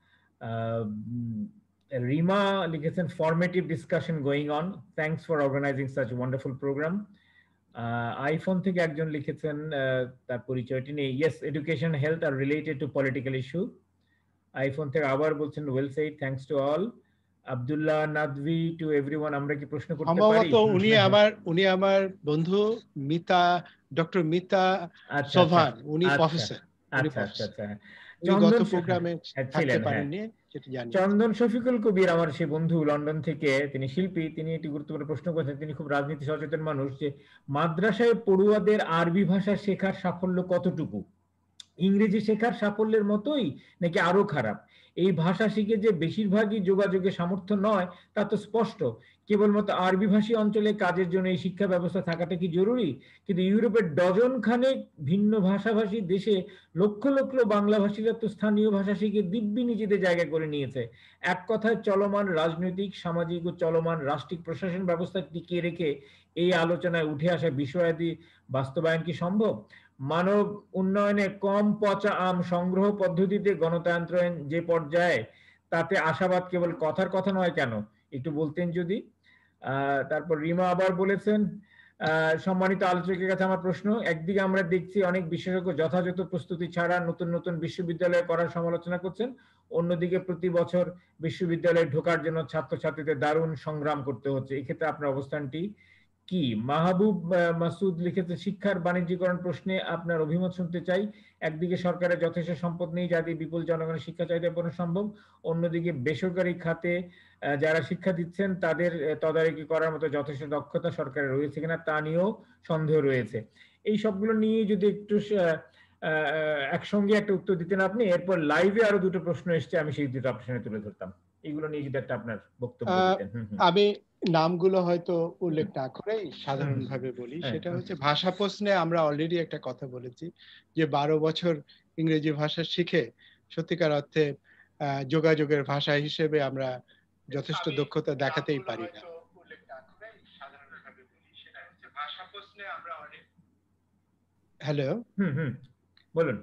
S1: রিমা লিখেছেন formative discussion going on, thanks for organising such wonderful programme. IPhone থেকে একজন লিখেছেন, তার পরিচয়টি নেই, ইয়েস এডুকেশন হেলথ আর related to political issue. IPhone থেকে আবার বলছেন well said, thanks to all. Abdullah Nadvi to everyone, আমরা কি প্রশ্ন করতে পারি?
S2: সম্ভবত উনি আমার উনি আমার বন্ধু মিতা, ডক্টর মিতা সোভান, উনি প্রফেসর।
S1: আচ্ছা আচ্ছা আচ্ছা,
S2: গত প্রোগ্রামে থাকতে পারেননি।
S1: চন্দন শফিকুল কবির আমার সেই বন্ধু লন্ডন থেকে, তিনি শিল্পী, তিনি একটি গুরুত্বপূর্ণ প্রশ্ন করেছেন, তিনি খুব রাজনীতি সচেতন মানুষ, যে মাদ্রাসায় পড়ুয়াদের আরবি ভাষা শেখার সাফল্য কতটুকু? ইংরেজি শেখার সাফল্যের মতোই নাকি আরো খারাপ? এই ভাষা শিখে যে বেশিরভাগই যোগাযোগের সামর্থ্য নয় তা তো স্পষ্ট। কেবলমাত্র আরবি ভাষী অঞ্চলে কাজের জন্য এই শিক্ষা ব্যবস্থা থাকাটা কি জরুরি? কিন্তু ইউরোপের ডজন খানেক ভিন্ন ভাষাভাষী দেশে লক্ষ লক্ষ বাংলা ভাষীরা তো স্থানীয় ভাষা শিখে দিব্যি নিজেদের জায়গা করে নিয়েছে। এক কথায় চলমান রাজনৈতিক, সামাজিক ও চলমান রাষ্ট্রিক প্রশাসন ব্যবস্থা টিকিয়ে রেখে এই আলোচনায় উঠে আসা বিষয়াদি বাস্তবায়ন কি সম্ভব? মানব উন্নয়নে কম পচা আম সংগ্রহ পদ্ধতিতে গণতন্ত্রায়ন যে পর্যায়ে, তাতে আশাবাদ কেবল কথার কথা নয় কেন, একটু বলতেন যদি। আহ তারপর রিমা আবার বলেছেন, আহ সম্মানিত আলোচকের কাছে আমার প্রশ্ন, একদিকে আমরা দেখছি অনেক বিশেষজ্ঞ যথাযথ প্রস্তুতি ছাড়া নতুন নতুন বিশ্ববিদ্যালয়ে করার সমালোচনা করছেন, অন্যদিকে প্রতি বছর বিশ্ববিদ্যালয়ে ঢোকার জন্য ছাত্রছাত্রীদের দারুণ সংগ্রাম করতে হচ্ছে, এক্ষেত্রে আপনার অবস্থানটি কি? মাহবুব মাসুদ লিখেছে, শিক্ষার বাণিজ্যিকরণ প্রশ্নে আপনার অভিমত শুনতে চাই। একদিকে সরকারের যথেষ্ট সম্পদ নেই যা দিয়ে বিপুল জনগণের শিক্ষা চাহিদা পূরণ সম্ভব, অন্যদিকে বেসরকারি খাতে যারা শিক্ষা দিচ্ছেন তাদের তদারকি করার মতো যথেষ্ট দক্ষতা সরকারের রয়েছে কিনা তা নিয়েও সন্দেহ রয়েছে। এই সবগুলো নিয়ে যদি একটু একসঙ্গে একটা উত্তর দিতেন আপনি, এরপর লাইভে আরো দুটো প্রশ্ন এসছে, আমি সেই দুটো আপনার সামনে তুলে ধরতাম। এগুলো নিয়ে যদি একটা আপনার বক্তব্য দিতেন।
S2: আমি নামগুলো হয়তো উল্লেখ না করেই সাধারণভাবে বলি, সেটা হচ্ছে ভাষা প্রশ্নে আমরা অলরেডি একটা কথা বলেছি যে বারো বছর ইংরেজি ভাষা শিখে সত্যিকার অর্থে যোগাযোগের ভাষা হিসেবে আমরা যথেষ্ট দক্ষতা দেখাতেই পারি না। হ্যালো,
S1: হুম হুম বলুন।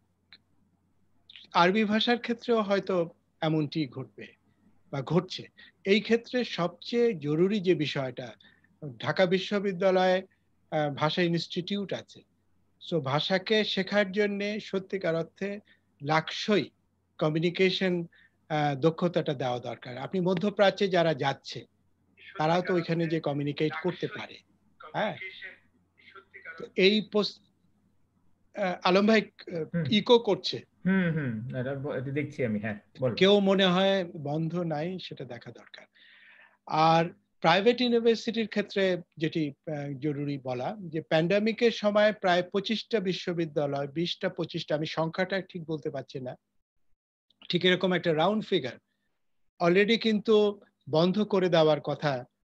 S2: আরবি ভাষার ক্ষেত্রেও হয়তো এমনটি ঘটবে বা ঘটছে। এই ক্ষেত্রে সবচেয়ে জরুরি যে বিষয়টা, ঢাকা বিশ্ববিদ্যালয়ে ভাষা ইনস্টিটিউট আছে, সো ভাষাকে শেখার জন্য সত্যিকার অর্থে লাক্সই কমিউনিকেশন দক্ষতাটা দেওয়া দরকার। আপনি মধ্যপ্রাচ্যে যারা যাচ্ছে তারাও তো ওইখানে যে কমিউনিকেট করতে পারে। হ্যাঁ, এই আলম ভাই ইকো করছে।
S1: হুম হুম এটা দেখছি আমি। হ্যাঁ,
S2: কেউ মনে হয় বন্ধ নাই, সেটা দেখা দরকার। আর প্রাইভেট ইউনিভার্সিটির ক্ষেত্রে যেটি জরুরি বলা, যে প্যান্ডামিকের সময় প্রায় পঁচিশটা বিশ্ববিদ্যালয়, বিশটা পঁচিশটা, আমি সংখ্যাটা ঠিক বলতে পারছি না, ঠিক এরকম একটা রাউন্ড ফিগার অলরেডি কিন্তু বন্ধ করে দেওয়ার কথা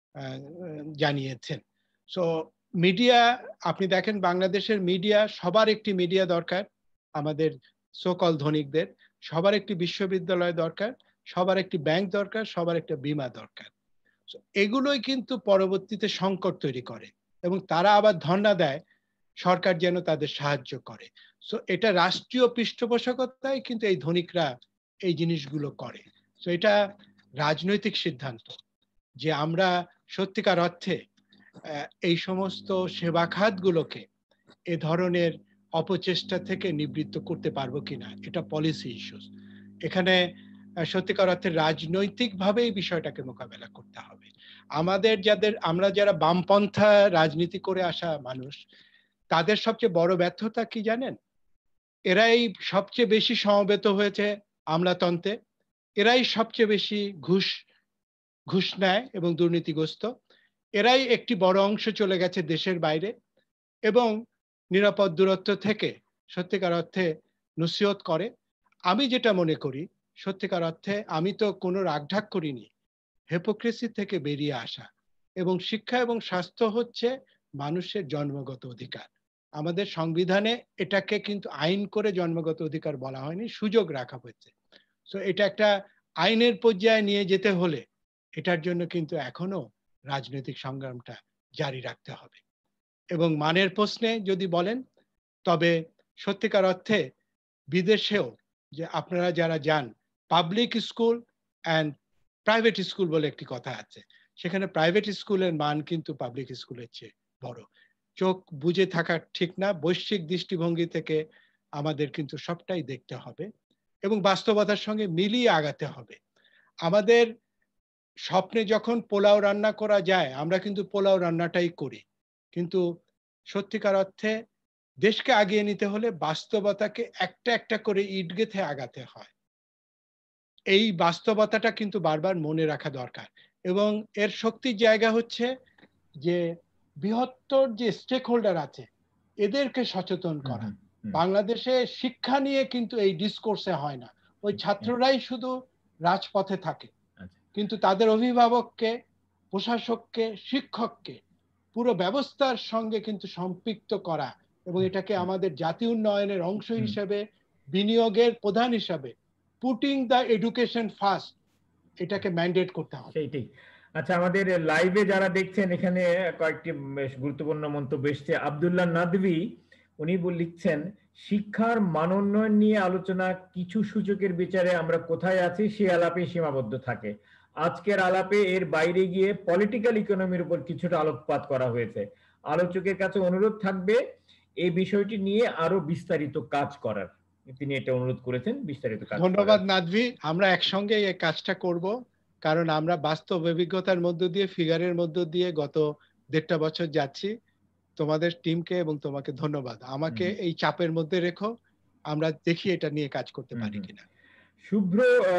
S2: জানিয়েছেন। সো মিডিয়া, আপনি দেখেন বাংলাদেশের মিডিয়া, সবার একটি মিডিয়া দরকার, আমাদের সোকল ধনিকদের সবার একটি বিশ্ববিদ্যালয় দরকার, সবার একটি ব্যাংক দরকার, সবার একটা বীমা দরকার। এগুলোই কিন্তু পরবর্তীতে সংকট তৈরি করে এবং তারা আবার ধর্ণা দেয় সরকার যেন তাদের সাহায্য করে। সো এটা রাষ্ট্রীয় পৃষ্ঠপোষকতায় কিন্তু এই ধনিকরা এই জিনিসগুলো করে। সো এটা রাজনৈতিক সিদ্ধান্ত যে আমরা সত্যিকার অর্থে এই সমস্ত সেবা খাতগুলোকে এ ধরনের অপচেষ্টা থেকে নিবৃত্ত করতে পারবো কিনা, এটা পলিসি ইস্যুস। এখানে সত্যিকার অর্থে রাজনৈতিকভাবে এই বিষয়টাকে মোকাবেলা করতে হবে। আমাদের যাদের, আমরা যারা বামপন্থা রাজনীতি করে আসা মানুষ, তাদের সবচেয়ে বড় ব্যর্থতা কি জানেন? এরাই সবচেয়ে বেশি সমবেত হয়েছে আমলাতন্ত্রে, এরাই সবচেয়ে বেশি ঘুষ ঘুষ নেয় এবং দুর্নীতিগ্রস্ত, এরাই একটি বড় অংশ চলে গেছে দেশের বাইরে এবং নিরাপদ দূরত্ব থেকে সত্যিকার অর্থে নসিহত করে। আমি যেটা মনে করি, সত্যিকার অর্থে আমি তো কোনো রাগঢাক করিনি, হিপোক্রেসি থেকে বেরিয়ে আসা। এবং শিক্ষা এবং স্বাস্থ্য হচ্ছে মানুষের জন্মগত অধিকার। আমাদের সংবিধানে এটাকে কিন্তু আইন করে জন্মগত অধিকার বলা হয়নি, সুযোগ রাখা হয়েছে। সো এটা একটা আইনের পর্যায়ে নিয়ে যেতে হলে এটার জন্য কিন্তু এখনো রাজনৈতিক সংগ্রামটা জারি রাখতে হবে। এবং মানের প্রশ্নে যদি বলেন, তবে সত্যিকার অর্থে বিদেশেও যে আপনারা যারা যান, public school and private school বলে একটি কথা আছে, সেখানে প্রাইভেট স্কুলের মান কিন্তু পাবলিক স্কুলের চেয়ে বড়। চোখ বুজে থাকা ঠিক না, বৈশ্বিক দৃষ্টিভঙ্গি থেকে আমাদের কিন্তু সবটাই দেখতে হবে এবং বাস্তবতার সঙ্গে মিলিয়ে আগাতে হবে। আমাদের স্বপ্নে যখন পোলাও রান্না করা যায়, আমরা কিন্তু পোলাও রান্নাটাই করি, কিন্তু সত্যিকার অর্থে দেশকে আগিয়ে নিতে হলে বাস্তবতাকে একটা একটা করে ইট গেঁথে আগাতে হয়। এই বাস্তবতাটা কিন্তু বারবার মনে রাখা দরকার এবং এর শক্তির জায়গা হচ্ছে যে বৃহত্তর যে স্টেক হোল্ডার আছে এদেরকে সচেতন করা। বাংলাদেশে শিক্ষা নিয়ে কিন্তু এই ডিসকোর্সে হয় না, ওই ছাত্ররাই শুধু রাজপথে থাকে, কিন্তু তাদের অভিভাবককে, প্রশাসককে, শিক্ষককে পুরো ব্যবস্থার সঙ্গে কিন্তু সম্পৃক্ত করা এবং এটাকে আমাদের জাতীয় উন্নয়নের অংশ হিসেবে, বিনিয়োগের প্রধান হিসাবে, পুটিং দ্য এডুকেশন ফার্স্ট, এটাকে ম্যান্ডেট করতে হবে।
S1: সেইটাই। আচ্ছা, আমাদের লাইভে যারা দেখছেন, এখানে কয়েকটি বেশ গুরুত্বপূর্ণ মন্তব্য এসছে। আব্দুল্লাহ নাদভি উনি লিখছেন, শিক্ষার মানোন্নয়ন নিয়ে আলোচনা কিছু সূচকের বিচারে আমরা কোথায় আছি সে আলাপে সীমাবদ্ধ থাকে। আজকের আলাপে এর বাইরে গিয়ে পলিটিক্যাল ইকোনমির উপর কিছুটা আলোকপাত করা হয়েছে। আলোচকের কাছে অনুরোধ থাকবে এই বিষয়টি নিয়ে আরো বিস্তারিত কাজ করার। তিনি এটা অনুরোধ করেছেন, বিস্তারিত কাজ।
S2: ধন্যবাদ নাদভি, আমরা একসঙ্গে এই কাজটা করব, কারণ আমরা বাস্তব অভিজ্ঞতার মধ্য দিয়ে, ফিগারের মধ্য দিয়ে গত দেড়টা বছর যাচ্ছি। তোমাদের টিমকে এবং তোমাকে ধন্যবাদ। আমাকে এই চাপের মধ্যে রেখো, আমরা দেখি এটা নিয়ে কাজ করতে পারি কিনা।
S1: শুভ্র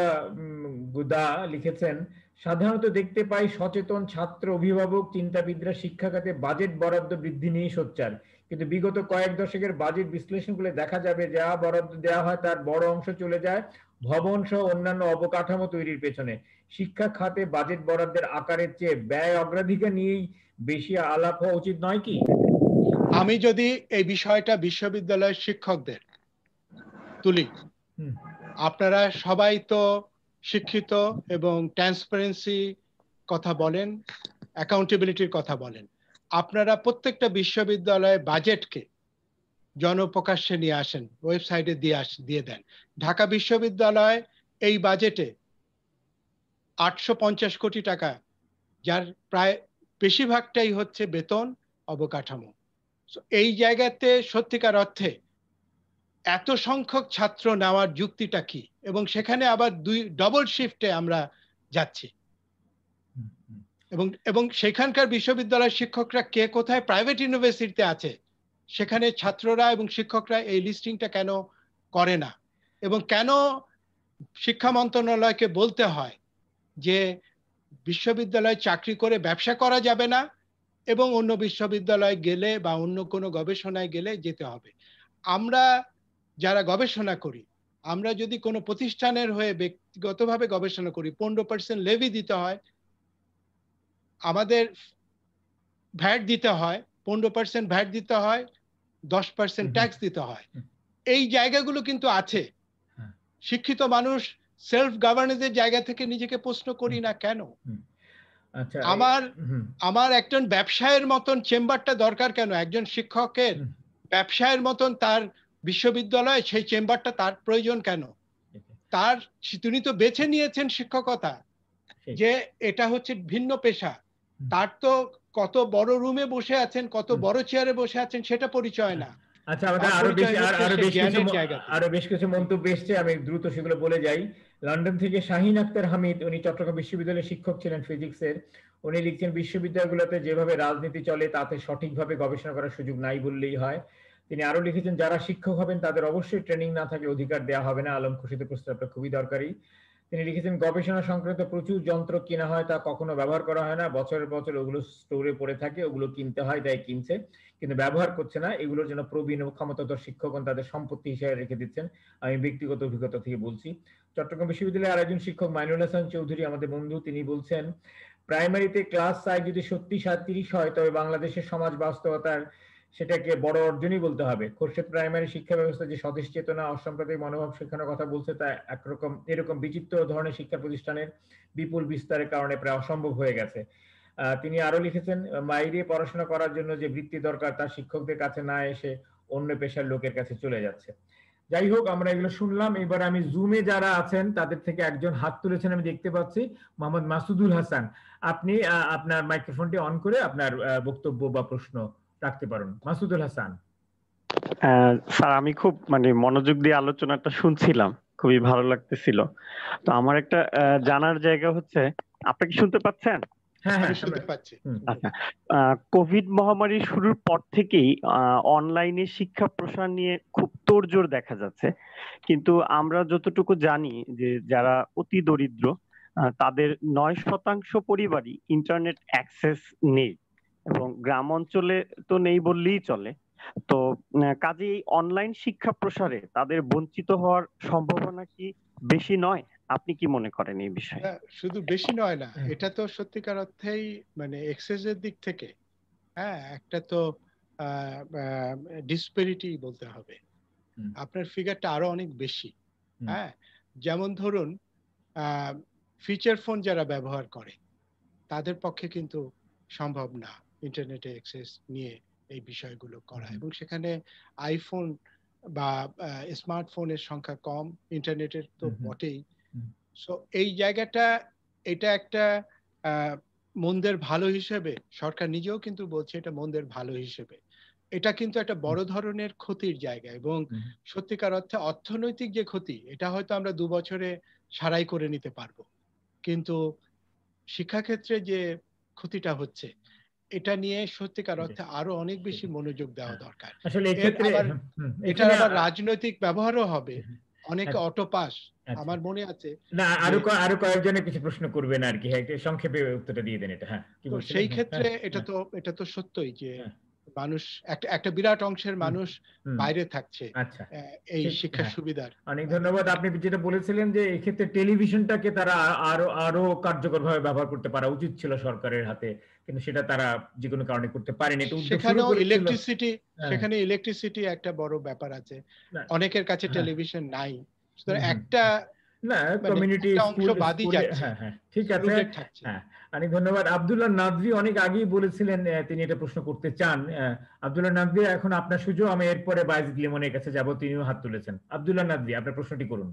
S1: গুদা লিখেছেন, সাধারণত দেখতে পাই সচেতন ছাত্র, অভিভাবক, চিন্তাবিদরা শিক্ষা খাতে বাজেট বরাদ্দ বৃদ্ধি নিয়ে সোচ্চার, কিন্তু বিগত কয়েক দশকের বাজেট বিশ্লেষণ করলে দেখা যাবে যা বরাদ্দ দেওয়া হয় তার বড় অংশ চলে যায় ভবন সহ অন্যান্য অবকাঠামো তৈরির পেছনে। শিক্ষা খাতে বাজেট বরাদ্দের আকারের চেয়ে ব্যয় অগ্রাধিকার নিয়েই বেশি আলাপ হওয়া উচিত নয় কি?
S2: আমি যদি এই বিষয়টা বিশ্ববিদ্যালয়ের শিক্ষকদের তুলি, আপনারা সবাই তো শিক্ষিত এবং ট্রান্সপারেন্সি কথা বলেন, অ্যাকাউন্টেবিলিটির কথা বলেন। আপনারা প্রত্যেকটা বিশ্ববিদ্যালয়ে বাজেটকে জনপ্রকাশ্যে নিয়ে আসেন, ওয়েবসাইটে দিয়ে আস দিয়ে দেন। ঢাকা বিশ্ববিদ্যালয় এই বাজেটে আটশো পঞ্চাশ কোটি টাকা, যার প্রায় বেশিরভাগটাই হচ্ছে বেতন, অবকাঠামো। এই জায়গাতে সত্যিকার অর্থে এত সংখ্যক ছাত্র নেওয়ার যুক্তিটা কি? এবং সেখানে আবার দুই ডবল শিফটে আমরা যাচ্ছি, এবং এবং সেখানকার বিশ্ববিদ্যালয়ের শিক্ষকরা কে কোথায় প্রাইভেট ইউনিভার্সিটিতে আছে, সেখানে ছাত্ররা এবং শিক্ষকরা এই লিস্টিংটা কেন করে না? এবং কেন শিক্ষা মন্ত্রণালয়কে বলতে হয় যে বিশ্ববিদ্যালয়ে চাকরি করে ব্যবসা করা যাবে না এবং অন্য বিশ্ববিদ্যালয়ে গেলে বা অন্য কোনো গবেষণায় গেলে যেতে হবে? আমরা যারা গবেষণা করি, আমরা যদি কোনো প্রতিষ্ঠানের হয়ে ব্যক্তিগতভাবে গবেষণা করি, পনেরো পার্সেন্ট লেভি দিতে হয়, আমাদের ভ্যাট দিতে হয়, পনেরো পার্সেন্ট ভ্যাট দিতে হয়, দশ পার্সেন্ট ট্যাক্স দিতে হয়। এই জায়গাগুলো কিন্তু আছে। শিক্ষিত মানুষ সেলফ গভর্নেন্সের জায়গা থেকে নিজেকে প্রশ্ন করি না কেন?
S1: আচ্ছা,
S2: আমার আমার একজন ব্যবসায়ের মতন চেম্বারটা দরকার কেন? একজন শিক্ষকের ব্যবসায়ের মতন তার বিশ্ববিদ্যালয়ে সেই চেম্বারটা তার প্রয়োজন কেন? তার তিনি তো বেছে নিয়েছেন শিক্ষকতা, যে এটা হচ্ছে ভিন্ন পেশা। তার তো কত বড় রুমে বসে আছেন, কত বড় চেয়ারে বসে আছেন সেটা পরিচয় না।
S1: আচ্ছা, আমাদের আরো বেশি আরো বেশ কিছু আরো বেশ কিছু মন্তব্য এসছে, আমি দ্রুত সেগুলো বলে যাই। লন্ডন থেকে শাহিন আক্তার হামিদ, উনি চট্টগ্রাম বিশ্ববিদ্যালয়ের শিক্ষক ছিলেন ফিজিক্সের, উনি লিখছেন বিশ্ববিদ্যালয়গুলোতে যেভাবে রাজনীতি চলে তাতে সঠিকভাবে গবেষণা করার সুযোগ নাই বললেই হয়। তিনি আরো লিখেছেন, যারা শিক্ষক হবেন তাদের অবশ্যই ট্রেনিং না থাকলে অধিকার দেওয়া হবে না। আলম খুশিতে প্রস্তাবটা খুবই দরকারি। তিনি লিখেছেন, গবেষণা সংক্রান্ত প্রচুর যন্ত্র কেনা হয়, তা কখনো ব্যবহার করা হয় না, বছরের বছর ওগুলো স্টোরে পড়ে থাকে, ওগুলো কিনতে হয়, তাই কিনছে কিন্তু ব্যবহার করছে না। এগুলোর জন্য প্রবীণ ও ক্ষমতাধর শিক্ষকগণ তাদের সম্পত্তি হিসেবে রেখে দিচ্ছেন। আমি ব্যক্তিগত অভিজ্ঞতা থেকে বলছি। চট্টগ্রাম বিশ্ববিদ্যালয়ের আরেকজন শিক্ষক মাইনুল হাসান চৌধুরী, আমাদের বন্ধু, তিনি বলছেন, প্রাইমারিতে ক্লাস সাইজ যদি সত্যি সাঁত্রিশ হয় তবে বাংলাদেশের সমাজ বাস্তবতার সেটাকে বড় অর্জনই বলতে হবে। খোরশেদ প্রাইমারি শিক্ষা ব্যবস্থা যে স্বদেশ চেতনা, অসাম্প্রদায়িক মনোভাব শেখানোর কথা বলছে, তা একরকম এরকম বিচিত্র ধরনের শিক্ষা প্রতিষ্ঠানের বিপুল বিস্তারের কারণে প্রায় অসম্ভব হয়ে গেছে। তিনি আরো লিখেছেন, বাইরে পড়াশোনা করার জন্য যে বৃত্তি দরকার তা শিক্ষকদের কাছে না এসে অন্য পেশার লোকের কাছে চলে যাচ্ছে। যাই হোক, আমরা এগুলো শুনলাম। এবার আমি জুমে যারা আছেন তাদের থেকে একজন হাত তুলেছেন, আমি দেখতে পাচ্ছি, মোহাম্মদ মাসুদুল হাসান। আপনি আপনার মাইক্রোফোনটি অন করে আপনার বক্তব্য বা প্রশ্ন রাখতে পারেন। মাসুদুল হাসান।
S3: স্যার, আমি খুব মানে মনোযোগ দিয়ে আলোচনাটা শুনছিলাম, খুবই ভালো লাগতেছিল। তো আমার একটা জানার জায়গা হচ্ছে, আপনি কি শুনতে পাচ্ছেন?
S1: হ্যাঁ হ্যাঁ শুনতে
S3: পাচ্ছি। আচ্ছা, কোভিড মহামারী শুরুর পর থেকেই অনলাইনে শিক্ষা প্রসার নিয়ে খুব তোড়জোড় দেখা যাচ্ছে, কিন্তু আমরা যতটুকু জানি যে যারা অতি দরিদ্র তাদের নয় শতাংশ পরিবারই ইন্টারনেট অ্যাক্সেস নেই, এবং গ্রাম অঞ্চলে তো নেই বললেই চলে। তো কাজেই অনলাইন শিক্ষা প্রসারে তাদের বঞ্চিত হওয়ার সম্ভাবনা কি বেশি নয়? আপনি কি মনে করেন এই বিষয়ে?
S2: শুধু বেশি নয় না, এটা তো সত্যিকার অর্থেই মানে এক্সেসের দিক থেকে হ্যাঁ একটা তো ডিসপ্যারিটি বলতে হবে। আপনার ফিগারটা আরো অনেক বেশি। হ্যাঁ, যেমন ধরুন ফিচার ফোন যারা ব্যবহার করে তাদের পক্ষে কিন্তু সম্ভব না ইন্টারনেটে অ্যাক্সেস নিয়ে এই বিষয়গুলো করা, এবং সেখানে আইফোন বা স্মার্টফোনের সংখ্যা কম, ইন্টারনেটের তো বটেই। সো এই জায়গাটা, এটা একটা মন্দের ভালো হিসেবে সরকার নিজেও কিন্তু বলছে এটা মন্দের ভালো হিসেবে। এটা কিন্তু একটা বড় ধরনের ক্ষতির জায়গা, এবং সত্যিকার অর্থে অর্থনৈতিক যে ক্ষতি, এটা হয়তো আমরা দু বছরে সারাই করে নিতে পারবো, কিন্তু শিক্ষাক্ষেত্রে যে ক্ষতিটা হচ্ছে এটা নিয়ে সত্যিকার অর্থে আরো অনেক বেশি মনোযোগ দেওয়া দরকার।
S1: আসলে
S2: এর
S1: এক্ষেত্রে
S2: আবার
S1: হুম,
S2: এটার
S1: এখানে
S2: আবার রাজনৈতিক ব্যবহারও হবে। অনেকে
S1: আচ্ছা,
S2: অটো পাস,
S1: আচ্ছা।
S2: আমার মনে আছে
S1: না
S2: যে
S1: আরো ক- আরো কয়েকজনের কিছু প্রশ্ন করবেন আর কি, হ্যাঁ একটু সংক্ষেপে উত্তরটা দিয়ে দেন এটা। হ্যাঁ কি
S2: তো
S1: বলছিলেন?
S2: সেই
S1: হ্যাঁ
S2: ক্ষেত্রে
S1: হ্যাঁ
S2: এটা তো এটা তো সত্যই যে
S1: হ্যাঁ,
S2: মানুষ একটা একটা বিরাট অংশের
S1: হুম,
S2: মানুষ
S1: হুম,
S2: বাইরে থাকছে
S1: আচ্ছা
S2: আহ, এই
S1: ঠিক,
S2: শিক্ষা
S1: হ্যাঁ
S2: সুবিধার
S1: অনেক
S2: মানে
S1: ধন্যবাদ। আপনি যেটা বলেছিলেন যে এক্ষেত্রে টেলিভিশনটাকে তারা আ- আরো আরো কার্যকরভাবে ব্যবহার করতে পারা উচিত ছিল সরকারের হাতে, কিন্তু সেটা তারা যে কোনো কারণে করতে পারেনি। এটা উদ্যোগ শুরু
S2: সেখানেও
S1: করেছিল।
S2: ইলেকট্রিসিটি
S1: হ্যাঁ
S2: সেখানে ইলেকট্রিসিটি একটা বড় ব্যাপার আছে।
S1: না,
S2: অনেকের কাছে
S1: হ্যাঁ
S2: টেলিভিশন নাই,
S1: হুম,
S2: সুতরাং
S1: হুম,
S2: একটা
S1: না
S2: মানে
S1: কমিউনিটি
S2: একটা অংশ
S1: স্কুল
S2: বাদই
S1: স্কুলে,
S2: যাচ্ছে,
S1: হ্যাঁ হ্যাঁ ঠিক আছে।
S2: এক্সক্লুডেড থাকছে।
S1: হ্যাঁ অনেক ধন্যবাদ। আব্দুল্লাহ নাদভি অনেক আগেই বলেছিলেন আহ, তিনি এটা প্রশ্ন করতে চান। আহ, আব্দুল্লাহ নাদভি এখন আপনার সুযোগ, আমি এরপরে বাইজ লিমনের কাছে যাব, তিনিও হাত তুলেছেন। আব্দুল্লাহ নাদভি আপনার প্রশ্নটি করুন।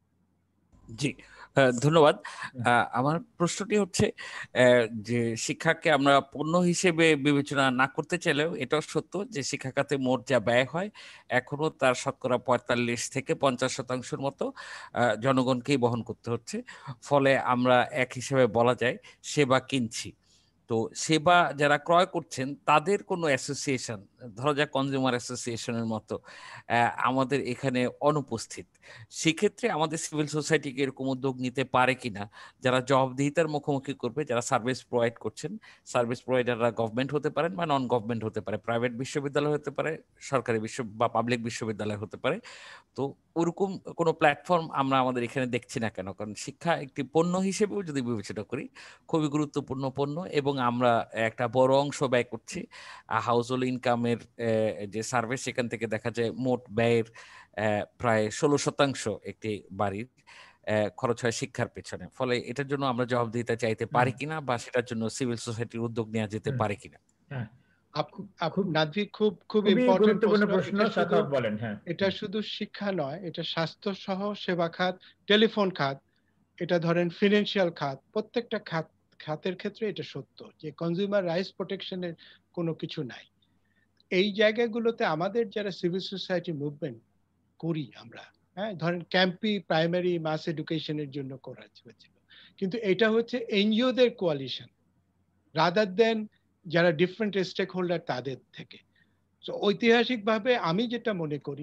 S4: জি, আহ, ধন্যবাদ।
S1: হুম,
S4: আহ, আমার প্রশ্নটি হচ্ছে আহ, যে শিক্ষাকে আমরা পণ্য হিসেবে বিবেচনা না করতে চাইলেও এটাও সত্য যে শিক্ষা খাতে মোট যা ব্যয় হয় এখনো তার শতকরা পঁয়তাল্লিশ থেকে পঞ্চাশ শতাংশের মতো আহ, জনগণকেই বহন করতে হচ্ছে। ফলে আমরা এক হিসেবে বলা যায় সেবা কিনছি। তো সেবা যারা ক্রয় করছেন তাদের কোনো অ্যাসোসিয়েশন, ধরা যাক কনজিউমার অ্যাসোসিয়েশনের মতো, আহ, আমাদের এখানে অনুপস্থিত। সেক্ষেত্রে আমাদের সিভিল সোসাইটিকে এরকম উদ্যোগ নিতে পারে কিনা, যারা জবাবদিহিতার মুখোমুখি করবে, যারা সার্ভিস প্রোভাইড করছেন। সার্ভিস প্রোভাইডাররা গভর্নমেন্ট হতে পারেন বা নন গভর্নমেন্ট হতে পারে, প্রাইভেট বিশ্ববিদ্যালয় হতে পারে, সরকারি বিশ্ব বা পাবলিক বিশ্ববিদ্যালয় হতে পারে। তো ওরকম কোনো প্ল্যাটফর্ম আমরা আমাদের এখানে দেখছি না কেন? কারণ শিক্ষা একটি পণ্য হিসেবেও যদি বিবেচনা করি, খুবই গুরুত্বপূর্ণ পণ্য, এবং আমরা একটা বড় অংশ ব্যয় করছি। হাউস হোল্ড ইনকামের যে সার্ভে, সেখান থেকে দেখা যায় মোট ব্যয়ের আহ, প্রায় ষোলো শতাংশ একটি বাড়ির আহ, খরচ হয় শিক্ষার পেছনে। ফলে এটার জন্য আমরা জবাবদিহিতা চাইতে
S1: হুম,
S4: পারি কিনা, বা সেটার জন্য সিভিল সোসাইটির উদ্যোগ নেওয়া যেতে
S1: হুম,
S4: পারে কিনা।
S1: হ্যাঁ
S2: আপ-
S1: খুব
S2: আপ-
S1: খুব
S2: নাদভি খুব খুব
S1: খুবই
S2: ইম্পর্টেন্ট
S1: গুরুত্বপূর্ণ
S2: প্রশ্ন।
S1: প্রশ্ন,
S2: এটা শুধু
S1: সাখাওয়াত বলেন। হ্যাঁ
S2: এটা শুধু শিক্ষা নয়, এটা স্বাস্থ্য সহ সেবা খাত, টেলিফোন খাত, এটা ধরেন ফিনান্সিয়াল খাত, প্রত্যেকটা খাত খাতের ক্ষেত্রে এটা সত্য যে কনজিউমার রাইটস প্রোটেকশনের কোনো কিছু নাই। এই জায়গাগুলোতে আমাদের যারা সিভিল সোসাইটি মুভমেন্ট করি আমরা, হ্যাঁ ধরেন ক্যাম্পি প্রাইমারি মাস এডুকেশনের জন্য করা হয়েছিল, কিন্তু এটা হচ্ছে এনজিওদের কোয়ালিশন রাদার দেন যারা ডিফারেন্ট স্টেক হোল্ডার তাদের থেকে। তো ঐতিহাসিকভাবে আমি যেটা মনে করি,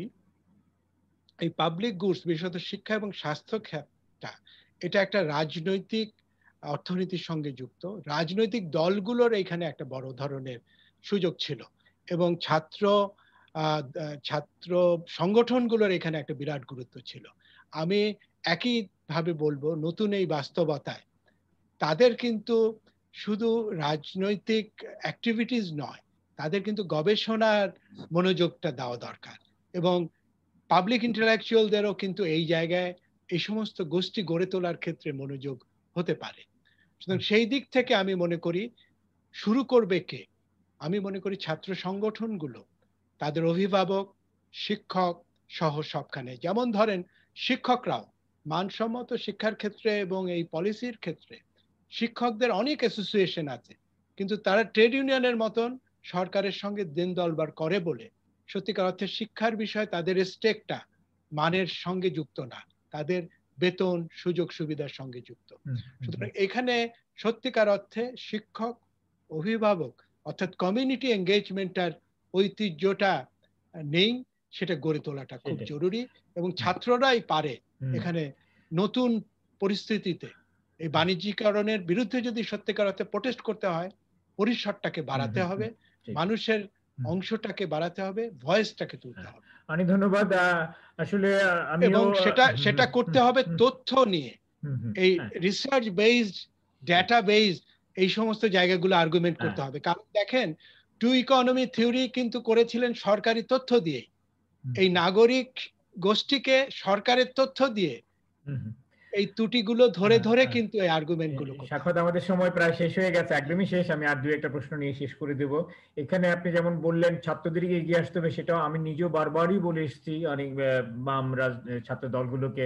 S2: এই পাবলিক গুডস বিশেষত শিক্ষা এবং স্বাস্থ্য খাতটা এটা একটা রাজনৈতিক অর্থনীতির সঙ্গে যুক্ত। রাজনৈতিক দলগুলোর এখানে একটা বড় ধরনের সুযোগ ছিল, এবং ছাত্র আহ, ছাত্র সংগঠনগুলোর এখানে একটা বিরাট গুরুত্ব ছিল। আমি একইভাবে বলবো নতুন এই বাস্তবতায় তাদের কিন্তু শুধু রাজনৈতিক অ্যাক্টিভিটিস নয়, তাদের কিন্তু গবেষণার মনোযোগটা দেওয়া দরকার, এবং পাবলিক ইন্টেলেকচুয়ালদেরও কিন্তু এই জায়গায় এই সমস্ত গোষ্ঠী গড়ে তোলার ক্ষেত্রে মনোযোগ হতে পারে। সুতরাং সেই দিক থেকে আমি মনে করি শুরু করবে কে? আমি মনে করি ছাত্র সংগঠনগুলো, তাদের অভিভাবক, শিক্ষক সহ সবখানে। যেমন ধরেন শিক্ষকরাও মানসম্মত শিক্ষার ক্ষেত্রে এবং এই পলিসির ক্ষেত্রে শিক্ষকদের অনেক অ্যাসোসিয়েশন আছে, কিন্তু তারা ট্রেড ইউনিয়নের মতন সরকারের সঙ্গে দিন দলবার করে বলে সত্যিকার অর্থে শিক্ষার বিষয়ে তাদের স্টেকটা মানের সঙ্গে যুক্ত না, তাদের বেতন সুযোগ সুবিধার সঙ্গে যুক্ত।
S1: হুম, হুম,
S2: সুতরাং এখানে সত্যিকার অর্থে শিক্ষক, অভিভাবক অর্থাৎ কমিউনিটি এঙ্গেজমেন্টটার ঐতিহ্যটা নেই, সেটা গড়ে তোলাটা খুব
S1: সেটাই।
S2: জরুরি, এবং
S1: হুম,
S2: ছাত্ররাই পারে
S1: হুম,
S2: এখানে নতুন পরিস্থিতিতে এই বাণিজ্যিকরণের বিরুদ্ধে যদি সত্যিকার অর্থে প্রোটেস্ট করতে হয়, পরিসরটাকে
S1: হুম,
S2: বাড়াতে
S1: হুম,
S2: হবে,
S1: হুম, সেটাই।
S2: মানুষের
S1: হুম,
S2: অংশটাকে বাড়াতে হবে, ভয়েসটাকে তুলতে
S1: হ্যাঁ,
S2: হবে,
S1: অনেক ধন্যবাদ। আহ, আসলে আহ, আমিও
S2: এবং সেটা
S1: হুম,
S2: সেটা
S1: হুম,
S2: করতে
S1: হুম,
S2: হবে
S1: হুম,
S2: তথ্য নিয়ে।
S1: হুম, হুম,
S2: এই
S1: হ্যাঁ,
S2: রিসার্চ বেসড,
S1: ঠিক,
S2: ডেটা বেসড এই সমস্ত জায়গাগুলো আর্গুমেন্ট
S1: হ্যাঁ,
S2: করতে হবে। কারণ দেখেন, টু ইকোনমি থিওরি কিন্তু করেছিলেন সরকারি তথ্য দিয়ে,
S1: হুম,
S2: এই নাগরিক গোষ্ঠীকে সরকারের তথ্য দিয়ে
S1: হুম, হুম,
S2: এই ত্রুটিগুলো ধরে
S1: হ্যাঁ,
S2: ধরে
S1: হ্যাঁ।
S2: কিন্তু এই আর্গুমেন্ট
S1: এ-
S2: গুলো করতে
S1: সাক্ষাৎ
S2: হবে।
S1: আমাদের সময় প্রায় শেষ হয়ে গেছে, একদমই শেষ। আমি আর দুই একটা প্রশ্ন নিয়ে শেষ করে দেব। এখানে আপনি যেমন বললেন ছাত্রদেরকে এগিয়ে আসতে হবে, সেটাও আমি নিজেও বারবারই বলে এসেছি অনেক আহ, বাম রাজ ছাত্র দলগুলোকে।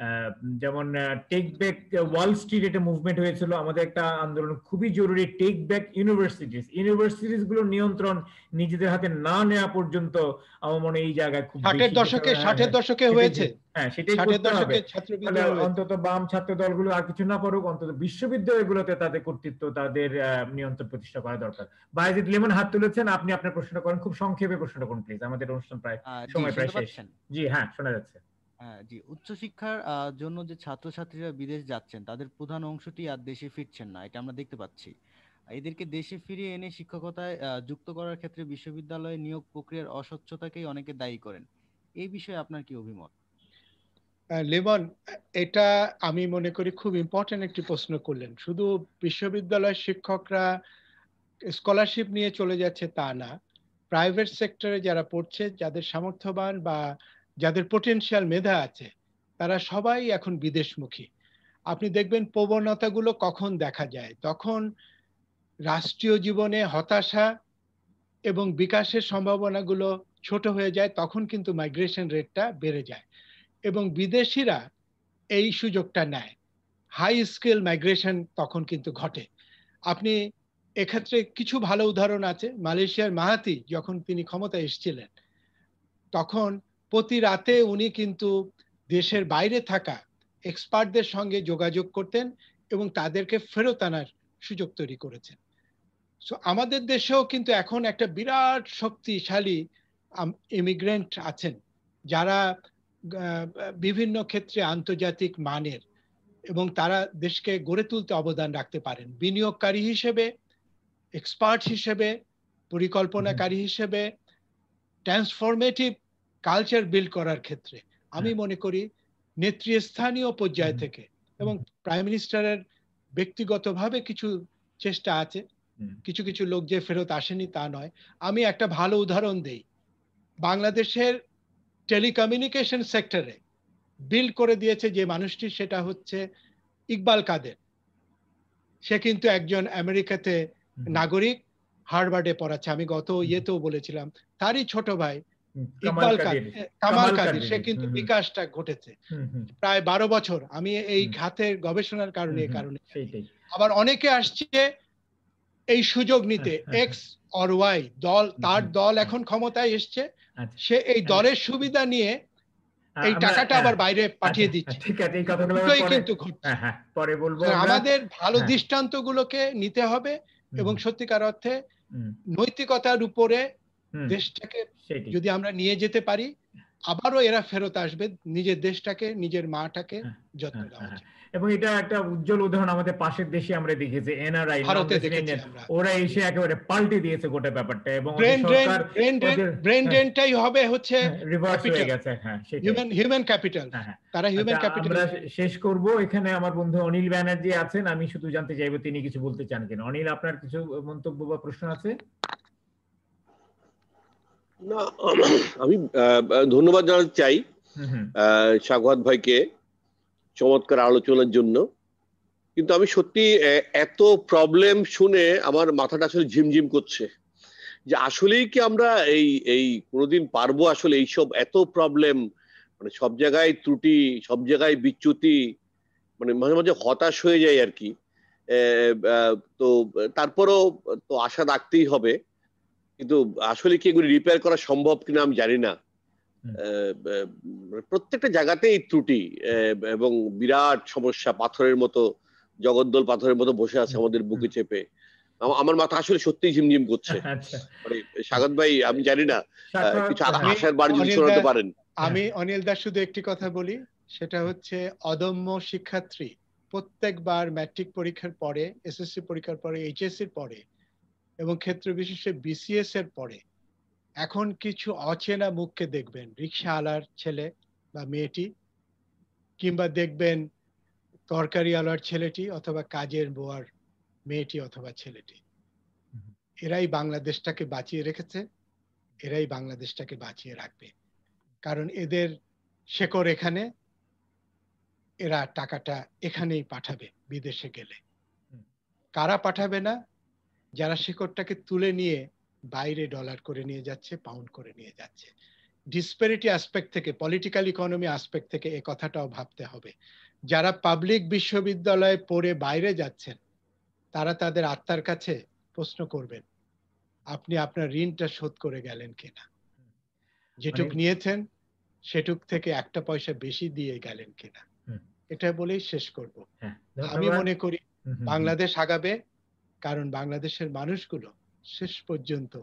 S1: যেমন টেক ব্যাক ওয়াল স্ট্রিট একটা মুভমেন্ট হয়েছিল, আমাদের একটা আন্দোলন, খুবই জরুরি টেক ব্যাক ইউনিভার্সিটিজ। ইউনিভার্সিটিজ গুলো নিয়ন্ত্রণ নিজেদের হাতে না নেওয়া পর্যন্ত আমার মনে হয় এই জায়গায় খুব
S2: ষাটের দশকে ষাটের দশকে হয়েছে,
S1: হ্যাঁ সেটাই
S2: ষাটের
S1: করতে হবে।
S2: দশকে ছাত্র বিদ্রোহ হয়েছে।
S1: অন্তত বাম ছাত্র দলগুলো আর কিছু না পারুক, অন্তত বিশ্ববিদ্যালয়গুলোতে তাদের কর্তৃত্ব, তাদের নিয়ন্ত্রণ প্রতিষ্ঠা করা দরকার। বায়েজিদ লিমন হাত তুলেছেন, আপনি আপনার প্রশ্নটা করেন, খুব সংক্ষেপে প্রশ্নটা করুন প্লিজ, আমাদের অনুষ্ঠান প্রায় সময় প্রায় শেষ। জি হ্যাঁ শোনা যাচ্ছে।
S5: হ্যাঁ জি, উচ্চশিক্ষার জন্য যে ছাত্রছাত্রীরা বিদেশ যাচ্ছেন তাদের প্রধান অংশটি আর দেশে ফিরছেন না, এটা আমরা দেখতে পাচ্ছি। এদেরকে দেশে ফিরিয়ে এনে শিক্ষকতায় যুক্ত করার ক্ষেত্রে বিশ্ববিদ্যালয়ে নিয়োগ প্রক্রিয়ার অস্বচ্ছতাকেই অনেকে দায়ী করেন। এই বিষয়ে আপনার কি অভিমত?
S2: লিমন, এটা আমি মনে করি খুব ইম্পর্টেন্ট একটি প্রশ্ন করলেন। শুধু বিশ্ববিদ্যালয়ের শিক্ষকরা স্কলারশিপ নিয়ে চলে যাচ্ছে তা না, প্রাইভেট সেক্টরে যারা পড়ছে, যাদের সামর্থ্যবান বা যাদের পোটেনশিয়াল মেধা আছে, তারা সবাই এখন বিদেশমুখী। আপনি দেখবেন প্রবণতাগুলো কখন দেখা যায়, তখন রাষ্ট্রীয় জীবনে হতাশা এবং বিকাশের সম্ভাবনাগুলো ছোট হয়ে যায়, তখন কিন্তু মাইগ্রেশন রেটটা বেড়ে যায় এবং বিদেশিরা এই সুযোগটা নেয়। হাই স্কিল মাইগ্রেশন তখন কিন্তু ঘটে। আপনি এক্ষেত্রে কিছু ভালো উদাহরণ আছে। মালয়েশিয়ার মাহাতি যখন তিনি ক্ষমতায় এসেছিলেন, তখন প্রতি রাতে উনি কিন্তু দেশের বাইরে থাকা এক্সপার্টদের সঙ্গে যোগাযোগ করতেন এবং তাদেরকে ফেরত আনার সুযোগ তৈরি করেছেন। সো আমাদের দেশেও কিন্তু এখন একটা বিরাট শক্তিশালী ইমিগ্রেন্ট আছেন, যারা বিভিন্ন ক্ষেত্রে আন্তর্জাতিক মানের এবং তারা দেশকে গড়ে তুলতে অবদান রাখতে পারেন, বিনিয়োগকারী হিসেবে, এক্সপার্ট হিসেবে, পরিকল্পনাকারী হিসেবে, ট্রান্সফরমেটিভ কালচার বিল্ড করার ক্ষেত্রে। আমি মনে করি নেতৃস্থানীয় পর্যায় থেকে এবং প্রাইম মিনিস্টারের ব্যক্তিগতভাবে কিছু চেষ্টা আছে, কিছু কিছু লোক যে ফেরত আসেনি তা নয়। আমি একটা ভালো উদাহরণ দেই। বাংলাদেশের টেলিকমিউনিকেশন সেক্টরে বিল্ড করে দিয়েছে যে মানুষটি, সেটা হচ্ছে ইকবাল কাদের। সে কিন্তু একজন আমেরিকাতে নাগরিক, হার্ভার্ডে পড়াচ্ছে। আমি গত ইয়েতেও বলেছিলাম, তারই ছোট ভাই ইকবাল কাদের, কামাল কাদের, সে কিন্তু বিকাশটা ঘটেছে প্রায় বারো বছর। আমি এই খাতের গবেষণার কারণে কারণে আবার অনেকে আসছে এই সুযোগ নিতে, এক্স অর ওয়াই দল, তার দল এখন ক্ষমতায় এসছে, সে এই দলের সুবিধা নিয়ে এই টাকাটা আবার বাইরে পাঠিয়ে দিচ্ছে।
S1: ঠিক আছে, এই কথাগুলো
S2: কিন্তু
S1: পরে বলবো।
S2: আমাদের ভালো দৃষ্টান্তগুলোকে নিতে হবে এবং সত্যিকার অর্থে নৈতিকতার উপরে দেশটাকে যদি আমরা নিয়ে যেতে পারি, আবারও এরা ফেরত আসবে, নিজের দেশটাকে, নিজের মাটাকে যত্ন দেওয়া উচিত।
S1: এবং এটা একটা উজ্জ্বল উদাহরণ আমাদের পাশের দেশে আমরা দেখেছি, এনআরআই, ওরা এসে একেবারে পাল্টে দিয়েছে গোটা ব্যাপারটা এবং
S2: ব্রেন ড্রেনটাই হবে হচ্ছে
S1: রিভার্স হয়ে গেছে। হ্যাঁ,
S2: হিউম্যান হিউম্যান ক্যাপিটাল, তারা হিউম্যান ক্যাপিটাল।
S1: আমরা শেষ করব। এখানে আমার বন্ধু অনিল ব্যানার্জি আছেন, আমি শুধু জানতে চাইবো তিনি কিছু বলতে চান কিনা। অনিল, আপনার কিছু মন্তব্য বা প্রশ্ন আছে?
S6: না, আমি ধন্যবাদ জানাতে চাই স্বাগত ভাইকে চমৎকার আলোচনার জন্য। কিন্তু আমি সত্যি এত প্রবলেম শুনে আমার মাথাটা আসলে ঝিমঝিম করছে যে আসলেই কি আমরা এই এই কোনোদিন পারবো আসলে এইসব এত প্রবলেম, মানে সব জায়গায় ত্রুটি, সব জায়গায় বিচ্যুতি, মানে মাঝে মাঝে হতাশ হয়ে যায় আর কি। তো তারপরেও তো আশা রাখতেই হবে, কিন্তু আসলে কি এগুলি রিপেয়ার করা সম্ভব কিনা আমি জানি না। প্রত্যেকটা জায়গাতেই ত্রুটি এবং বিরাট সমস্যা, পাথরের মতো, জগদ্দল পাথরের মতো বসে আছে আমাদের বুকে চেপে। আমার মাথা আসলে সত্যি ঝিমঝিম করছে। মানে স্বাগত ভাই, আমি জানি না কিছু আশার বাড়ি যদি শোনাতে পারেন।
S2: আমি অনিল দা শুধু একটি কথা বলি, সেটা হচ্ছে অদম্য শিক্ষার্থী প্রত্যেকবার ম্যাট্রিক পরীক্ষার পরে, এসএসসি পরীক্ষার পরে, এইচএসসির পরে এবং ক্ষেত্র বিশেষে বিসিএস এর পরে এখন কিছু অচেনা মুখকে দেখবেন, রিক্সাওয়ালার ছেলে বা মেয়েটি, কিংবা দেখবেন তরকারি আলার ছেলেটি অথবা কাজের বোয়ার মেয়েটি অথবা ছেলেটি। এরাই বাংলাদেশটাকে বাঁচিয়ে রেখেছে, এরাই বাংলাদেশটাকে বাঁচিয়ে রাখবে, কারণ এদের শেকড় এখানে, এরা টাকাটা এখানেই পাঠাবে বিদেশে গেলে। কারা পাঠাবে না? যারা শেকড়টাকে তুলে নিয়ে বাইরে ডলার করে নিয়ে যাচ্ছে, পাউন্ড করে নিয়ে যাচ্ছে। ডিসপ্যারিটি অ্যাসপেক্ট থেকে, পলিটিক্যাল ইকোনমি অ্যাসপেক্ট থেকে এই কথাটাও ভাবতে হবে। যারা পাবলিক বিশ্ববিদ্যালয়ে পড়ে বাইরে যাচ্ছেন তারা তাদের আত্মার কাছে প্রশ্ন করবেন, আপনি আপনার ঋণটা শোধ করে গেলেন কিনা, যেটুক নিয়েছেন সেটুক থেকে একটা পয়সা বেশি দিয়ে গেলেন কিনা। এটা বলেই শেষ করব। আমি মনে করি বাংলাদেশ আগাবে, কারণ বাংলাদেশের মানুষগুলো শেষ পর্যন্ত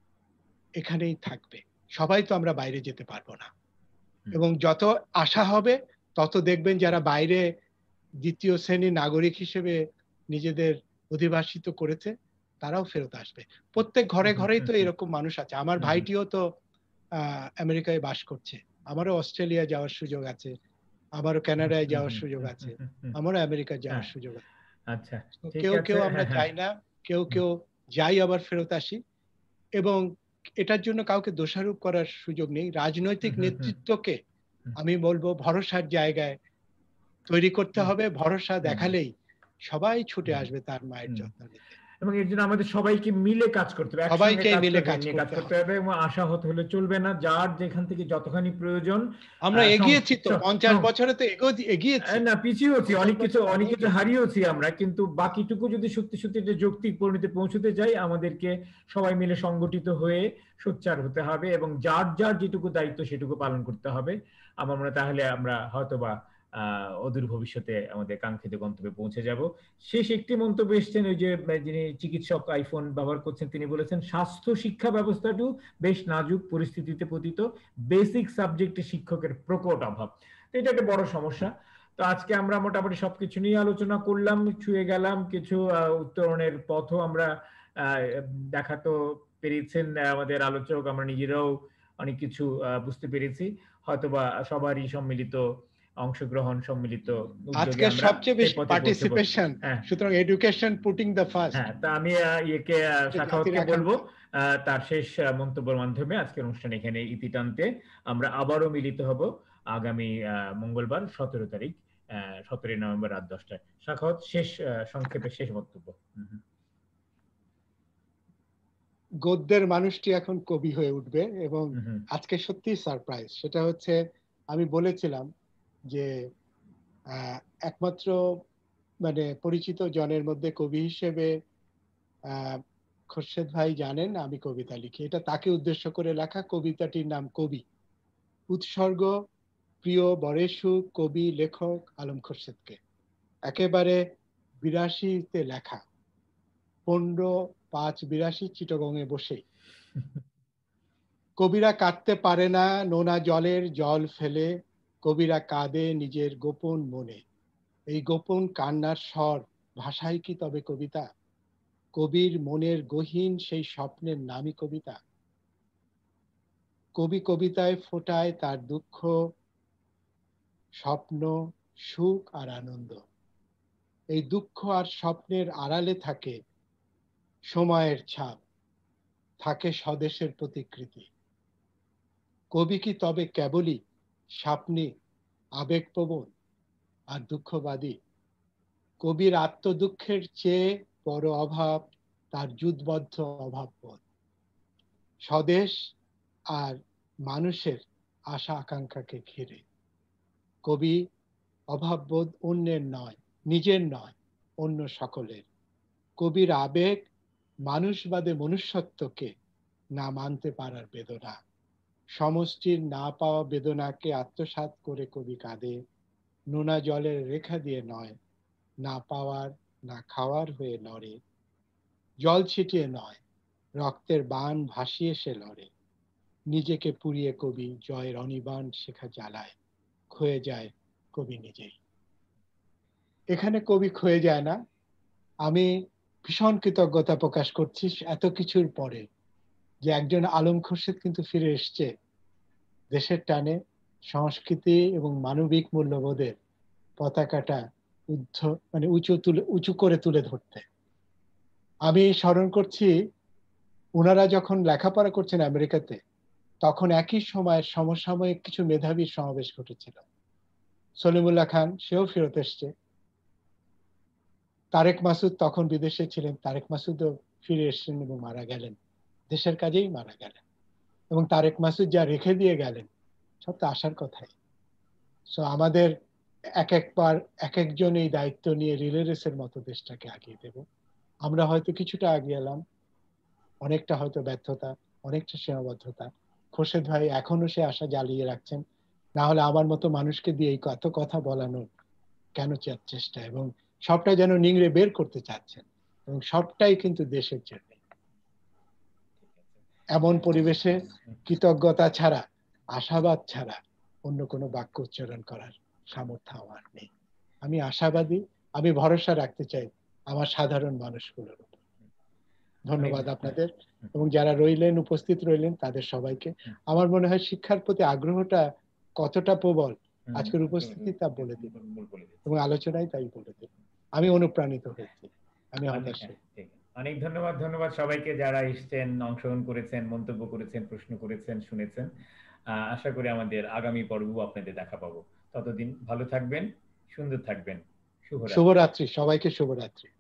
S2: এখানেই থাকবে। সবাই তো আমরা বাইরে যেতে পারবো না, এবং যত আশা হবে তত দেখবেন যারা বাইরে দ্বিতীয় শ্রেণীর নাগরিক হিসেবে নিজেদের অধিবাসিত করেছে তারাও ফেরত আসবে। প্রত্যেক ঘরে ঘরেই তো এরকম মানুষ আছে। আমার ভাইটিও তো আহ আমেরিকায় বাস করছে, আমারও অস্ট্রেলিয়া যাওয়ার সুযোগ আছে, আমারও কানাডায় যাওয়ার সুযোগ আছে, আমারও আমেরিকা যাওয়ার সুযোগ আছে।
S1: আচ্ছা,
S2: কেউ কেউ আমরা যাই না, কেউ কেউ যাই আবার ফেরত আসি, এবং এটার জন্য কাউকে দোষারোপ করার সুযোগ নেই। রাজনৈতিক নেতৃত্বকে আমি বলবো ভরসার জায়গায় তৈরি করতে হবে। ভরসা দেখালেই সবাই ছুটে আসবে তার মায়ের যত্ন নিতে,
S1: এবং এর জন্য আমাদের সবাইকে মিলে কাজ করতে হবে,
S2: সবাইকে মিলে কাজ
S1: করতে হবে, এবং আশা হতে হলে চলবে না। যার যেখান থেকে যতখানি প্রয়োজন।
S2: আমরা এগিয়েছি তো, পঞ্চাশ বছরে তো এগিয়েছি
S1: না, পিছিয়েছি, অনেক কিছু অনেক কিছু হারিয়েছি আমরা, কিন্তু বাকিটুকু যদি সত্যি সত্যি যে যৌক্তিক পরিণতিতে পৌঁছতে যাই, আমাদেরকে সবাই মিলে সংগঠিত হয়ে সোচ্চার হতে হবে, এবং যার যার যেটুকু দায়িত্ব সেটুকু পালন করতে হবে। আমার মনে হয় তাহলে আমরা হয়তোবা আহ অদূর ভবিষ্যতে আমাদের কাঙ্ক্ষিত গন্তব্যে পৌঁছে যাব। শেষ একটি মন্তব্য এসছেন, ওই যে যিনি চিকিৎসক আইফোন ব্যবহার করছেন তিনি বলেছেন, স্বাস্থ্য শিক্ষা ব্যবস্থাটিও বেশ নাজুক পরিস্থিতিতে পতিত, বেসিক সাবজেক্টে শিক্ষকের প্রকট অভাব। এটা একটা বড় সমস্যা। তো আজকে আমরা মোটামুটি সবকিছু নিয়ে আলোচনা করলাম, ছুঁয়ে গেলাম, কিছু উত্তরণের পথও আমরা দেখাতে পেরেছেন আমাদের আলোচক, আমরা নিজেরাও অনেক কিছু বুঝতে পেরেছি। হয়তোবা সবারই সম্মিলিত অংশগ্রহণ, সম্মিলিত
S2: আজকে সবচেয়ে বেশি পার্টিসিপেশন, সুতরাং এডুকেশন পুটিং দ্য ফার্স্ট।
S1: হ্যাঁ, তা আমি ইয়েকে সাখাওয়াতকে বলবো তার শেষ মন্তব্যের মাধ্যমে আজকের অনুষ্ঠান এখানে ইতি টানতে। আমরা আবারও মিলিত হব আগামী মঙ্গলবার সতেরো তারিখ সতেরোই নভেম্বর রাত দশটায়। সাখাওয়াত, শেষ সংক্ষেপে শেষ বক্তব্য।
S2: গদ্যের মানুষটি এখন কবি হয়ে উঠবে, এবং আজকে সত্যি সারপ্রাইজ। সেটা হচ্ছে, আমি বলেছিলাম যে একমাত্র মানে পরিচিত জনের মধ্যে কবি হিসেবে আহ খোরশেদ ভাই জানেন আমি কবিতা লিখি। এটা তাকে উদ্দেশ্য করে লেখা। কবিতাটির নাম কবি, উৎসর্গ প্রিয় বরেশু কবি লেখক আলম খোরশেদকে। একেবারে বিরাশিতে লেখা, পনেরো পাঁচ বিরাশি চিটগঙে বসে। কবিরা কাঁদতে পারে না নোনা জলের জল ফেলে, কবিরা কাঁদে নিজের গোপন মনে। এই গোপন কান্নার স্বর ভাষায় কি তবে কবিতা? কবির মনের গহীন সেই স্বপ্নের নামই কবিতা। কবি কবিতায় ফোটায় তার দুঃখ, স্বপ্ন, সুখ আর আনন্দ। এই দুঃখ আর স্বপ্নের আড়ালে থাকে সময়ের ছাপ, থাকে স্বদেশের প্রতিকৃতি। কবি কি তবে কেবলই স্বপ্নে আবেগপ্রবণ আর দুঃখবাদী? কবির আত্মদুঃখের চেয়ে বড় অভাব তার যুদ্ধবদ্ধ অভাববোধ, স্বদেশ আর মানুষের আশা আকাঙ্ক্ষাকে ঘিরে। কবি অভাববোধ অন্যের নয়, নিজের নয়, অন্য সকলের। কবির আবেগ মানুষবাদে মনুষ্যত্বকে না মানতে পারার বেদনা। সমষ্টির না পাওয়া বেদনাকে আত্মসাৎ করে কবি কাঁদে, নোনা জলের রেখা দিয়ে নয়, না পাওয়ার না খাওয়ার হয়ে লড়ে। জল ছিটিয়ে নয়, রক্তের বাণ ভাসিয়ে সে লড়ে। নিজেকে পুড়িয়ে কবি জয়ের অনিবাণ শেখা জ্বালায়, ক্ষয়ে যায় কবি নিজেই। এখানে কবি ক্ষয়ে যায় না। আমি ভীষণ কৃতজ্ঞতা প্রকাশ করছি এত কিছুর পরে, যে একজন আলম খোরশেদ কিন্তু ফিরে এসছে দেশের টানে, সংস্কৃতি এবং মানবিক মূল্যবোধের পতাকাটা উদ্ধ মানে উঁচু তুলে উঁচু করে তুলে ধরতে। আমি স্মরণ করছি, ওনারা যখন লেখাপড়া করছেন আমেরিকাতে, তখন একই সময় সমসাময়িক কিছু মেধাবীর সমাবেশ ঘটেছিল। সলিমুল্লাহ খান, সেও ফেরত এসছে। তারেক মাসুদ তখন বিদেশে ছিলেন, তারেক মাসুদও ফিরে এসছেন এবং মারা গেলেন, দেশের কাজেই মারা গেলেন। এবং তারেক মাসুদ যা রেখে দিয়ে গেলেন সব তো আসার কথাই। সো আমাদের এক একবার এক একজন এই দায়িত্ব নিয়ে রিলে রেসের মতো দেশটাকে আগিয়ে দেব। আমরা হয়তো কিছুটা আগিয়ে এলাম, অনেকটা হয়তো ব্যর্থতা, অনেকটা সীমাবদ্ধতা। খোরশেদ ভাই এখনো সে আশা জ্বালিয়ে রাখছেন, না হলে আমার মতো মানুষকে দিয়ে এই কত কথা বলানোর কেন চেষ্টা, এবং সবটা যেন নিংড়ে বের করতে চাচ্ছেন, এবং সবটাই কিন্তু দেশের জন্য। এমন পরিবেশে কৃতজ্ঞতা ছাড়া, আশাবাদ ছাড়া অন্য কোনো বাক্য উচ্চারণ করার সামর্থ্য আমার নেই। আমি আশাবাদী, আমি ভরসা রাখতে চাই আমার সাধারণ মানুষগুলোর উপর। ধন্যবাদ আপনাদের, এবং যারা রইলেন, উপস্থিত রইলেন, তাদের সবাইকে। আমার মনে হয় শিক্ষার প্রতি আগ্রহটা কতটা প্রবল আজকের উপস্থিতি তা বলে দিল, এবং আলোচনায় তাই বলে দিল। আমি অনুপ্রাণিত হয়েছি, আমি হতাশ।
S1: অনেক ধন্যবাদ। ধন্যবাদ সবাইকে যারা এসেছেন, অংশগ্রহণ করেছেন, মন্তব্য করেছেন, প্রশ্ন করেছেন, শুনেছেন। আশা করি আমাদের আগামী পর্ব আপনাদের দেখা পাবো। ততদিন ভালো থাকবেন, সুন্দর থাকবেন। শুভরাত্রি।
S2: শুভরাত্রি সবাইকে, শুভরাত্রি।